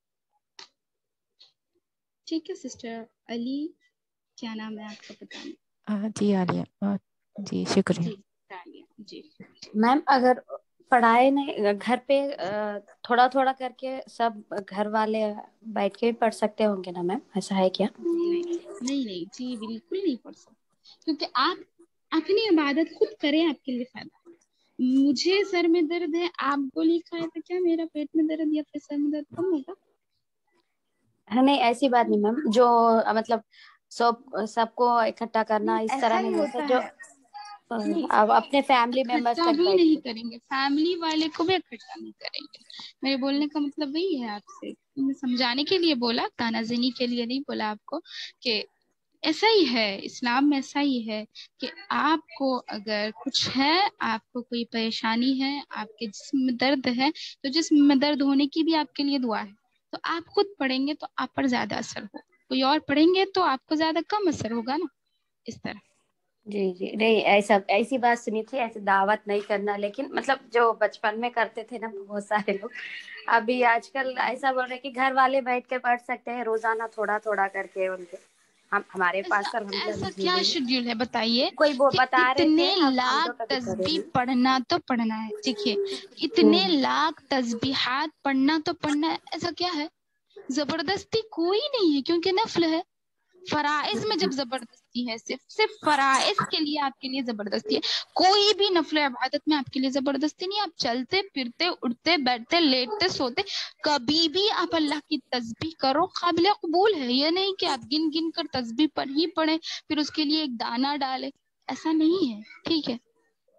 ٹھیک ہے سسٹر علی, کیا نام ہے آپ کا بتانا؟ جی عالیہ. جی شکریہ. جی عالیہ. جی میم اگر پڑھائے نہیں گھر پہ تھوڑا تھوڑا کر کے سب گھر والے بیٹھ کے بھی پڑھ سکتے ہوں گے نا میم, ایسا ہے کیا؟ نہیں نہیں نہیں جی بالکل نہیں پڑھ سکتے, کیونکہ آپ اپنی عبادت خود کریں, آپ کے لیے فائدہ. مجھے سر میں درد ہے, آپ گولی کھائے تو کیا میرا پیٹ میں درد یا پھر سر میں درد کم ہوگا؟ نہیں ایسی بات نہیں میم, جو مطلب سب سب کو اکٹھا کرنا اس طرح ایسا ہی نہیں, جیسے ہوتا جو ہے. نہیں آپ اپنے فیملی ممبرس اکٹھا تک بھی بیٹھ کے. نہیں کریں گے, فیملی والے کو بھی اکٹھا نہیں کریں گے. میرے بولنے کا مطلب وہی ہے آپ سے, سمجھانے کے لیے بولا, تانا زنی کے لیے نہیں بولا آپ کو. کہ ایسا ہی ہے, اسلام میں ایسا ہی ہے کہ آپ کو اگر کچھ ہے, آپ کو کوئی پریشانی ہے, آپ کے جسم میں درد ہے, تو جسم میں درد ہونے کی بھی آپ کے لیے دعا ہے. تو آپ خود پڑھیں گے تو آپ پر زیادہ اثر ہو, کوئی اور پڑھیں گے تو آپ کو زیادہ کم اثر ہوگا نا, اس طرح. جی جی نہیں ایسا ایسی بات سنی تھی, ایسی دعوت نہیں کرنا, لیکن مطلب جو بچپن میں کرتے تھے نا بہت سارے لوگ, ابھی آج کل ایسا بول رہے کہ گھر والے بیٹھ کے پڑھ سکتے ہیں روزانہ تھوڑا تھوڑا کر کے ان کے. ہم ہمارے پاس تو ایسا الحمد کیا للہ شیڈیول ہے بتائیے کوئی وہ کہ بتا رہے اتنے تھے, ہم ہم تو لاکھ کبھی کرے تسبیح نہیں. پڑھنا تو پڑھنا ہے. دیکھیے اتنے لاکھ تسبیحات پڑھنا تو پڑھنا ہے, ایسا کیا ہے؟ زبردستی کوئی نہیں ہے, کیونکہ نفل ہے. فرائض میں جب زبردستی زبردستی ہے, صرف صرف فرائض کے لیے آپ کے لیے زبردستی ہے, کوئی بھی نفل عبادت میں آپ کے لیے زبردستی نہیں. آپ چلتے پھرتے اٹھتے بیٹھتے لیٹتے سوتے کبھی بھی آپ اللہ کی تسبیح کرو, قابل قبول ہے. یہ نہیں کہ آپ گن گن کر تسبیح پر ہی پڑھیں پھر اس کے لیے ایک دانہ ڈالیں, ایسا نہیں ہے. ٹھیک ہے,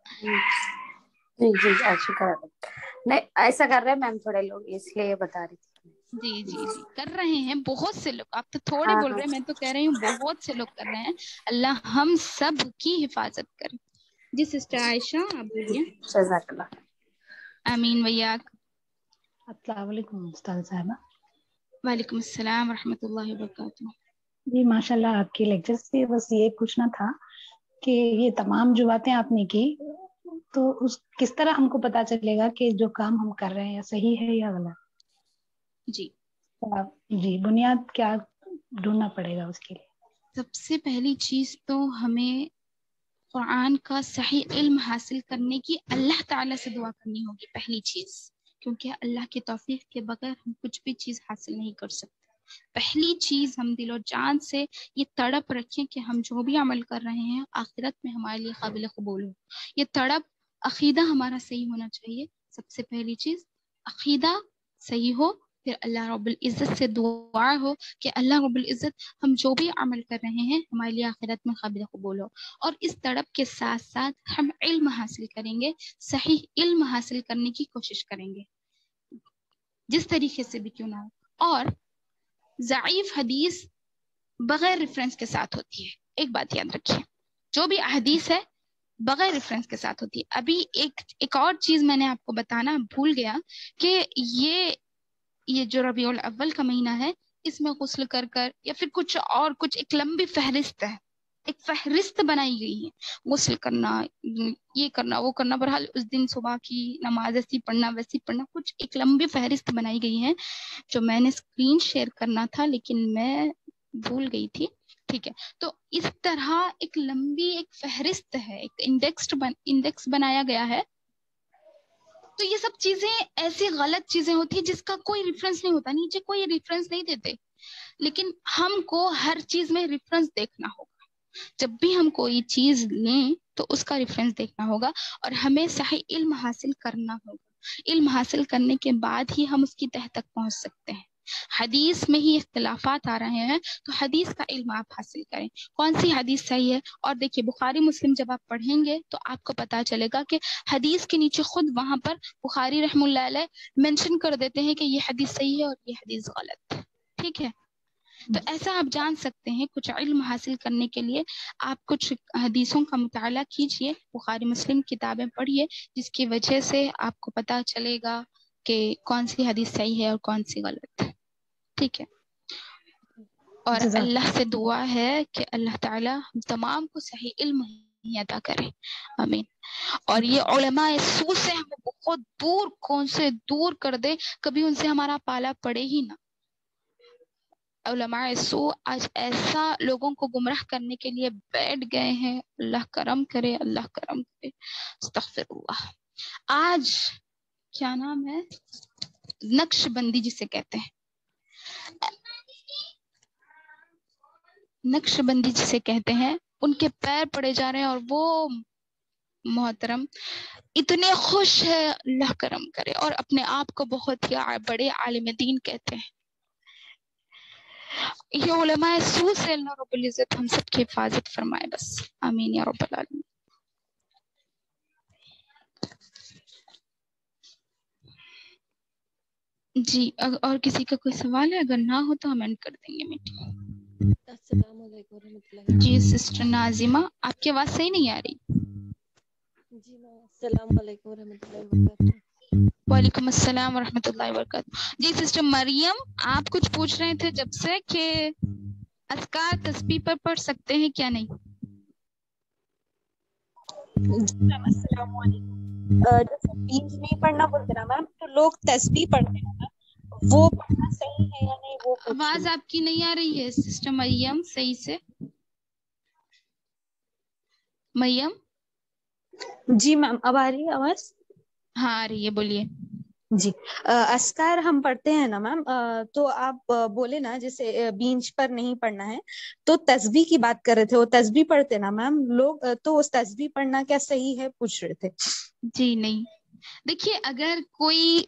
جی جی شکر نہیں ایسا کر رہے ہیں میم تھوڑے لوگ, اس لیے بتا رہی تھی. جی جی جی کر رہے ہیں بہت سے لوگ, آپ تو تھوڑے ہاں بول ہاں رہے ہیں, میں تو کہہ رہی ہوں بہت سے لوگ کر رہے ہیں. اللہ ہم سب کی حفاظت کرے. جی سسٹر عائشہ آپ بولیے. جزاک اللہ. آمین ویاک. السلام علیکم استاد صاحبہ. وعلیکم السلام ورحمۃ اللہ وبرکاتہ. جی ماشاء اللہ آپ کے لیکچر سے بس یہ پوچھنا تھا کہ یہ تمام جو باتیں آپ نے کی تو اس کس طرح ہم کو پتا چلے گا کہ جو کام ہم کر رہے ہیں صحیح ہے یا غلط؟ جی جی بنیاد کیا ڈھونڈنا پڑے گا اس کے لیے؟ سب سے پہلی چیز تو ہمیں قرآن کا صحیح علم حاصل کرنے کی اللہ تعالیٰ سے دعا کرنی ہوگی پہلی چیز, کیونکہ اللہ کی توفیق کے بغیر ہم کچھ بھی چیز حاصل نہیں کر سکتے. پہلی چیز ہم دل و جان سے یہ تڑپ رکھیں کہ ہم جو بھی عمل کر رہے ہیں آخرت میں ہمارے لیے قابل قبول ہو. یہ تڑپ عقیدہ ہمارا صحیح ہونا چاہیے. سب سے پہلی چیز عقیدہ صحیح ہو, پھر اللہ رب العزت سے دعا ہو کہ اللہ رب العزت ہم جو بھی عمل کر رہے ہیں ہمارے لیے آخرت میں قابل قبول ہو. اور اس تڑپ کے ساتھ ساتھ ہم علم حاصل کریں گے, صحیح علم حاصل کرنے کی کوشش کریں گے جس طریقے سے بھی کیوں نہ ہو. اور ضعیف حدیث بغیر ریفرنس کے ساتھ ہوتی ہے, ایک بات یاد رکھیے, جو بھی حدیث ہے بغیر ریفرنس کے ساتھ ہوتی ہے. ابھی ایک ایک اور چیز میں نے آپ کو بتانا بھول گیا کہ یہ یہ جو ربیع الاول کا مہینہ ہے اس میں غسل کر کر یا پھر کچھ اور کچھ ایک لمبی فہرست ہے, ایک فہرست بنائی گئی ہے, غسل کرنا, یہ کرنا, وہ کرنا. بہرحال اس دن صبح کی نماز ایسی پڑھنا ویسی پڑھنا, کچھ ایک لمبی فہرست بنائی گئی ہے جو میں نے اسکرین شیئر کرنا تھا لیکن میں بھول گئی تھی. ٹھیک ہے, تو اس طرح ایک لمبی ایک فہرست ہے, ایک انڈیکس بن, انڈیکس بنایا گیا ہے. تو یہ سب چیزیں ایسی غلط چیزیں ہوتی ہیں جس کا کوئی ریفرنس نہیں ہوتا, نیچے کوئی ریفرنس نہیں دیتے, لیکن ہم کو ہر چیز میں ریفرنس دیکھنا ہوگا. جب بھی ہم کوئی چیز لیں تو اس کا ریفرنس دیکھنا ہوگا اور ہمیں صحیح علم حاصل کرنا ہوگا. علم حاصل کرنے کے بعد ہی ہم اس کی تہ تک پہنچ سکتے ہیں. حدیث میں ہی اختلافات آ رہے ہیں تو حدیث کا علم آپ حاصل کریں, کون سی حدیث صحیح ہے. اور دیکھیے بخاری مسلم جب آپ پڑھیں گے تو آپ کو پتا چلے گا کہ حدیث کے نیچے خود وہاں پر بخاری رحم اللہ علیہ مینشن کر دیتے ہیں کہ یہ حدیث صحیح ہے اور یہ حدیث غلط ہے. ٹھیک ہے, تو ایسا آپ جان سکتے ہیں. کچھ علم حاصل کرنے کے لیے آپ کچھ حدیثوں کا مطالعہ کیجئے, بخاری مسلم کتابیں پڑھیے, جس کی وجہ سے آپ کو پتا چلے گا کہ کون سی حدیث صحیح ہے اور کون سی غلط ہے. ٹھیک ہے, اور جزاک اللہ سے دعا ہے کہ اللہ تعالی ہم تمام کو صحیح علم عطا کرے. آمین. اور یہ علماء سو سے ہمیں بہت دور کون سے دور کر دے, کبھی ان سے ہمارا پالا پڑے ہی نہ. علماء سو آج ایسا لوگوں کو گمراہ کرنے کے لیے بیٹھ گئے ہیں, اللہ کرم کرے, اللہ کرم کرے. استغفر اللہ. آج کیا نام ہے, نقش بندی جسے کہتے ہیں, نقش بندی جسے کہتے ہیں, ان کے پیر پڑے جا رہے ہیں اور وہ محترم اتنے خوش ہے, اللہ کرم کرے, اور اپنے آپ کو بہت ہی بڑے عالم دین کہتے ہیں. یہ علماء سو سے اللہ رب العزت ہم سب کی حفاظت فرمائے بس. آمین یا رب العالمین. جی اور کسی کا کوئی سوال ہے, اگر نہ ہو تو ہم اینڈ کر دیں گے میٹنگ. السلام علیکم ورحمۃ اللہ. جی سسٹر ناظمہ, آپ کی آواز صحیح نہیں آ رہی. جی میم السلام علیکم ورحمۃ اللہ وبرکاتہ. وعلیکم السلام ورحمۃ اللہ وبرکاتہ. جی سسٹر مریم, آپ کچھ پوچھ رہے تھے جب سے کہ اذکار تسبیح پر پڑھ سکتے ہیں کیا نہیں. جی میم السلام علیکم. جیسے بیچ نہیں پڑھنا بولتے نا میم, تو لوگ تسبیح پڑھتے ہیں نا, وہ پڑھنا صحیح ہے یا نہیں وہ پوچھ رہی آواز ہوں. آپ کی نہیں آ رہی ہے سسٹر مریم صحیح سے. مریم جی میم اب آ رہی ہے آواز؟ ہاں آ رہی ہے, بولیے. جی اسکار ہم پڑھتے ہیں نا میم، تو آپ بولے نا جیسے بینچ پر نہیں پڑھنا ہے، تو تسبیح کی بات کر رہے تھے، وہ تسبیح پڑھتے نا میم لوگ، تو اس تسبیح پڑھنا کیا صحیح ہے پوچھ رہے تھے؟ جی نہیں، دیکھیے اگر کوئی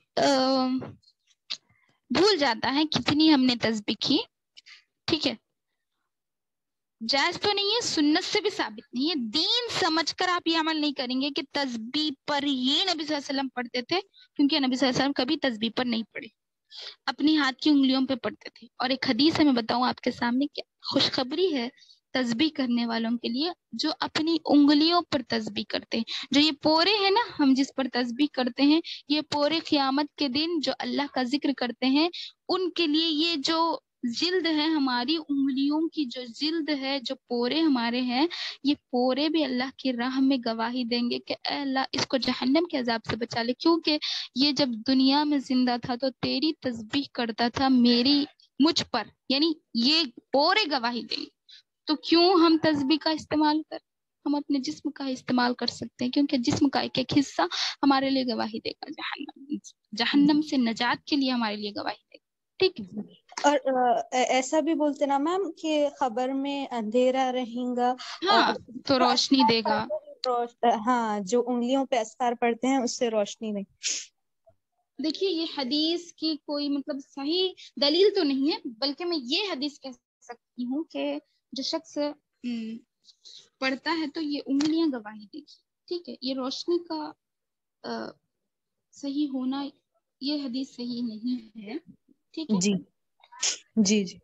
بھول جاتا ہے کتنی ہم نے تسبیح کی، ٹھیک ہے، جائز تو نہیں ہے، سنت سے بھی ثابت نہیں ہے، دین سمجھ کر آپ یہ عمل نہیں کریں گے کہ تسبیح پر یہ نبی صلی اللہ علیہ وسلم پڑھتے تھے، کیونکہ نبی صلی اللہ علیہ وسلم کبھی تسبیح پر نہیں پڑھے، اپنی ہاتھ کی انگلیوں پہ پڑھتے تھے۔ اور ایک حدیث ہے، میں بتاؤں آپ کے سامنے، کہ خوشخبری ہے تسبیح کرنے والوں کے لیے جو اپنی انگلیوں پر تسبیح کرتے ہیں۔ جو یہ پورے ہیں نا ہم جس پر تسبیح کرتے ہیں، یہ پورے قیامت کے دن جو اللہ کا ذکر کرتے ہیں ان کے لیے یہ جو جلد ہے، ہماری انگلیوں کی جو جلد ہے، جو پورے ہمارے ہیں، یہ پورے بھی اللہ کی راہ میں گواہی دیں گے کہ اے اللہ اس کو جہنم کے عذاب سے بچا لے، کیونکہ یہ جب دنیا میں زندہ تھا تو تیری تسبیح کرتا تھا میری مجھ پر، یعنی یہ پورے گواہی دیں گے۔ تو کیوں ہم تسبیح کا استعمال کر، ہم اپنے جسم کا استعمال کر سکتے ہیں، کیونکہ جسم کا ایک ایک حصہ ہمارے لیے گواہی دے گا، جہنم جہنم سے نجات کے لیے ہمارے لیے گواہی دے گا، ٹھیک ہے۔ اور ایسا بھی بولتے نا میم کہ خبر میں اندھیرا رہیں گا، ہاں تو روشنی دے گا۔ ہاں جو انگلیوں پہ اسکار پڑتے ہیں اس سے روشنی نہیں۔ دیکھیے یہ حدیث کی کوئی مطلب صحیح دلیل تو نہیں ہے، بلکہ میں یہ حدیث کہہ سکتی ہوں کہ جو شخص پڑھتا ہے تو یہ انگلیاں گواہی دے گی، ٹھیک ہے۔ یہ روشنی کا صحیح ہونا، یہ حدیث صحیح نہیں ہے، ٹھیک ہے۔ جی جی جی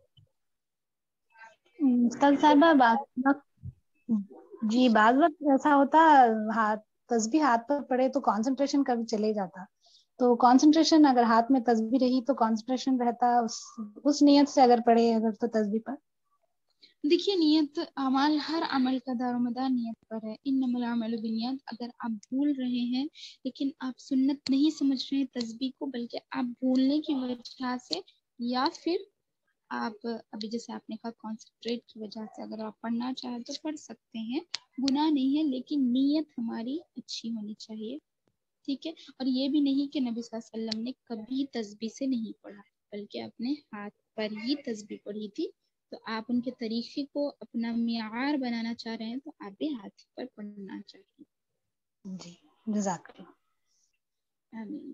کل صاحبہ بعض جی بعض وقت ایسا ہوتا ہاتھ تسبیح ہاتھ پر پڑے تو کنسنٹریشن کبھی چلے جاتا، تو کنسنٹریشن اگر ہاتھ میں تسبیح رہی تو کنسنٹریشن رہتا اس اس نیت سے اگر پڑھے اگر تو تسبیح پر۔ دیکھیے نیت عمل، ہر عمل کا دار و مدار نیت پر ہے، انما الاعمال بالنیات۔ اگر آپ بھول رہے ہیں لیکن آپ سنت نہیں سمجھ رہے ہیں تسبیح کو، بلکہ آپ بھولنے کی وجہ سے یا پھر آپ ابھی جیسے آپ نے کہا کانسنٹریٹ کی وجہ سے اگر آپ پڑھنا چاہیں تو پڑھ سکتے ہیں، گناہ نہیں ہے، لیکن نیت ہماری اچھی ہونی چاہیے، ٹھیک ہے۔ اور یہ بھی نہیں کہ نبی صلی اللہ علیہ وسلم نے کبھی تسبیح سے نہیں پڑھا، بلکہ اپنے ہاتھ پر ہی تسبیح پڑھی تھی۔ تو آپ ان کے طریقے کو اپنا معیار بنانا چاہ رہے ہیں تو آپ بھی ہاتھ پر پڑھنا چاہیے۔ جی جزاک اللہ۔ آمین۔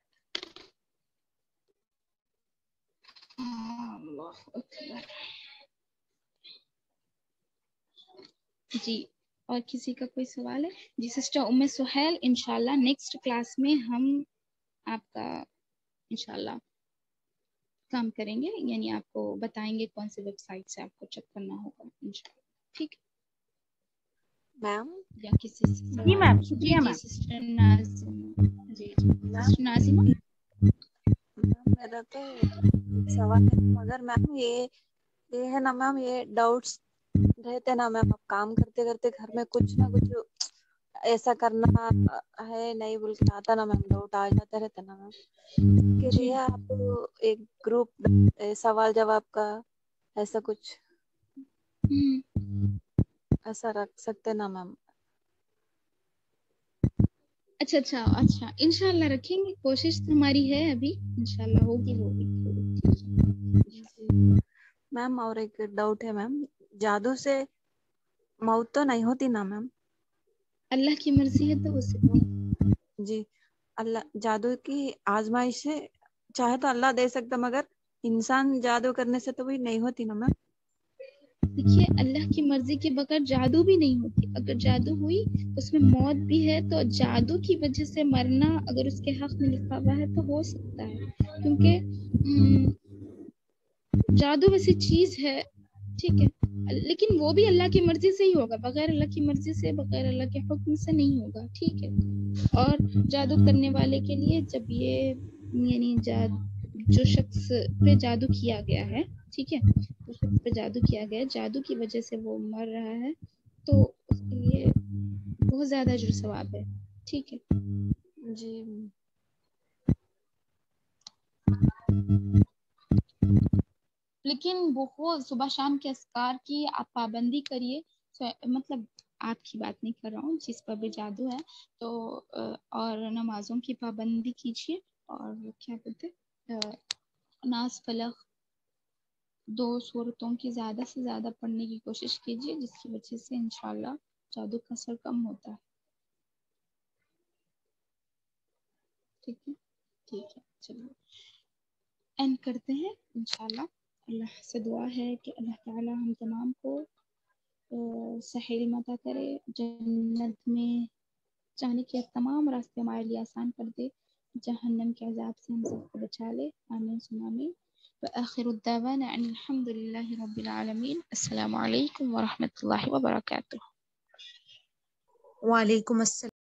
اللہ اکبر۔ جی اور کسی کا کوئی سوال ہے؟ جی سسٹر ام سہیل، انشاءاللہ نیکسٹ کلاس میں ہم آپ کا انشاءاللہ کام کریں گے، یعنی آپ کو بتائیں گے کون سے ویب سائٹ سے آپ کو چیک کرنا ہوگا انشاءاللہ، ٹھیک ہے میم؟ یا کسی سے جی سوال؟ میم جی شکریہ جی میم۔ سسٹر ناظمہ، جی جی سسٹر ناظمہ۔ میم میرا تو سوال ہے مگر میم یہ یہ ہے نا میم، یہ ڈاؤٹس رہتے نا میم، اب کام کرتے کرتے گھر میں کچھ نہ کچھ ایسا کرنا ہے نہیں بول کے آتا نا میم، ڈاؤٹ آ جاتا رہتا نا میم، اس کے لیے آپ ایک گروپ سوال جواب کا ایسا کچھ ایسا رکھ سکتے نا میم؟ اچھا اچھا اچھا انشاءاللہ رکھیں گے، کوشش ہماری ہے ابھی، انشاءاللہ ہوگی ہوگی میم اور ایک ڈاؤٹ ہے میم، جادو سے موت تو نہیں ہوتی نا میم؟ اللہ کی مرضی ہے تو ہو سکتی ہے۔ جی اللہ جادو کی آزمائش سے چاہے تو اللہ دے سکتا، مگر انسان جادو کرنے سے تو بھی نہیں ہوتی نا میم؟ دیکھیے اللہ کی مرضی کے بغیر جادو بھی نہیں ہوتی، اگر جادو ہوئی اس میں موت بھی ہے تو جادو کی وجہ سے مرنا اگر اس کے حق میں لکھا ہوا ہے تو ہو سکتا ہے، کیونکہ جادو ویسی چیز ہے، ٹھیک ہے، لیکن وہ بھی اللہ کی مرضی سے ہی ہوگا، بغیر اللہ کی مرضی سے، بغیر اللہ کے حکم سے نہیں ہوگا، ٹھیک ہے۔ اور جادو کرنے والے کے لیے جب یہ یعنی جاد جو شخص پہ جادو کیا گیا ہے، ٹھیک ہے، جو شخص پہ جادو کیا گیا ہے، جادو کی وجہ سے وہ مر رہا ہے تو اس کے لیے بہت زیادہ اجر و ثواب ہے، ٹھیک ہے۔ جی لیکن بہت صبح شام کے اذکار کی آپ پابندی کریے، مطلب آپ کی بات نہیں کر رہا ہوں، جس پر بھی جادو ہے تو اور نمازوں کی پابندی کیجیے، اور کیا بولتے ناس فلق دو صورتوں کی زیادہ سے زیادہ پڑھنے کی کوشش کیجیے، جس کی وجہ سے انشاءاللہ جادو کا اثر کم ہوتا ہے. ٹھیک ہے ٹھیک ہے چلیے اینڈ کرتے ہیں انشاءاللہ. اللہ سے دعا ہے کہ اللہ تعالی ہم تمام کو صحیح علم عطا کرے، جنت میں جانے کے تمام راستے ہمارے لیے آسان کر دے، جہنم کے عذاب سے ہم سب کو بچا لے. آمین ثم آمین. وآخر الدعوانا ان الحمد للہ رب العالمین. السلام علیکم ورحمۃ اللہ وبرکاتہ. وعلیکم السلام.